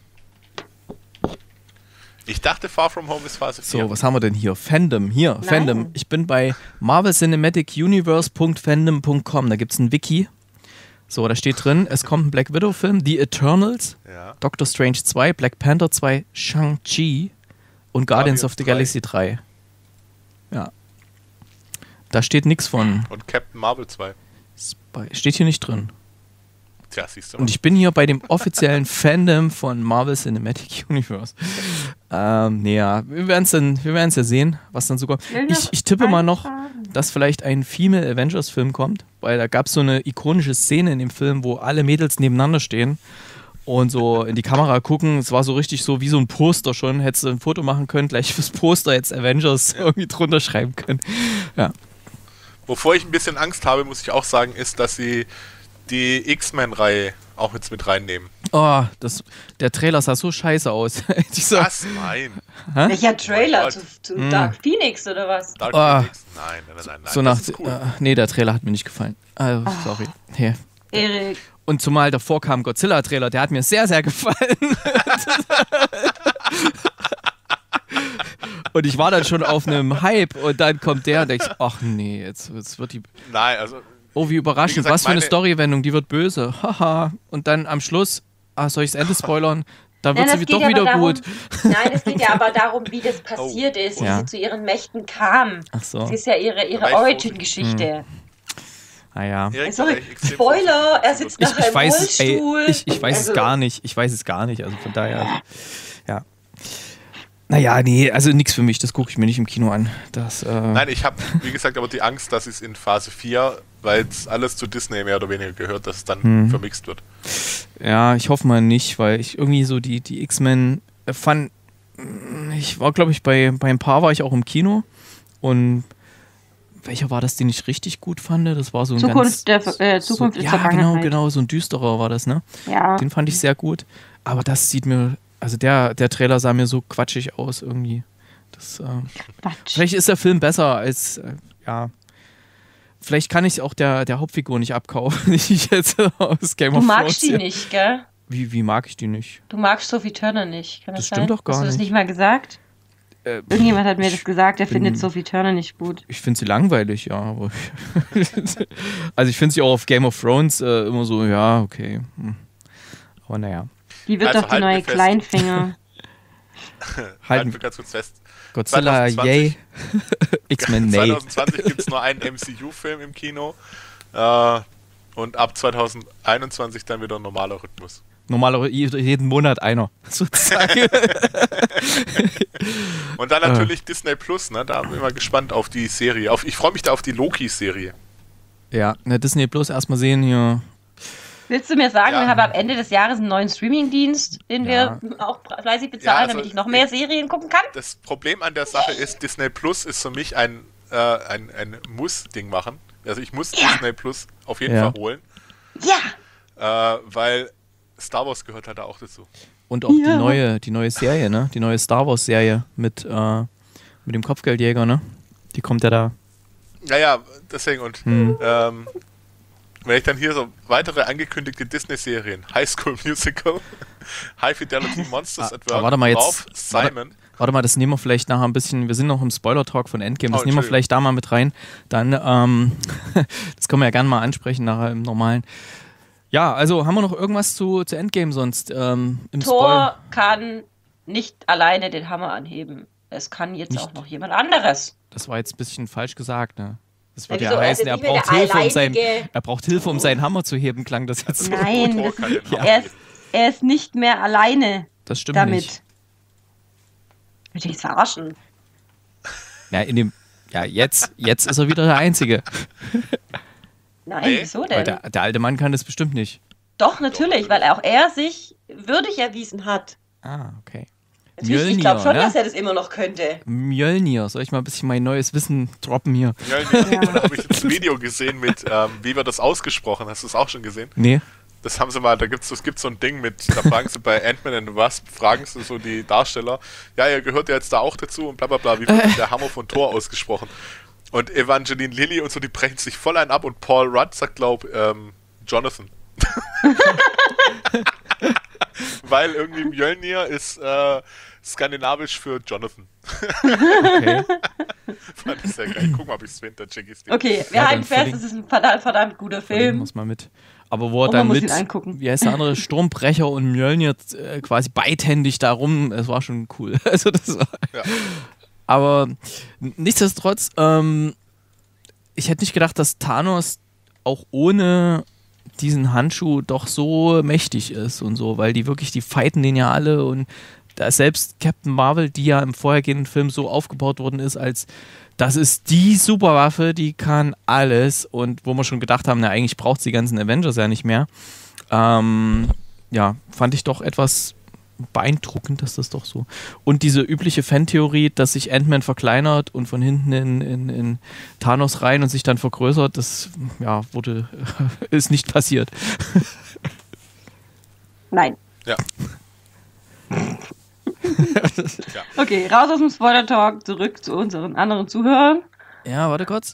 Speaker 4: Ich dachte, Far From Home ist Phase vier.
Speaker 1: So, was haben wir denn hier? Fandom, hier,
Speaker 2: Nein.
Speaker 1: Fandom. Ich bin bei marvel cinematic universe punkt fandom punkt com, da gibt es ein Wiki. So, da steht drin, es kommt ein Black Widow-Film, The Eternals,
Speaker 4: Ja.
Speaker 1: Doctor Strange zwei, Black Panther zwei, Shang-Chi und Guardians
Speaker 4: Guardians
Speaker 1: of the
Speaker 4: drei.
Speaker 1: Galaxy drei. Ja. Da steht nichts von.
Speaker 4: Und Captain Marvel zwei.
Speaker 1: Spy- Steht hier nicht drin.
Speaker 4: Tja, siehst du.
Speaker 1: Und ich bin hier bei dem offiziellen Fandom von Marvel Cinematic Universe. Ähm, nee, ja, wir werden es dann, wir werden's ja sehen, was dann so kommt. Ich, ich tippe mal noch, dass vielleicht ein Female Avengers Film kommt, weil da gab es so eine ikonische Szene in dem Film, wo alle Mädels nebeneinander stehen und so in die Kamera gucken. Es war so richtig so wie so ein Poster schon. Hättest du ein Foto machen können, gleich fürs Poster jetzt Avengers irgendwie drunter schreiben können. Ja.
Speaker 4: Wovor ich ein bisschen Angst habe, muss ich auch sagen, ist, dass sie die X-Men-Reihe auch jetzt mit reinnehmen.
Speaker 1: Oh, das, der Trailer sah so scheiße aus. Dieser,
Speaker 4: Was? Nein.
Speaker 2: Welcher Trailer?
Speaker 4: Gott.
Speaker 2: Zu, zu
Speaker 1: Mm.
Speaker 2: Dark Phoenix oder was?
Speaker 4: Dark
Speaker 1: Ah.
Speaker 4: Phoenix? Nein, nein, nein, nein.
Speaker 1: so
Speaker 4: das
Speaker 1: nach,
Speaker 4: ist cool.
Speaker 1: äh, nee, der Trailer hat mir nicht gefallen. Also, sorry. Nee.
Speaker 2: Erik.
Speaker 1: Und zumal davor kam Godzilla-Trailer, der hat mir sehr, sehr gefallen. Und ich war dann schon auf einem Hype und dann kommt der und denkst, ach nee, jetzt, jetzt wird die.
Speaker 4: Nein, also
Speaker 1: Oh, wie überraschend,
Speaker 4: Wie gesagt,
Speaker 1: was für eine
Speaker 4: meine-
Speaker 1: Storywendung, die wird böse. Haha. Und dann am Schluss, ah, soll ich das Ende spoilern? Dann wird
Speaker 2: Nein,
Speaker 1: sie
Speaker 2: das
Speaker 1: doch
Speaker 2: geht
Speaker 1: wieder
Speaker 2: aber darum,
Speaker 1: gut.
Speaker 2: Nein, es geht ja aber darum, wie das passiert ist, wie
Speaker 1: Ja.
Speaker 2: sie zu ihren Mächten kam.
Speaker 1: Ach so.
Speaker 2: Das ist ja ihre, ihre
Speaker 4: Aber ich-
Speaker 2: Origin-Geschichte.
Speaker 1: Naja.
Speaker 4: Erik,
Speaker 2: Sorry,
Speaker 4: da war ich extrem
Speaker 2: Spoiler, er
Speaker 4: vorsichtig.
Speaker 2: sitzt
Speaker 1: Ich,
Speaker 2: nachher
Speaker 1: ich
Speaker 2: im
Speaker 1: weiß es, ey,
Speaker 2: Rollstuhl.
Speaker 1: ich, ich weiß
Speaker 2: Also-
Speaker 1: es gar nicht. Ich weiß es gar nicht. Also von daher, also, ja. Naja, nee, also nichts für mich. Das gucke ich mir nicht im Kino an. Das, äh,
Speaker 4: Nein, ich habe, wie gesagt, aber die Angst, dass es in Phase vier, weil es alles zu Disney mehr oder weniger gehört, dass es dann
Speaker 1: Hm.
Speaker 4: vermixt wird.
Speaker 1: Ja, ich hoffe mal nicht, weil ich irgendwie so die, die X-Men äh, fand. Ich war, glaube ich, bei, bei ein paar war ich auch im Kino. Und welcher war das, den ich richtig gut fand? Das war so ein
Speaker 2: Zukunft
Speaker 1: ganz.
Speaker 2: der- äh, Zukunft
Speaker 1: so,
Speaker 2: ist
Speaker 1: ja, genau,
Speaker 2: Vergangenheit.
Speaker 1: genau, so ein düsterer war das, ne?
Speaker 2: Ja.
Speaker 1: Den fand ich sehr gut. Aber das sieht mir. Also der, der Trailer sah mir so quatschig aus irgendwie. Das, äh,
Speaker 2: Quatsch.
Speaker 1: vielleicht ist der Film besser als. Äh, ja. Vielleicht kann ich auch der, der Hauptfigur nicht abkaufen, die ich jetzt aus Game
Speaker 2: Du
Speaker 1: of Thrones.
Speaker 2: magst die
Speaker 1: hier-
Speaker 2: nicht, gell?
Speaker 1: Wie, wie mag ich die nicht?
Speaker 2: Du magst Sophie Turner nicht. Kann das,
Speaker 1: Das stimmt
Speaker 2: sein?
Speaker 1: doch gar
Speaker 2: Hast du das
Speaker 1: nicht.
Speaker 2: nicht mal gesagt?
Speaker 1: Äh,
Speaker 2: Irgendjemand hat mir das gesagt, er
Speaker 1: bin-
Speaker 2: findet Sophie Turner nicht gut.
Speaker 1: Ich finde sie langweilig, ja. Aber also ich finde sie auch auf Game of Thrones äh, immer so, ja, okay. Hm. Aber naja.
Speaker 2: Die wird
Speaker 4: Also
Speaker 2: doch die
Speaker 4: halten wir
Speaker 2: neue
Speaker 4: fest.
Speaker 2: Kleinfinger.
Speaker 4: Halten wir ganz kurz fest.
Speaker 1: Godzilla, yay.
Speaker 4: zwanzig
Speaker 1: X-Men, nee.
Speaker 4: zwanzig zwanzig gibt es nur einen M C U-Film im Kino. Äh, und ab zwanzig einundzwanzig dann wieder ein normaler Rhythmus.
Speaker 1: Normalerweise jeden Monat einer, sozusagen.
Speaker 4: Und dann natürlich Disney Plus, ne? Da bin ich mal gespannt auf die Serie. Auf, ich freue mich da auf die Loki-Serie.
Speaker 1: Ja, na, Disney Plus erstmal sehen hier.
Speaker 2: Willst du mir sagen,
Speaker 4: Ja.
Speaker 2: wir haben am Ende des Jahres einen neuen Streaming-Dienst, den
Speaker 1: Ja.
Speaker 2: wir auch fleißig bezahlen,
Speaker 4: Ja, also
Speaker 2: damit ich noch mehr Serien gucken kann?
Speaker 4: Das Problem an der Sache ist, Disney Plus ist für mich ein, äh, ein, ein Muss-Ding machen. Also ich muss
Speaker 2: Ja.
Speaker 4: Disney Plus auf jeden
Speaker 1: Ja.
Speaker 4: Fall holen,
Speaker 2: Ja!
Speaker 4: äh, weil Star Wars gehört halt da auch dazu.
Speaker 1: Und auch
Speaker 2: Ja.
Speaker 1: die neue, die neue Serie, ne? Die neue Star Wars Serie mit, äh, mit dem Kopfgeldjäger, ne? Die kommt ja da.
Speaker 4: Naja, deswegen und
Speaker 1: Hm.
Speaker 4: ähm, wenn ich dann hier so weitere angekündigte Disney-Serien, High School Musical, High Fidelity Monsters
Speaker 1: Ah,
Speaker 4: at Work,
Speaker 1: warte mal jetzt.
Speaker 4: Ralph Simon.
Speaker 1: Warte mal, das nehmen wir vielleicht nachher ein bisschen, wir sind noch im Spoiler-Talk von Endgame, das
Speaker 4: Oh,
Speaker 1: nehmen wir
Speaker 4: Entschuldigung.
Speaker 1: vielleicht da mal mit rein. Dann, ähm, das können wir ja gerne mal ansprechen nachher im Normalen. Ja, also haben wir noch irgendwas zu, zu Endgame sonst? Ähm, im
Speaker 2: Thor Spoil- kann nicht alleine den Hammer anheben. Es kann jetzt nicht. Auch noch jemand anderes.
Speaker 1: Das war jetzt ein bisschen falsch gesagt, ne? Das würde
Speaker 2: ja,
Speaker 1: ja heißen, er braucht, Hilfe, um seinen, er braucht Hilfe, um seinen Hammer zu heben, klang das jetzt so.
Speaker 2: Nein, das ist, ja. er, ist, er ist nicht mehr alleine
Speaker 1: das stimmt
Speaker 2: damit.
Speaker 1: Nicht.
Speaker 2: Will ich jetzt verarschen?
Speaker 1: Ja, in dem, ja jetzt, jetzt ist er wieder der Einzige.
Speaker 2: Nein, nee. Wieso denn?
Speaker 1: Weil der, der alte Mann kann das bestimmt nicht.
Speaker 2: Doch, natürlich, weil auch er sich würdig erwiesen hat.
Speaker 1: Ah, okay.
Speaker 2: Mjölnir, ich glaube schon, ne? Dass er das immer noch könnte.
Speaker 1: Mjölnir, soll ich mal ein bisschen mein neues Wissen droppen hier?
Speaker 4: Mjölnir, ja. Da habe ich jetzt ein Video gesehen mit, ähm, wie wird das ausgesprochen? Hast du es auch schon gesehen?
Speaker 1: Nee.
Speaker 4: Das haben sie mal, da gibt's, es gibt so ein Ding mit, da fragen sie bei Ant-Man and the Wasp, fragen sie so die Darsteller, ja, ihr gehört ja jetzt da auch dazu und bla bla bla, wie wird äh. der Hammer von Thor ausgesprochen? Und Evangeline Lilly und so, die brechen sich voll ein ab und Paul Rudd sagt, glaub, ähm, Jonathan. Weil irgendwie Mjölnir ist äh, skandinavisch für Jonathan.
Speaker 1: Okay.
Speaker 4: Fand ich sehr geil. Guck mal, ob ich es finde, check ich's dir.
Speaker 2: Okay, wir ja, halten fest, es ist ein verdammt, verdammt guter Film.
Speaker 1: Muss man mit. Aber wo er dann mit, wie heißt der andere, Sturmbrecher und Mjölnir äh, quasi beidhändig da rum, es war schon cool. Also das war, ja. Aber nichtsdestotrotz, ähm, ich hätte nicht gedacht, dass Thanos auch ohne diesen Handschuh doch so mächtig ist und so, weil die wirklich, die fighten den ja alle und da selbst Captain Marvel, die ja im vorhergehenden Film so aufgebaut worden ist, als das ist die Superwaffe, die kann alles und wo wir schon gedacht haben, na eigentlich braucht sie die ganzen Avengers ja nicht mehr. Ähm, ja, fand ich doch etwas beeindruckend, dass das doch so. Und diese übliche Fantheorie, dass sich Ant-Man verkleinert und von hinten in, in, in Thanos rein und sich dann vergrößert, das ja, wurde, ist nicht passiert.
Speaker 2: Nein.
Speaker 4: Ja.
Speaker 2: Ja. Okay, raus aus dem Spoiler-Talk, zurück zu unseren anderen Zuhörern.
Speaker 1: Ja, warte kurz.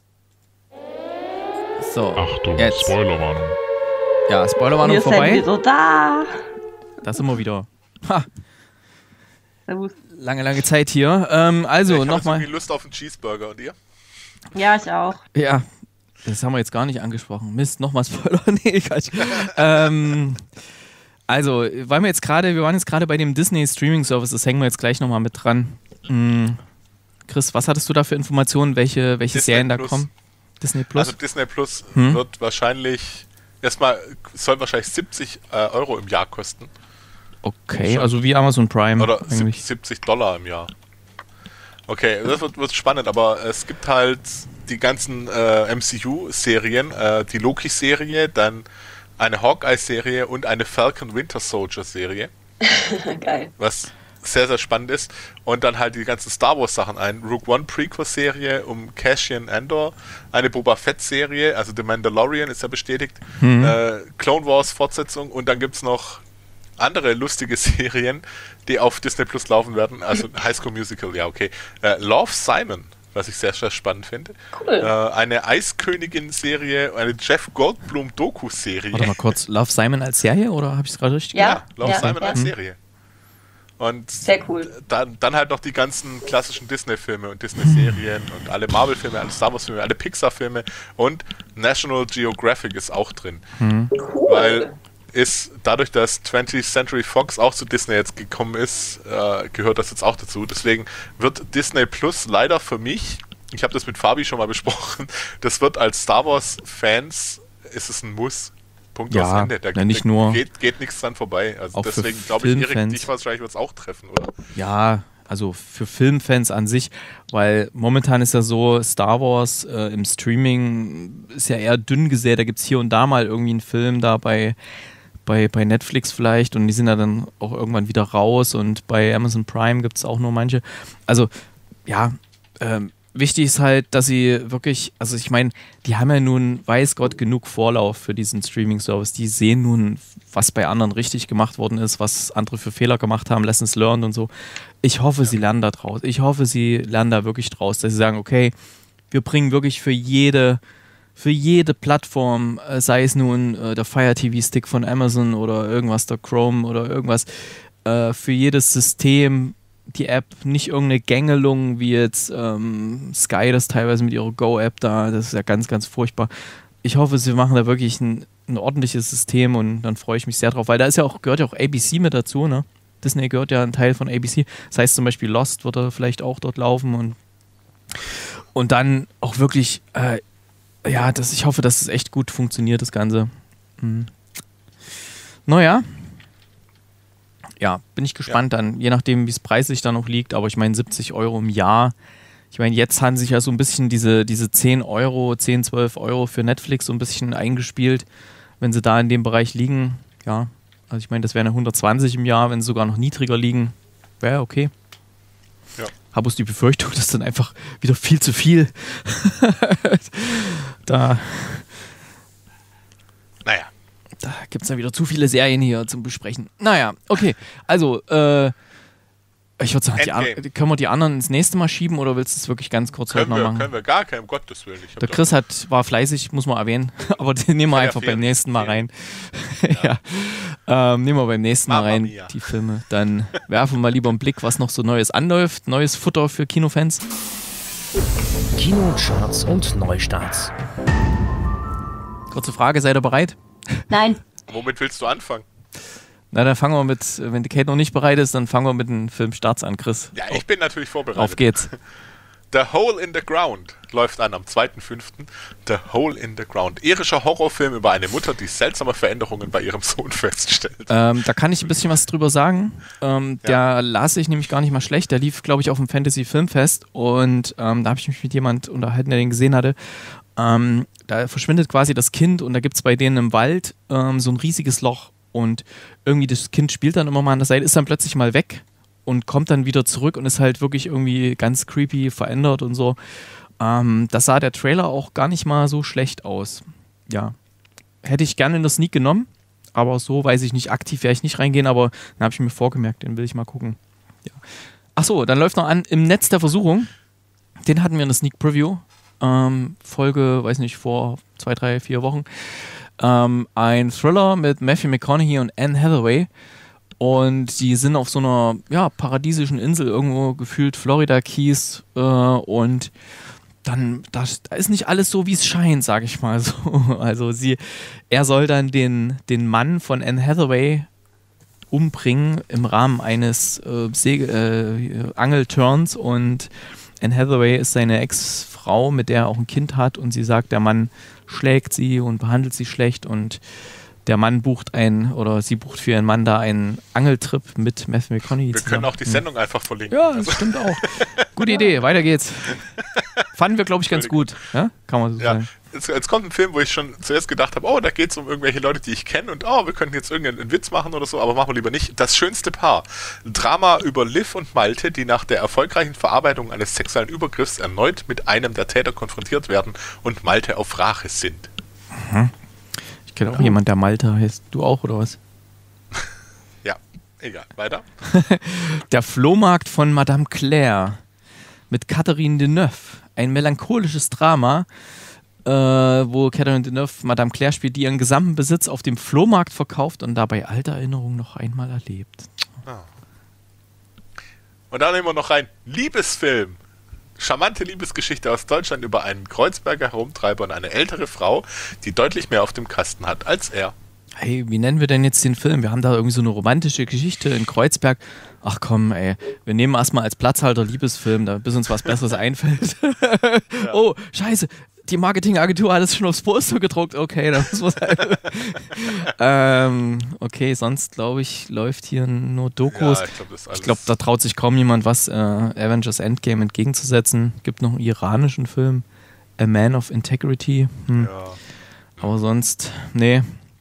Speaker 1: So,
Speaker 3: Achtung,
Speaker 1: jetzt.
Speaker 3: Spoilerwarnung.
Speaker 1: Ja, Spoilerwarnung
Speaker 2: wir
Speaker 1: vorbei.
Speaker 2: Wir sind wieder da.
Speaker 1: Da sind wir wieder. Ha.
Speaker 2: Servus.
Speaker 1: Lange, lange Zeit hier. Ähm, also,
Speaker 4: ich
Speaker 1: nochmal.
Speaker 4: Ich habe Lust auf einen Cheeseburger und ihr?
Speaker 2: Ja, ich auch.
Speaker 1: Ja, das haben wir jetzt gar nicht angesprochen. Mist, nochmal Spoiler. Nee, Quatsch. ähm, also, weil wir jetzt gerade, wir waren jetzt gerade bei dem Disney Streaming Service, das hängen wir jetzt gleich nochmal mit dran. Mhm. Chris, was hattest du da für Informationen, welche, welche Serien da
Speaker 4: Plus.
Speaker 1: kommen? Disney Plus?
Speaker 4: Also Disney Plus
Speaker 1: hm?
Speaker 4: wird wahrscheinlich, erstmal soll wahrscheinlich siebzig äh, Euro im Jahr kosten.
Speaker 1: Okay, also wie Amazon Prime.
Speaker 4: Oder
Speaker 1: eigentlich.
Speaker 4: siebzig Dollar im Jahr. Okay, das wird, wird spannend, aber es gibt halt die ganzen äh, M C U-Serien, äh, die Loki-Serie, dann eine Hawkeye-Serie und eine Falcon Winter Soldier-Serie.
Speaker 2: Geil.
Speaker 4: Was sehr, sehr spannend ist. Und dann halt die ganzen Star Wars-Sachen ein. Rogue One Prequel-Serie um Cassian Andor, eine Boba Fett-Serie, also The Mandalorian ist ja bestätigt,
Speaker 1: mhm.
Speaker 4: äh, Clone Wars-Fortsetzung und dann gibt es noch andere lustige Serien, die auf Disney Plus laufen werden. Also High School Musical, ja okay. Äh, Love, Simon, was ich sehr, sehr spannend finde.
Speaker 2: Cool.
Speaker 4: Äh, eine Eiskönigin-Serie, eine Jeff Goldblum-Doku-Serie.
Speaker 1: Warte mal kurz, Love, Simon als Serie oder habe ich es gerade richtig
Speaker 2: ja,
Speaker 4: ja, Love,
Speaker 2: ja,
Speaker 4: Simon
Speaker 2: ja.
Speaker 4: als Serie. Und
Speaker 2: sehr cool.
Speaker 4: Dann, dann halt noch die ganzen klassischen Disney-Filme und Disney-Serien und alle Marvel-Filme, alle Star Wars-Filme, alle Pixar-Filme und National Geographic ist auch drin.
Speaker 1: Mhm.
Speaker 2: Cool.
Speaker 4: Weil ist dadurch, dass twentieth Century Fox auch zu Disney jetzt gekommen ist, äh, gehört das jetzt auch dazu. Deswegen wird Disney Plus leider für mich, ich habe das mit Fabi schon mal besprochen, das wird als Star Wars-Fans, ist es ein Muss. Punkt
Speaker 1: ja,
Speaker 4: aus Ende. Da,
Speaker 1: ja, nicht
Speaker 4: da
Speaker 1: nur
Speaker 4: geht, geht nichts dran vorbei. Also
Speaker 1: auch
Speaker 4: deswegen glaube ich, Erik, dich wahrscheinlich wird es auch treffen, oder?
Speaker 1: Ja, also für Filmfans an sich, weil momentan ist ja so, Star Wars äh, im Streaming ist ja eher dünn gesät, da gibt es hier und da mal irgendwie einen Film da bei, bei, bei Netflix vielleicht und die sind ja dann auch irgendwann wieder raus und bei Amazon Prime gibt es auch nur manche. Also ja, ähm, wichtig ist halt, dass sie wirklich, also ich meine, die haben ja nun, weiß Gott, genug Vorlauf für diesen Streaming-Service. Die sehen nun, was bei anderen richtig gemacht worden ist, was andere für Fehler gemacht haben, Lessons learned und so. Ich hoffe, ja. sie lernen da draus. Ich hoffe, sie lernen da wirklich draus, dass sie sagen, okay, wir bringen wirklich für jede, für jede Plattform, äh, sei es nun äh, der Fire T V-Stick von Amazon oder irgendwas, der Chrome oder irgendwas, äh, für jedes System die App, nicht irgendeine Gängelung wie jetzt ähm, Sky das teilweise mit ihrer Go-App da, das ist ja ganz, ganz furchtbar. ich hoffe, sie machen da wirklich ein, ein ordentliches System und dann freue ich mich sehr drauf, weil da ist ja auch, gehört ja auch A B C mit dazu, ne? Disney gehört ja ein Teil von A B C. Das heißt zum Beispiel Lost wird er vielleicht auch dort laufen und, und dann auch wirklich, äh, ja, das, ich hoffe, dass es echt gut funktioniert, das Ganze. Hm. Naja. Ja, bin ich gespannt ja. dann, je nachdem, wie es preislich dann noch liegt, aber ich meine siebzig Euro im Jahr. Ich meine, jetzt haben sich ja so ein bisschen diese, diese zehn Euro, zehn, zwölf Euro für Netflix so ein bisschen eingespielt, wenn sie da in dem Bereich liegen. Ja, also ich meine, das wären ja hundertzwanzig im Jahr, wenn sie sogar noch niedriger liegen. Wäre okay.
Speaker 4: Ja.
Speaker 1: Habe bloß die Befürchtung, dass dann einfach wieder viel zu viel da...
Speaker 4: Naja.
Speaker 1: Da gibt es dann wieder zu viele Serien hier zum Besprechen. Naja, okay. Also, äh, ich würde sagen, die an, können wir die anderen ins nächste Mal schieben oder willst du es wirklich ganz kurz
Speaker 4: können
Speaker 1: heute noch
Speaker 4: wir,
Speaker 1: machen?
Speaker 4: Können wir gar keinen, um Gottes Willen. Ich
Speaker 1: Der Chris hat, war fleißig, muss man erwähnen, aber den nehmen wir einfach ja beim nächsten Mal rein. Ja. ja. Ähm, nehmen wir beim nächsten Mal rein, Mia. Die Filme. Dann werfen wir mal lieber einen Blick, was noch so Neues anläuft. Neues Futter für Kinofans.
Speaker 3: Kinocharts und Neustarts.
Speaker 1: Kurze Frage, seid ihr bereit?
Speaker 2: Nein.
Speaker 4: Womit willst du anfangen?
Speaker 1: Na, dann fangen wir mit, wenn die Kate noch nicht bereit ist, dann fangen wir mit den Filmstarts an, Chris.
Speaker 4: Ja, ich bin natürlich vorbereitet.
Speaker 1: Auf geht's.
Speaker 4: The Hole in the Ground läuft an am zweiten fünften The Hole in the Ground. Irischer Horrorfilm über eine Mutter, die seltsame Veränderungen bei ihrem Sohn feststellt.
Speaker 1: Ähm, da kann ich ein bisschen was drüber sagen. Ähm, ja. Der las ich nämlich gar nicht mal schlecht. Der lief, glaube ich, auf dem Fantasy Filmfest und ähm, da habe ich mich mit jemand unterhalten, der den gesehen hatte. Ähm, da verschwindet quasi das Kind und da gibt es bei denen im Wald ähm, so ein riesiges Loch und irgendwie das Kind spielt dann immer mal an der Seite, ist dann plötzlich mal weg und kommt dann wieder zurück und ist halt wirklich irgendwie ganz creepy verändert und so. Ähm, das sah der Trailer auch gar nicht mal so schlecht aus. Ja, hätte ich gerne in der Sneak genommen, aber so weiß ich nicht, aktiv werde ich nicht reingehen, aber dann habe ich mir vorgemerkt, den will ich mal gucken. Ja. Achso, dann läuft noch an Im Netz der Versuchung. Den hatten wir in der Sneak Preview. Ähm, Folge, weiß nicht, vor zwei, drei, vier Wochen. Ähm, ein Thriller mit Matthew McConaughey und Anne Hathaway. Und die sind auf so einer ja, paradiesischen Insel, irgendwo gefühlt Florida Keys. Äh, und dann, da, da ist nicht alles so, wie es scheint, sag ich mal so. Also sie, er soll dann den, den Mann von Anne Hathaway umbringen im Rahmen eines äh, Segel, äh, Angelturns und Anne Hathaway ist seine Ex-Frau, mit der er auch ein Kind hat und sie sagt, der Mann schlägt sie und behandelt sie schlecht und der Mann bucht ein, oder sie bucht für ihren Mann da einen Angeltrip mit Matthew McConaughey
Speaker 4: Wir
Speaker 1: zusammen.
Speaker 4: können auch die Sendung einfach verlinken.
Speaker 1: Ja, das stimmt auch. Gute Idee, weiter geht's. Fanden wir, glaube ich, ganz gut. Ja? Kann man so
Speaker 4: ja.
Speaker 1: sagen.
Speaker 4: Jetzt, jetzt kommt ein Film, wo ich schon zuerst gedacht habe, oh, da geht es um irgendwelche Leute, die ich kenne und oh, wir könnten jetzt irgendeinen Witz machen oder so, aber machen wir lieber nicht. Das schönste Paar. Ein Drama über Liv und Malte, die nach der erfolgreichen Verarbeitung eines sexuellen Übergriffs erneut mit einem der Täter konfrontiert werden und Malte auf Rache sind.
Speaker 1: Mhm. Ich kenne auch
Speaker 4: Ja.
Speaker 1: jemanden, der Malte heißt. Du auch, oder was?
Speaker 4: Ja, egal. Weiter.
Speaker 1: Der Flohmarkt von Madame Claire mit Catherine Deneuve. Ein melancholisches Drama, äh, wo Catherine Deneuve Madame Claire spielt, die ihren gesamten Besitz auf dem Flohmarkt verkauft und dabei alte Erinnerungen noch einmal erlebt.
Speaker 4: Ah. Und dann nehmen wir noch rein. Liebesfilm. Charmante Liebesgeschichte aus Deutschland über einen Kreuzberger Herumtreiber und eine ältere Frau, die deutlich mehr auf dem Kasten hat als er.
Speaker 1: Hey, wie nennen wir denn jetzt den Film? Wir haben da irgendwie so eine romantische Geschichte in Kreuzberg. Ach komm, ey, wir nehmen erstmal als Platzhalter Liebesfilm, da bis uns was Besseres einfällt. Ja. Oh, scheiße, die Marketingagentur hat es schon aufs Poster gedruckt. Okay, da muss man sein. ähm, okay, sonst glaube ich, läuft hier nur Dokus.
Speaker 4: Ja, ich glaube,
Speaker 1: ich glaube, da traut sich kaum jemand was äh, Avengers Endgame entgegenzusetzen. Gibt noch einen iranischen Film, A Man of Integrity. Hm.
Speaker 4: Ja.
Speaker 1: Aber sonst, nee.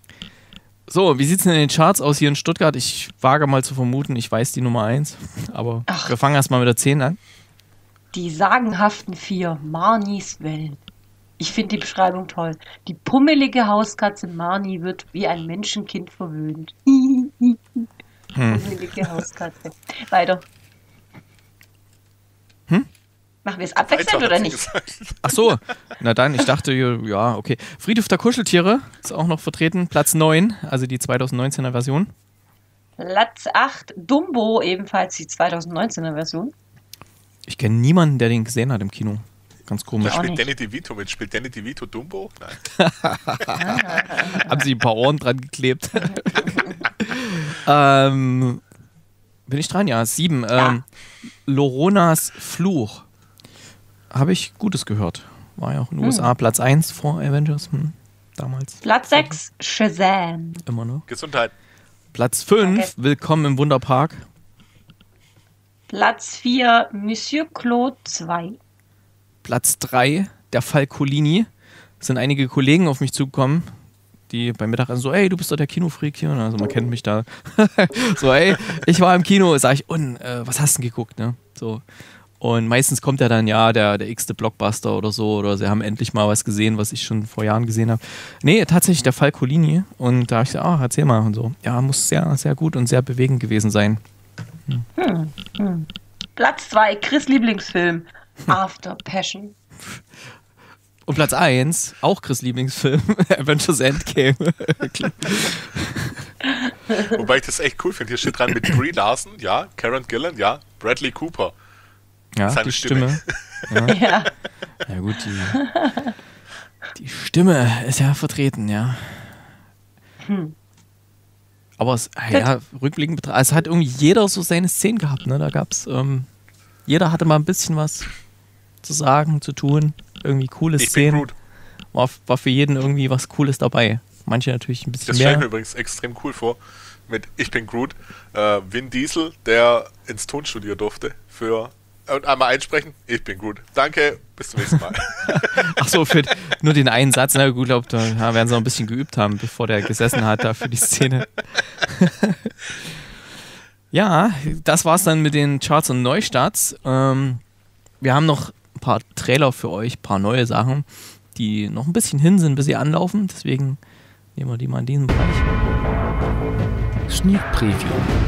Speaker 1: So, wie sieht es denn in den Charts aus hier in Stuttgart? Ich wage mal zu vermuten, ich weiß die Nummer eins. Aber
Speaker 2: Ach.
Speaker 1: wir fangen erstmal mit der zehn an.
Speaker 2: Die sagenhaften vier, Marnies Wellen. Ich finde die Beschreibung toll. Die pummelige Hauskatze Marnie wird wie ein Menschenkind verwöhnt.
Speaker 1: Hm.
Speaker 2: Pummelige Hauskatze. Weiter.
Speaker 1: Hm?
Speaker 2: Machen wir es abwechselnd
Speaker 4: Weiter,
Speaker 2: oder
Speaker 4: hat sie
Speaker 2: nicht?
Speaker 4: gesagt.
Speaker 1: Ach so, na dann, ich dachte, ja, okay. Friedhof der Kuscheltiere ist auch noch vertreten. Platz neun, also die zwanzig neunzehner Version.
Speaker 2: Platz acht, Dumbo, ebenfalls die zwanzig neunzehner Version.
Speaker 1: Ich kenne niemanden, der den gesehen hat im Kino. Ganz
Speaker 4: Da
Speaker 1: komisch.
Speaker 4: spielt
Speaker 2: nicht.
Speaker 4: Danny DeVito mit. Spielt Danny DeVito Dumbo? Nein.
Speaker 1: Haben sie ein paar Ohren dran geklebt. ähm, bin ich dran? Ja, sieben. Ähm, Loronas Fluch. Habe ich Gutes gehört. War ja auch in den U S A Platz eins vor Avengers. Hm, damals.
Speaker 2: Platz sechs, Shazam.
Speaker 1: Immer noch.
Speaker 4: Gesundheit.
Speaker 1: Platz fünf,
Speaker 2: Danke.
Speaker 1: Willkommen im Wunderpark.
Speaker 2: Platz vier, Monsieur Claude zwei.
Speaker 1: Platz drei, der Fall Colini. Es sind einige Kollegen auf mich zugekommen, die beim Mittagessen so, ey, du bist doch der Kinofreak hier. Also man kennt mich da. So, ey, ich war im Kino. Sag ich, und, äh, was hast du denn geguckt? Ne? So. Und meistens kommt ja dann, ja, der, der x-te Blockbuster oder so. Oder sie haben endlich mal was gesehen, was ich schon vor Jahren gesehen habe. Nee, tatsächlich der Fall Colini. Und da habe ich gesagt, ah, erzähl mal. Und so. Ja, muss sehr, sehr gut und sehr bewegend gewesen sein.
Speaker 2: Platz zwei, Chris Lieblingsfilm, After Passion.
Speaker 1: Und Platz eins, auch Chris Lieblingsfilm, Avengers Endgame.
Speaker 4: Wobei ich das echt cool finde. Hier steht dran mit Brie Larson, ja. Karen Gillan, ja. Bradley Cooper.
Speaker 1: Ja,
Speaker 4: Seine
Speaker 1: die Stimme.
Speaker 4: Stimme.
Speaker 2: Ja.
Speaker 1: Ja gut, die, die Stimme ist ja vertreten, ja. Aber es, ah ja, rückblickend betrachtet, es hat irgendwie jeder so seine Szenen gehabt, ne? Da gab's, ähm, jeder hatte mal ein bisschen was zu sagen, zu tun, irgendwie coole
Speaker 4: Ich bin
Speaker 1: Szenen.
Speaker 4: Groot.
Speaker 1: War, war für jeden irgendwie was Cooles dabei. Manche natürlich ein bisschen
Speaker 4: Das stelle ich mir
Speaker 1: mehr.
Speaker 4: übrigens extrem cool vor. Mit Ich bin Groot. Äh, Vin Diesel, der ins Tonstudio durfte für und einmal einsprechen. Ich bin Groot. Danke, bis zum nächsten Mal.
Speaker 1: Ach so, für nur den einen Satz. Na gut, glaub, da ja, werden sie noch ein bisschen geübt haben, bevor der gesessen hat da für die Szene. Ja, das war's dann mit den Charts und Neustarts. Ähm, wir haben noch ein paar Trailer für euch, ein paar neue Sachen, die noch ein bisschen hin sind, bis sie anlaufen. Deswegen nehmen wir die mal in diesem Bereich.
Speaker 3: Sneak Preview.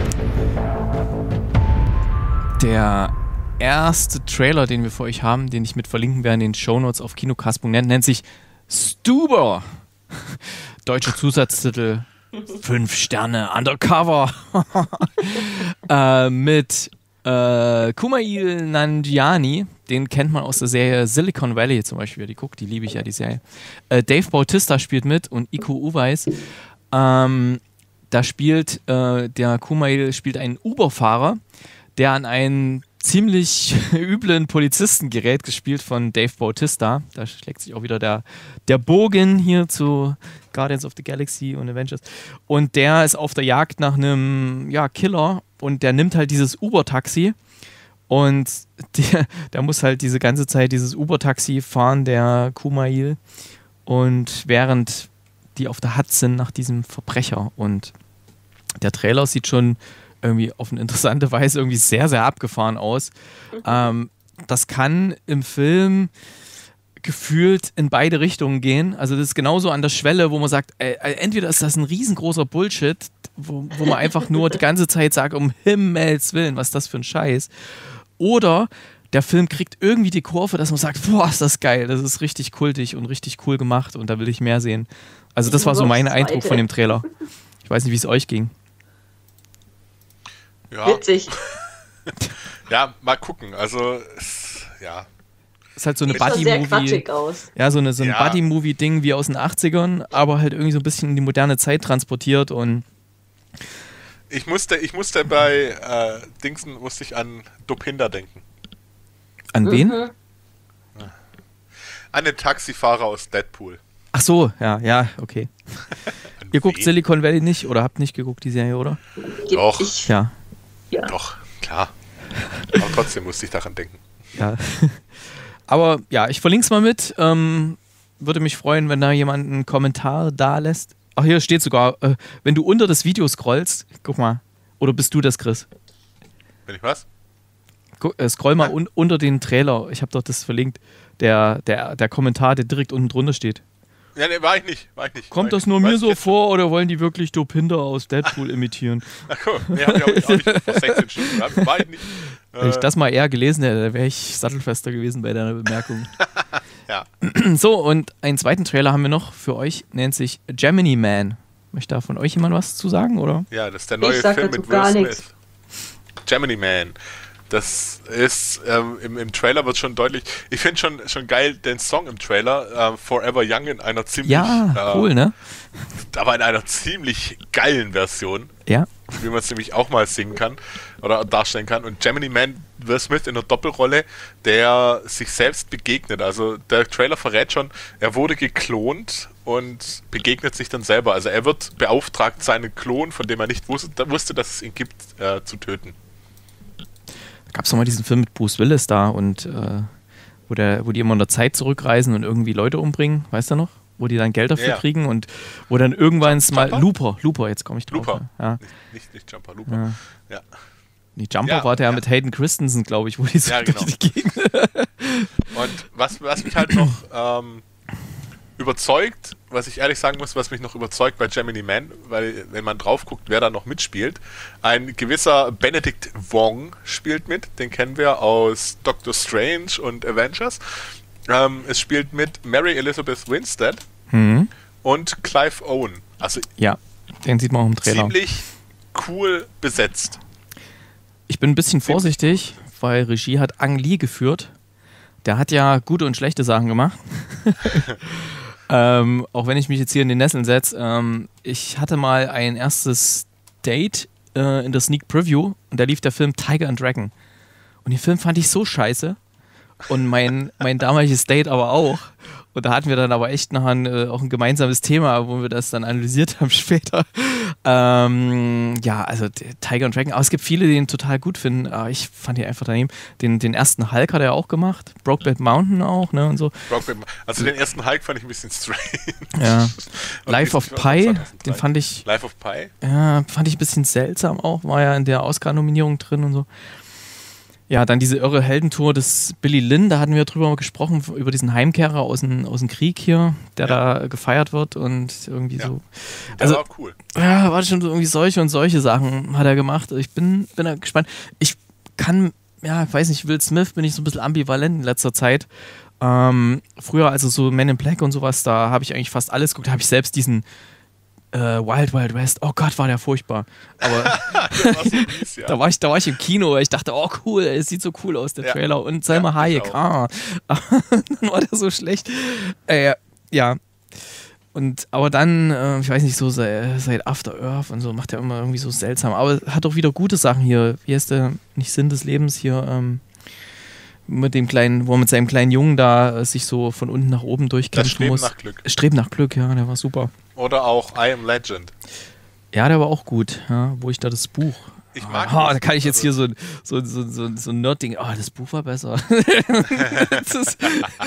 Speaker 1: Der erste Trailer, den wir für euch haben, den ich mit verlinken werde in den Shownotes auf kinocast punkt net, nennt sich Stuber. Deutscher Zusatztitel fünf Sterne Undercover. äh, mit äh, Kumail Nanjiani, den kennt man aus der Serie Silicon Valley zum Beispiel. Die guckt, die liebe ich ja, die Serie. Äh, Dave Bautista spielt mit und Iko Uweis. Ähm, da spielt äh, der Kumail spielt einen Uber-Fahrer, der an einen ziemlich üblen Polizisten gerät, gespielt von Dave Bautista. Da schlägt sich auch wieder der, der Bogen hier zu Guardians of the Galaxy und Avengers. Und der ist auf der Jagd nach einem ja, Killer und der nimmt halt dieses Uber-Taxi und der, der muss halt diese ganze Zeit dieses Uber-Taxi fahren, der Kumail. Und während die auf der Hut sind nach diesem Verbrecher. Und der Trailer sieht schon irgendwie auf eine interessante Weise irgendwie sehr, sehr abgefahren aus. Ähm, das kann im Film gefühlt in beide Richtungen gehen. Also das ist genauso an der Schwelle, wo man sagt, äh, entweder ist das ein riesengroßer Bullshit, wo, wo man einfach nur die ganze Zeit sagt, um Himmels Willen, was ist das für ein Scheiß. Oder der Film kriegt irgendwie die Kurve, dass man sagt, boah, ist das geil, das ist richtig kultig und richtig cool gemacht und da will ich mehr sehen. Also das war so mein Eindruck von dem Trailer. Ich weiß nicht, wie es euch ging.
Speaker 4: Ja,
Speaker 2: Witzig.
Speaker 4: ja, mal gucken. Also, es, ja.
Speaker 1: Ist halt so eine
Speaker 4: Sieht
Speaker 2: Sah sehr
Speaker 1: Buddy-Movie.
Speaker 2: quatschig aus.
Speaker 1: Ja, so, eine, so ein
Speaker 4: Ja.
Speaker 1: Buddy-Movie-Ding wie aus den achtzigern, aber halt irgendwie so ein bisschen in die moderne Zeit transportiert und
Speaker 4: Ich musste, ich musste bei äh, Dingsen musste ich an Dopinder denken.
Speaker 1: an wen?
Speaker 2: Mhm.
Speaker 4: An den Taxifahrer aus Deadpool.
Speaker 1: Ach so, ja, ja, okay.
Speaker 4: An
Speaker 1: Ihr guckt
Speaker 4: wen?
Speaker 1: Silicon Valley nicht oder habt nicht geguckt, die Serie, oder?
Speaker 4: Doch.
Speaker 2: Ich,
Speaker 1: Ja,
Speaker 2: ja.
Speaker 4: Doch, klar. Aber trotzdem musste ich daran denken.
Speaker 1: ja. Aber ja, ich verlinke es mal mit. Ähm, würde mich freuen, wenn da jemand einen Kommentar da lässt. Ach, hier steht sogar, äh, wenn du unter das Video scrollst, guck mal. Oder bist du das, Chris?
Speaker 4: Bin ich was?
Speaker 1: Guck, äh, scroll mal un unter den Trailer. Ich habe doch das verlinkt. Der, der, der Kommentar, der direkt unten drunter steht.
Speaker 4: Ja, nee, war ich nicht. War ich nicht.
Speaker 1: Kommt
Speaker 4: war
Speaker 1: das
Speaker 4: ich
Speaker 1: nur
Speaker 4: nicht.
Speaker 1: mir
Speaker 4: Weiß
Speaker 1: so
Speaker 4: ich jetzt-
Speaker 1: vor oder wollen die wirklich Dopinder aus Deadpool imitieren?
Speaker 4: Ach cool. Nee, hab ich auch nicht, auch nicht vor sechzehn Stunden gehabt. War ich nicht.
Speaker 1: Wenn ich
Speaker 4: Äh,
Speaker 1: das mal eher gelesen hätte, dann wäre ich sattelfester gewesen bei deiner Bemerkung.
Speaker 4: Ja.
Speaker 1: So, und einen zweiten Trailer haben wir noch für euch, nennt sich Gemini Man. Möchte da von euch jemand was zu sagen, oder?
Speaker 4: Ja, das ist der neue
Speaker 2: sag
Speaker 4: Film
Speaker 2: dazu
Speaker 4: mit Will
Speaker 2: gar
Speaker 4: Smith.
Speaker 2: nichts.
Speaker 4: Gemini Man. Das ist, ähm, im, im Trailer wird schon deutlich, ich finde schon, schon geil den Song im Trailer, äh, Forever Young in einer ziemlich,
Speaker 1: Ja,
Speaker 4: äh,
Speaker 1: cool, ne?
Speaker 4: aber in einer ziemlich geilen Version,
Speaker 1: Ja.
Speaker 4: wie man es nämlich auch mal singen kann oder darstellen kann. Und Gemini Man, Will Smith in einer Doppelrolle, der sich selbst begegnet. Also der Trailer verrät schon, er wurde geklont und begegnet sich dann selber. Also er wird beauftragt, seinen Klon, von dem er nicht wusste, wusste dass es ihn gibt, äh, zu töten.
Speaker 1: Gab es doch mal diesen Film mit Bruce Willis da und äh, wo, der, wo die immer in der Zeit zurückreisen und irgendwie Leute umbringen, weißt du noch? Wo die dann Geld dafür
Speaker 4: Ja.
Speaker 1: kriegen und wo dann irgendwann
Speaker 4: Jump-
Speaker 1: mal
Speaker 4: Jumper?
Speaker 1: Looper, Looper, jetzt komme ich drauf.
Speaker 4: Looper.
Speaker 1: Ja.
Speaker 4: Nicht, nicht, nicht Jumper, Looper.
Speaker 1: Ja.
Speaker 4: Ja.
Speaker 1: Nee, Jumper
Speaker 4: Ja,
Speaker 1: war der
Speaker 4: ja.
Speaker 1: mit Hayden Christensen, glaube ich, wo die so
Speaker 4: Ja, genau.
Speaker 1: durch die Gegend.
Speaker 4: Und was, was mich halt noch ähm, überzeugt, was ich ehrlich sagen muss, was mich noch überzeugt bei Gemini Man, weil wenn man drauf guckt, wer da noch mitspielt, ein gewisser Benedict Wong spielt mit, den kennen wir aus Doctor Strange und Avengers. Ähm, es spielt mit Mary Elizabeth Winstead
Speaker 1: Mhm.
Speaker 4: und Clive Owen. Also
Speaker 1: Ja, den sieht man auch im Trailer.
Speaker 4: ziemlich cool besetzt.
Speaker 1: Ich bin ein bisschen vorsichtig, weil Regie hat Ang Lee geführt. Der hat ja gute und schlechte Sachen gemacht. ähm, auch wenn ich mich jetzt hier in den Nesseln setze. Ähm, ich hatte mal ein erstes Date äh, in der Sneak Preview und da lief der Film Tiger and Dragon. Und den Film fand ich so scheiße. Und mein, mein damaliges Date aber auch. Und da hatten wir dann aber echt nachher ein, äh, auch ein gemeinsames Thema, wo wir das dann analysiert haben später. Ähm, ja, also der Tiger and Dragon. Aber es gibt viele, die ihn total gut finden. Aber ich fand ihn einfach daneben. Den, den ersten Hulk hat er auch gemacht. Brokeback Mountain auch, ne, und so.
Speaker 4: Also den ersten Hulk fand ich ein bisschen strange.
Speaker 1: Ja.
Speaker 4: Und
Speaker 1: Life of
Speaker 4: diesen Film
Speaker 1: Pi,
Speaker 4: von zweitausenddrei.
Speaker 1: den fand ich,
Speaker 4: Life of Pi?
Speaker 1: ja, fand ich ein bisschen seltsam auch. War ja in der Oscar-Nominierung drin und so. Ja, dann diese irre Heldentour des Billy Lynn, da hatten wir drüber gesprochen, über diesen Heimkehrer aus dem, aus dem Krieg hier, der
Speaker 4: Ja.
Speaker 1: da gefeiert wird und irgendwie
Speaker 4: Ja.
Speaker 1: so.
Speaker 4: Der
Speaker 1: Also-
Speaker 4: war auch cool.
Speaker 1: Ja, war schon so irgendwie solche und solche Sachen hat er gemacht. Ich bin, bin da gespannt. Ich kann, ja, ich weiß nicht, Will Smith bin ich so ein bisschen ambivalent in letzter Zeit. Ähm, früher, also so Men in Black und sowas, da habe ich eigentlich fast alles geguckt. Da habe ich selbst diesen äh, Wild Wild West, oh Gott, war der furchtbar. Aber
Speaker 4: Der war so mies, ja.
Speaker 1: da war ich, da war ich im Kino, weil ich dachte, oh cool, es sieht so cool aus, der
Speaker 4: Ja.
Speaker 1: Trailer. Und Salma
Speaker 4: Ja, ich
Speaker 1: Hayek, ah. Dann war der so schlecht. Äh, ja. Und, aber dann, äh, ich weiß nicht, so seit, seit After Earth und so macht er immer irgendwie so seltsam. Aber hat auch wieder gute Sachen hier. Wie heißt der? Nicht Sinn des Lebens hier, ähm, mit dem kleinen, wo er mit seinem kleinen Jungen da äh, sich so von unten nach oben
Speaker 4: Das
Speaker 1: durchkämpfen
Speaker 4: Streben
Speaker 1: muss.
Speaker 4: nach Glück.
Speaker 1: Streben nach Glück, ja, der war super.
Speaker 4: Oder auch I Am Legend.
Speaker 1: Ja, der war auch gut, ja, wo ich da das Buch.
Speaker 4: Ich mag
Speaker 1: Ah,
Speaker 4: das.
Speaker 1: da kann ich jetzt
Speaker 4: Also-
Speaker 1: hier so ein, so, so, so, so ein Nerd-Ding. Ah, das Buch war besser. Das ist,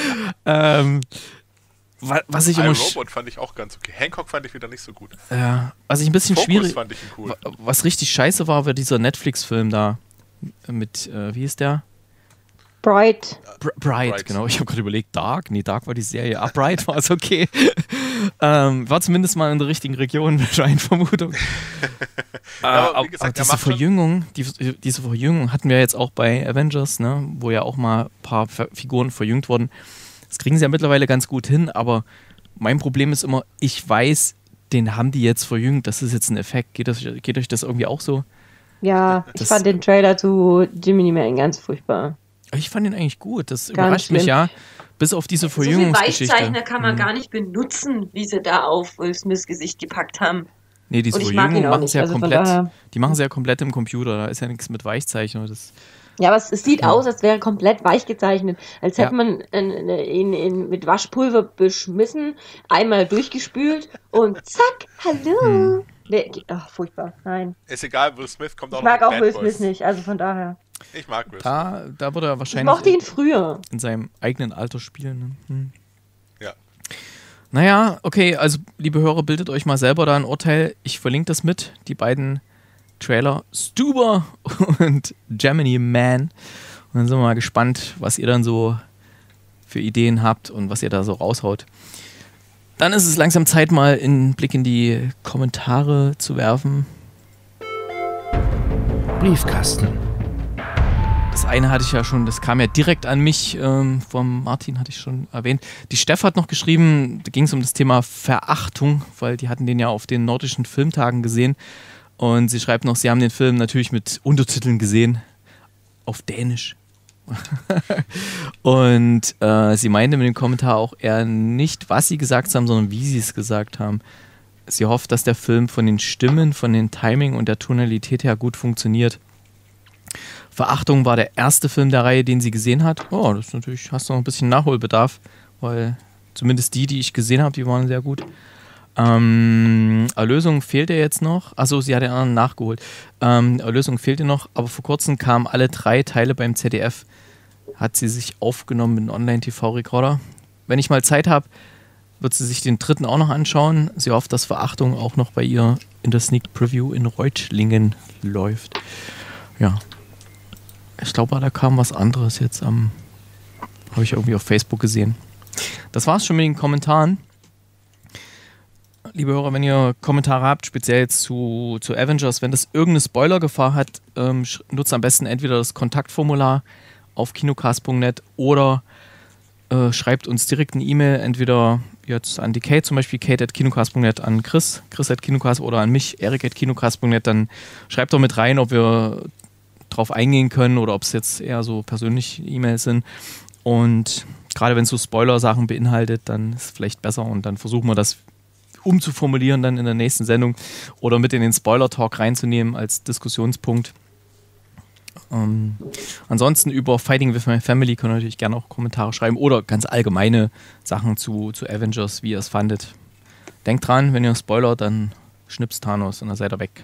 Speaker 1: ähm, wa- was ich
Speaker 4: I,
Speaker 1: immer. sch-
Speaker 4: Robot fand ich auch ganz okay. Hancock fand ich wieder nicht so gut.
Speaker 1: Ja, was ich ein bisschen
Speaker 4: Focus
Speaker 1: schwierig.
Speaker 4: fand ich ihn cool.
Speaker 1: wa- Was richtig scheiße war, war dieser Netflix-Film da. Mit, äh, wie ist der?
Speaker 2: Bright.
Speaker 1: Br Bright,
Speaker 4: Bright.
Speaker 1: genau. Ich habe gerade überlegt, Dark? Nee, Dark war die Serie. Ah, Bright war es okay. ähm, war zumindest mal in der richtigen Region, mit rein Vermutung.
Speaker 4: aber wie
Speaker 1: aber,
Speaker 4: gesagt,
Speaker 1: aber
Speaker 4: er
Speaker 1: diese
Speaker 4: macht schon-
Speaker 1: Verjüngung, die, diese Verjüngung hatten wir jetzt auch bei Avengers, ne, wo ja auch mal ein paar Ver- Figuren verjüngt wurden. Das kriegen sie ja mittlerweile ganz gut hin, aber mein Problem ist immer, ich weiß, den haben die jetzt verjüngt. Das ist jetzt ein Effekt. Geht, das, geht euch das irgendwie auch so?
Speaker 2: Ja, ich
Speaker 1: Das-
Speaker 2: fand den Trailer zu Jiminy Man ganz furchtbar.
Speaker 1: Ich fand den eigentlich gut. Das
Speaker 2: Ganz
Speaker 1: überrascht mich
Speaker 2: schlimm.
Speaker 1: ja. Bis auf diese
Speaker 2: So viele
Speaker 1: Verjüngungsgeschichte.
Speaker 2: Weichzeichner kann man
Speaker 1: Mhm.
Speaker 2: gar nicht benutzen, wie sie da auf Will Smiths Gesicht gepackt haben.
Speaker 1: Nee, diese
Speaker 2: Und ich mag ihn
Speaker 1: Verjüngung
Speaker 2: auch
Speaker 1: machen
Speaker 2: nicht,
Speaker 1: sie ja
Speaker 2: also von
Speaker 1: komplett.
Speaker 2: daher-
Speaker 1: Die machen sie ja komplett im Computer. Da ist ja nichts mit Weichzeichner. Das,
Speaker 2: Ja, aber es, es sieht
Speaker 1: Ja.
Speaker 2: aus, als wäre komplett weich gezeichnet. Als
Speaker 1: Ja.
Speaker 2: hätte man ihn, ihn, ihn mit Waschpulver beschmissen, einmal durchgespült und zack, hallo.
Speaker 1: Hm.
Speaker 2: Nee, ach, furchtbar, nein.
Speaker 4: Ist egal, Will Smith kommt auch
Speaker 2: Ich mag
Speaker 4: noch
Speaker 2: auch
Speaker 4: mit
Speaker 2: Will
Speaker 4: Bad
Speaker 2: Smith
Speaker 4: Boys.
Speaker 2: nicht, also von daher.
Speaker 4: Ich mag Will Smith.
Speaker 1: da, da würde er
Speaker 2: Ich
Speaker 1: wahrscheinlich
Speaker 2: mochte ihn früher.
Speaker 1: in seinem eigenen Alter spielen. Ne? Hm.
Speaker 4: Ja.
Speaker 1: Naja, okay, also liebe Hörer, bildet euch mal selber da ein Urteil. Ich verlinke das mit, die beiden Trailer, Stuber und Gemini Man. Und dann sind wir mal gespannt, was ihr dann so für Ideen habt und was ihr da so raushaut. Dann ist es langsam Zeit, mal einen Blick in die Kommentare zu werfen.
Speaker 3: Briefkasten.
Speaker 1: Das eine hatte ich ja schon, das kam ja direkt an mich, ähm, vom Martin hatte ich schon erwähnt. Die Steff hat noch geschrieben, da ging es um das Thema Verachtung, weil die hatten den ja auf den nordischen Filmtagen gesehen. Und sie schreibt noch, sie haben den Film natürlich mit Untertiteln gesehen. auf Dänisch. Und äh, sie meinte mit dem Kommentar auch eher nicht, was sie gesagt haben, sondern wie sie es gesagt haben. Sie hofft, dass der Film von den Stimmen, von den Timing und der Tonalität her gut funktioniert. Verachtung war der erste Film der Reihe, den sie gesehen hat. Oh, das ist natürlich, hast du noch ein bisschen Nachholbedarf, weil zumindest die, die ich gesehen habe, die waren sehr gut. Ähm, Erlösung fehlte jetzt noch. Achso, sie hat den anderen nachgeholt. Ähm, Erlösung fehlte noch, aber vor kurzem kamen alle drei Teile beim Z D F. Hat sie sich aufgenommen mit einem Online-T V-Rekorder. Wenn ich mal Zeit habe, wird sie sich den dritten auch noch anschauen. Sie hofft, dass Verachtung auch noch bei ihr in der Sneak Preview in Reutlingen läuft. Ja. Ich glaube, da kam was anderes jetzt am. Habe ich irgendwie auf Facebook gesehen. Das war's schon mit den Kommentaren. Liebe Hörer, wenn ihr Kommentare habt, speziell jetzt zu, zu Avengers, wenn das irgendeine Spoilergefahr hat, ähm, nutzt am besten entweder das Kontaktformular auf kinocast punkt net oder äh, schreibt uns direkt eine E-Mail, entweder jetzt an die Kate zum Beispiel, kate at kinocast punkt net, an Chris, chris at kinocast oder an mich, erik at kinocast punkt net, dann schreibt doch mit rein, ob wir drauf eingehen können oder ob es jetzt eher so persönliche E-Mails sind. Und gerade wenn es so Spoiler-Sachen beinhaltet, dann ist es vielleicht besser und dann versuchen wir das umzuformulieren dann in der nächsten Sendung oder mit in den Spoiler-Talk reinzunehmen als Diskussionspunkt. Ähm, ansonsten über Fighting with My Family könnt ihr natürlich gerne auch Kommentare schreiben oder ganz allgemeine Sachen zu, zu Avengers, wie ihr es fandet. Denkt dran, wenn ihr spoilert, dann schnippst Thanos und dann seid ihr weg.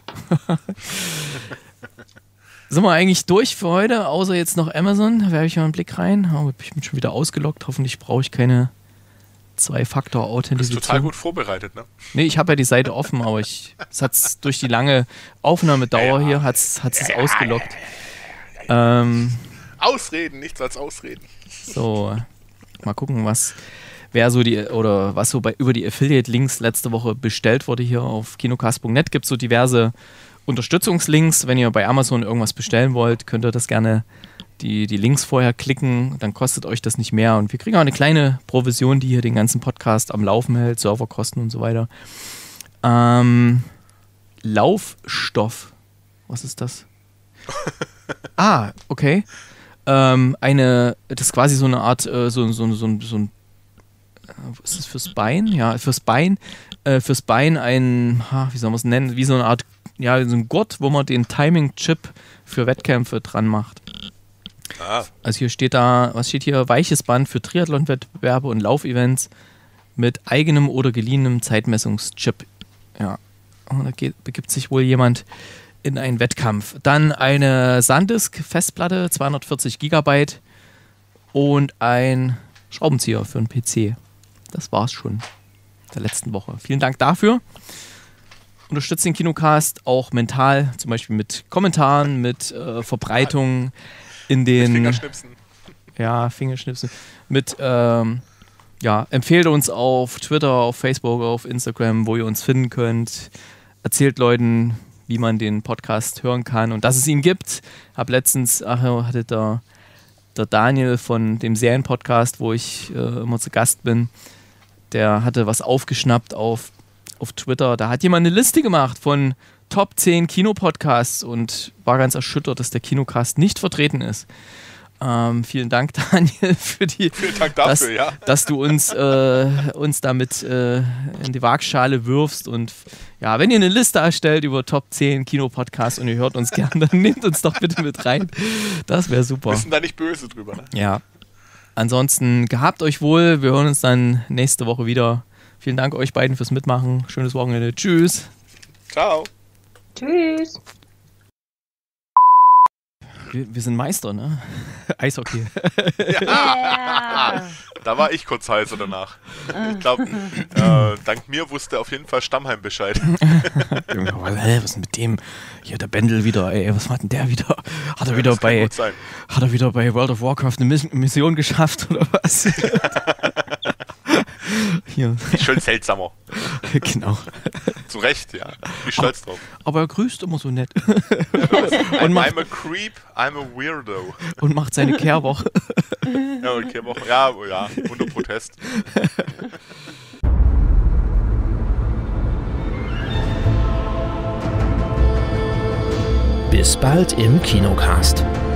Speaker 1: Sind wir eigentlich durch für heute, außer jetzt noch Amazon. Da werfe ich mal einen Blick rein. Oh, ich bin schon wieder ausgeloggt. Hoffentlich brauche ich keine Zwei-Faktor-Authentifizierung.
Speaker 4: Du bist total gut vorbereitet, ne?
Speaker 1: Nee, ich habe ja die Seite offen, aber ich, es hat's durch die lange Aufnahmedauer ja, hier hat es ja, ja, ausgeloggt. Ja, ähm,
Speaker 4: Ausreden, nichts als Ausreden.
Speaker 1: So, mal gucken, was wer so die oder was so bei über die Affiliate-Links letzte Woche bestellt wurde hier auf kinocast punkt net. Gibt es so diverse Unterstützungslinks. Wenn ihr bei Amazon irgendwas bestellen wollt, könnt ihr das gerne Die, die Links vorher klicken, dann kostet euch das nicht mehr. Und wir kriegen auch eine kleine Provision, die hier den ganzen Podcast am Laufen hält, Serverkosten und so weiter. Ähm, Laufstoff. Was ist das? ah, okay. Ähm, eine, das ist quasi so eine Art, äh, so, so, so, so ein, äh, ist das fürs Bein? Ja, fürs Bein. Äh, fürs Bein ein, ha, wie soll man es nennen? Wie so eine Art, ja, so ein Gurt, wo man den Timing-Chip für Wettkämpfe dran macht.
Speaker 4: Ah.
Speaker 1: Also hier steht da, was steht hier? Weiches Band für Triathlon-Wettbewerbe und Laufevents mit eigenem oder geliehenem Zeitmessungschip. Ja, und da geht, begibt sich wohl jemand in einen Wettkampf. Dann eine SanDisk-Festplatte, zweihundertvierzig Gigabyte und ein Schraubenzieher für einen P C. Das war's schon der letzten Woche. Vielen Dank dafür. Unterstützt den Kinocast auch mental, zum Beispiel mit Kommentaren, mit äh, Verbreitung in den...
Speaker 4: Mit Fingerschnipsen.
Speaker 1: Ja, Fingerschnipsen. Mit, ähm, ja, empfehlt uns auf Twitter, auf Facebook, auf Instagram, wo ihr uns finden könnt. Erzählt Leuten, wie man den Podcast hören kann und dass es ihn gibt. Hab letztens, ach, hatte der, der Daniel von dem Serienpodcast, wo ich äh, immer zu Gast bin, der hatte was aufgeschnappt auf, auf Twitter. Da hat jemand eine Liste gemacht von Top zehn Kinopodcasts und war ganz erschüttert, dass der Kinocast nicht vertreten ist. Ähm, vielen Dank, Daniel, für die,
Speaker 4: vielen Dank dafür,
Speaker 1: dass,
Speaker 4: ja.
Speaker 1: dass du uns, äh, uns damit äh, in die Waagschale wirfst. Und ja, wenn ihr eine Liste erstellt über Top zehn Kinopodcasts und ihr hört uns gern, dann nehmt uns doch bitte mit rein. Das wäre super.
Speaker 4: Wir sind da nicht böse drüber, ne?
Speaker 1: Ja. Ansonsten gehabt euch wohl. Wir hören uns dann nächste Woche wieder. Vielen Dank euch beiden fürs Mitmachen. Schönes Wochenende. Tschüss.
Speaker 4: Ciao.
Speaker 2: Tschüss.
Speaker 1: Wir, wir sind Meister, ne? Eishockey.
Speaker 4: Ja.
Speaker 2: Yeah.
Speaker 4: Da war ich kurz heißer danach. Ich glaube, äh, dank mir wusste auf jeden Fall Stammheim Bescheid.
Speaker 1: Hä, was ist denn mit dem? Hier, der Bendel wieder, ey, was macht denn der wieder? Hat er wieder
Speaker 4: das kann
Speaker 1: bei
Speaker 4: gut sein.
Speaker 1: Hat er wieder bei World of Warcraft eine Miss- Mission geschafft oder was? Hier.
Speaker 4: Schön seltsamer.
Speaker 1: Genau.
Speaker 4: Zu Recht, ja. Bin stolz drauf.
Speaker 1: Aber er grüßt immer so nett.
Speaker 4: I'm,
Speaker 1: macht-
Speaker 4: I'm a creep, I'm a weirdo.
Speaker 1: Und macht seine Kehrwoche.
Speaker 4: Ja, okay, Woche. Ja, ja, unter Protest.
Speaker 3: Bis bald im Kinocast.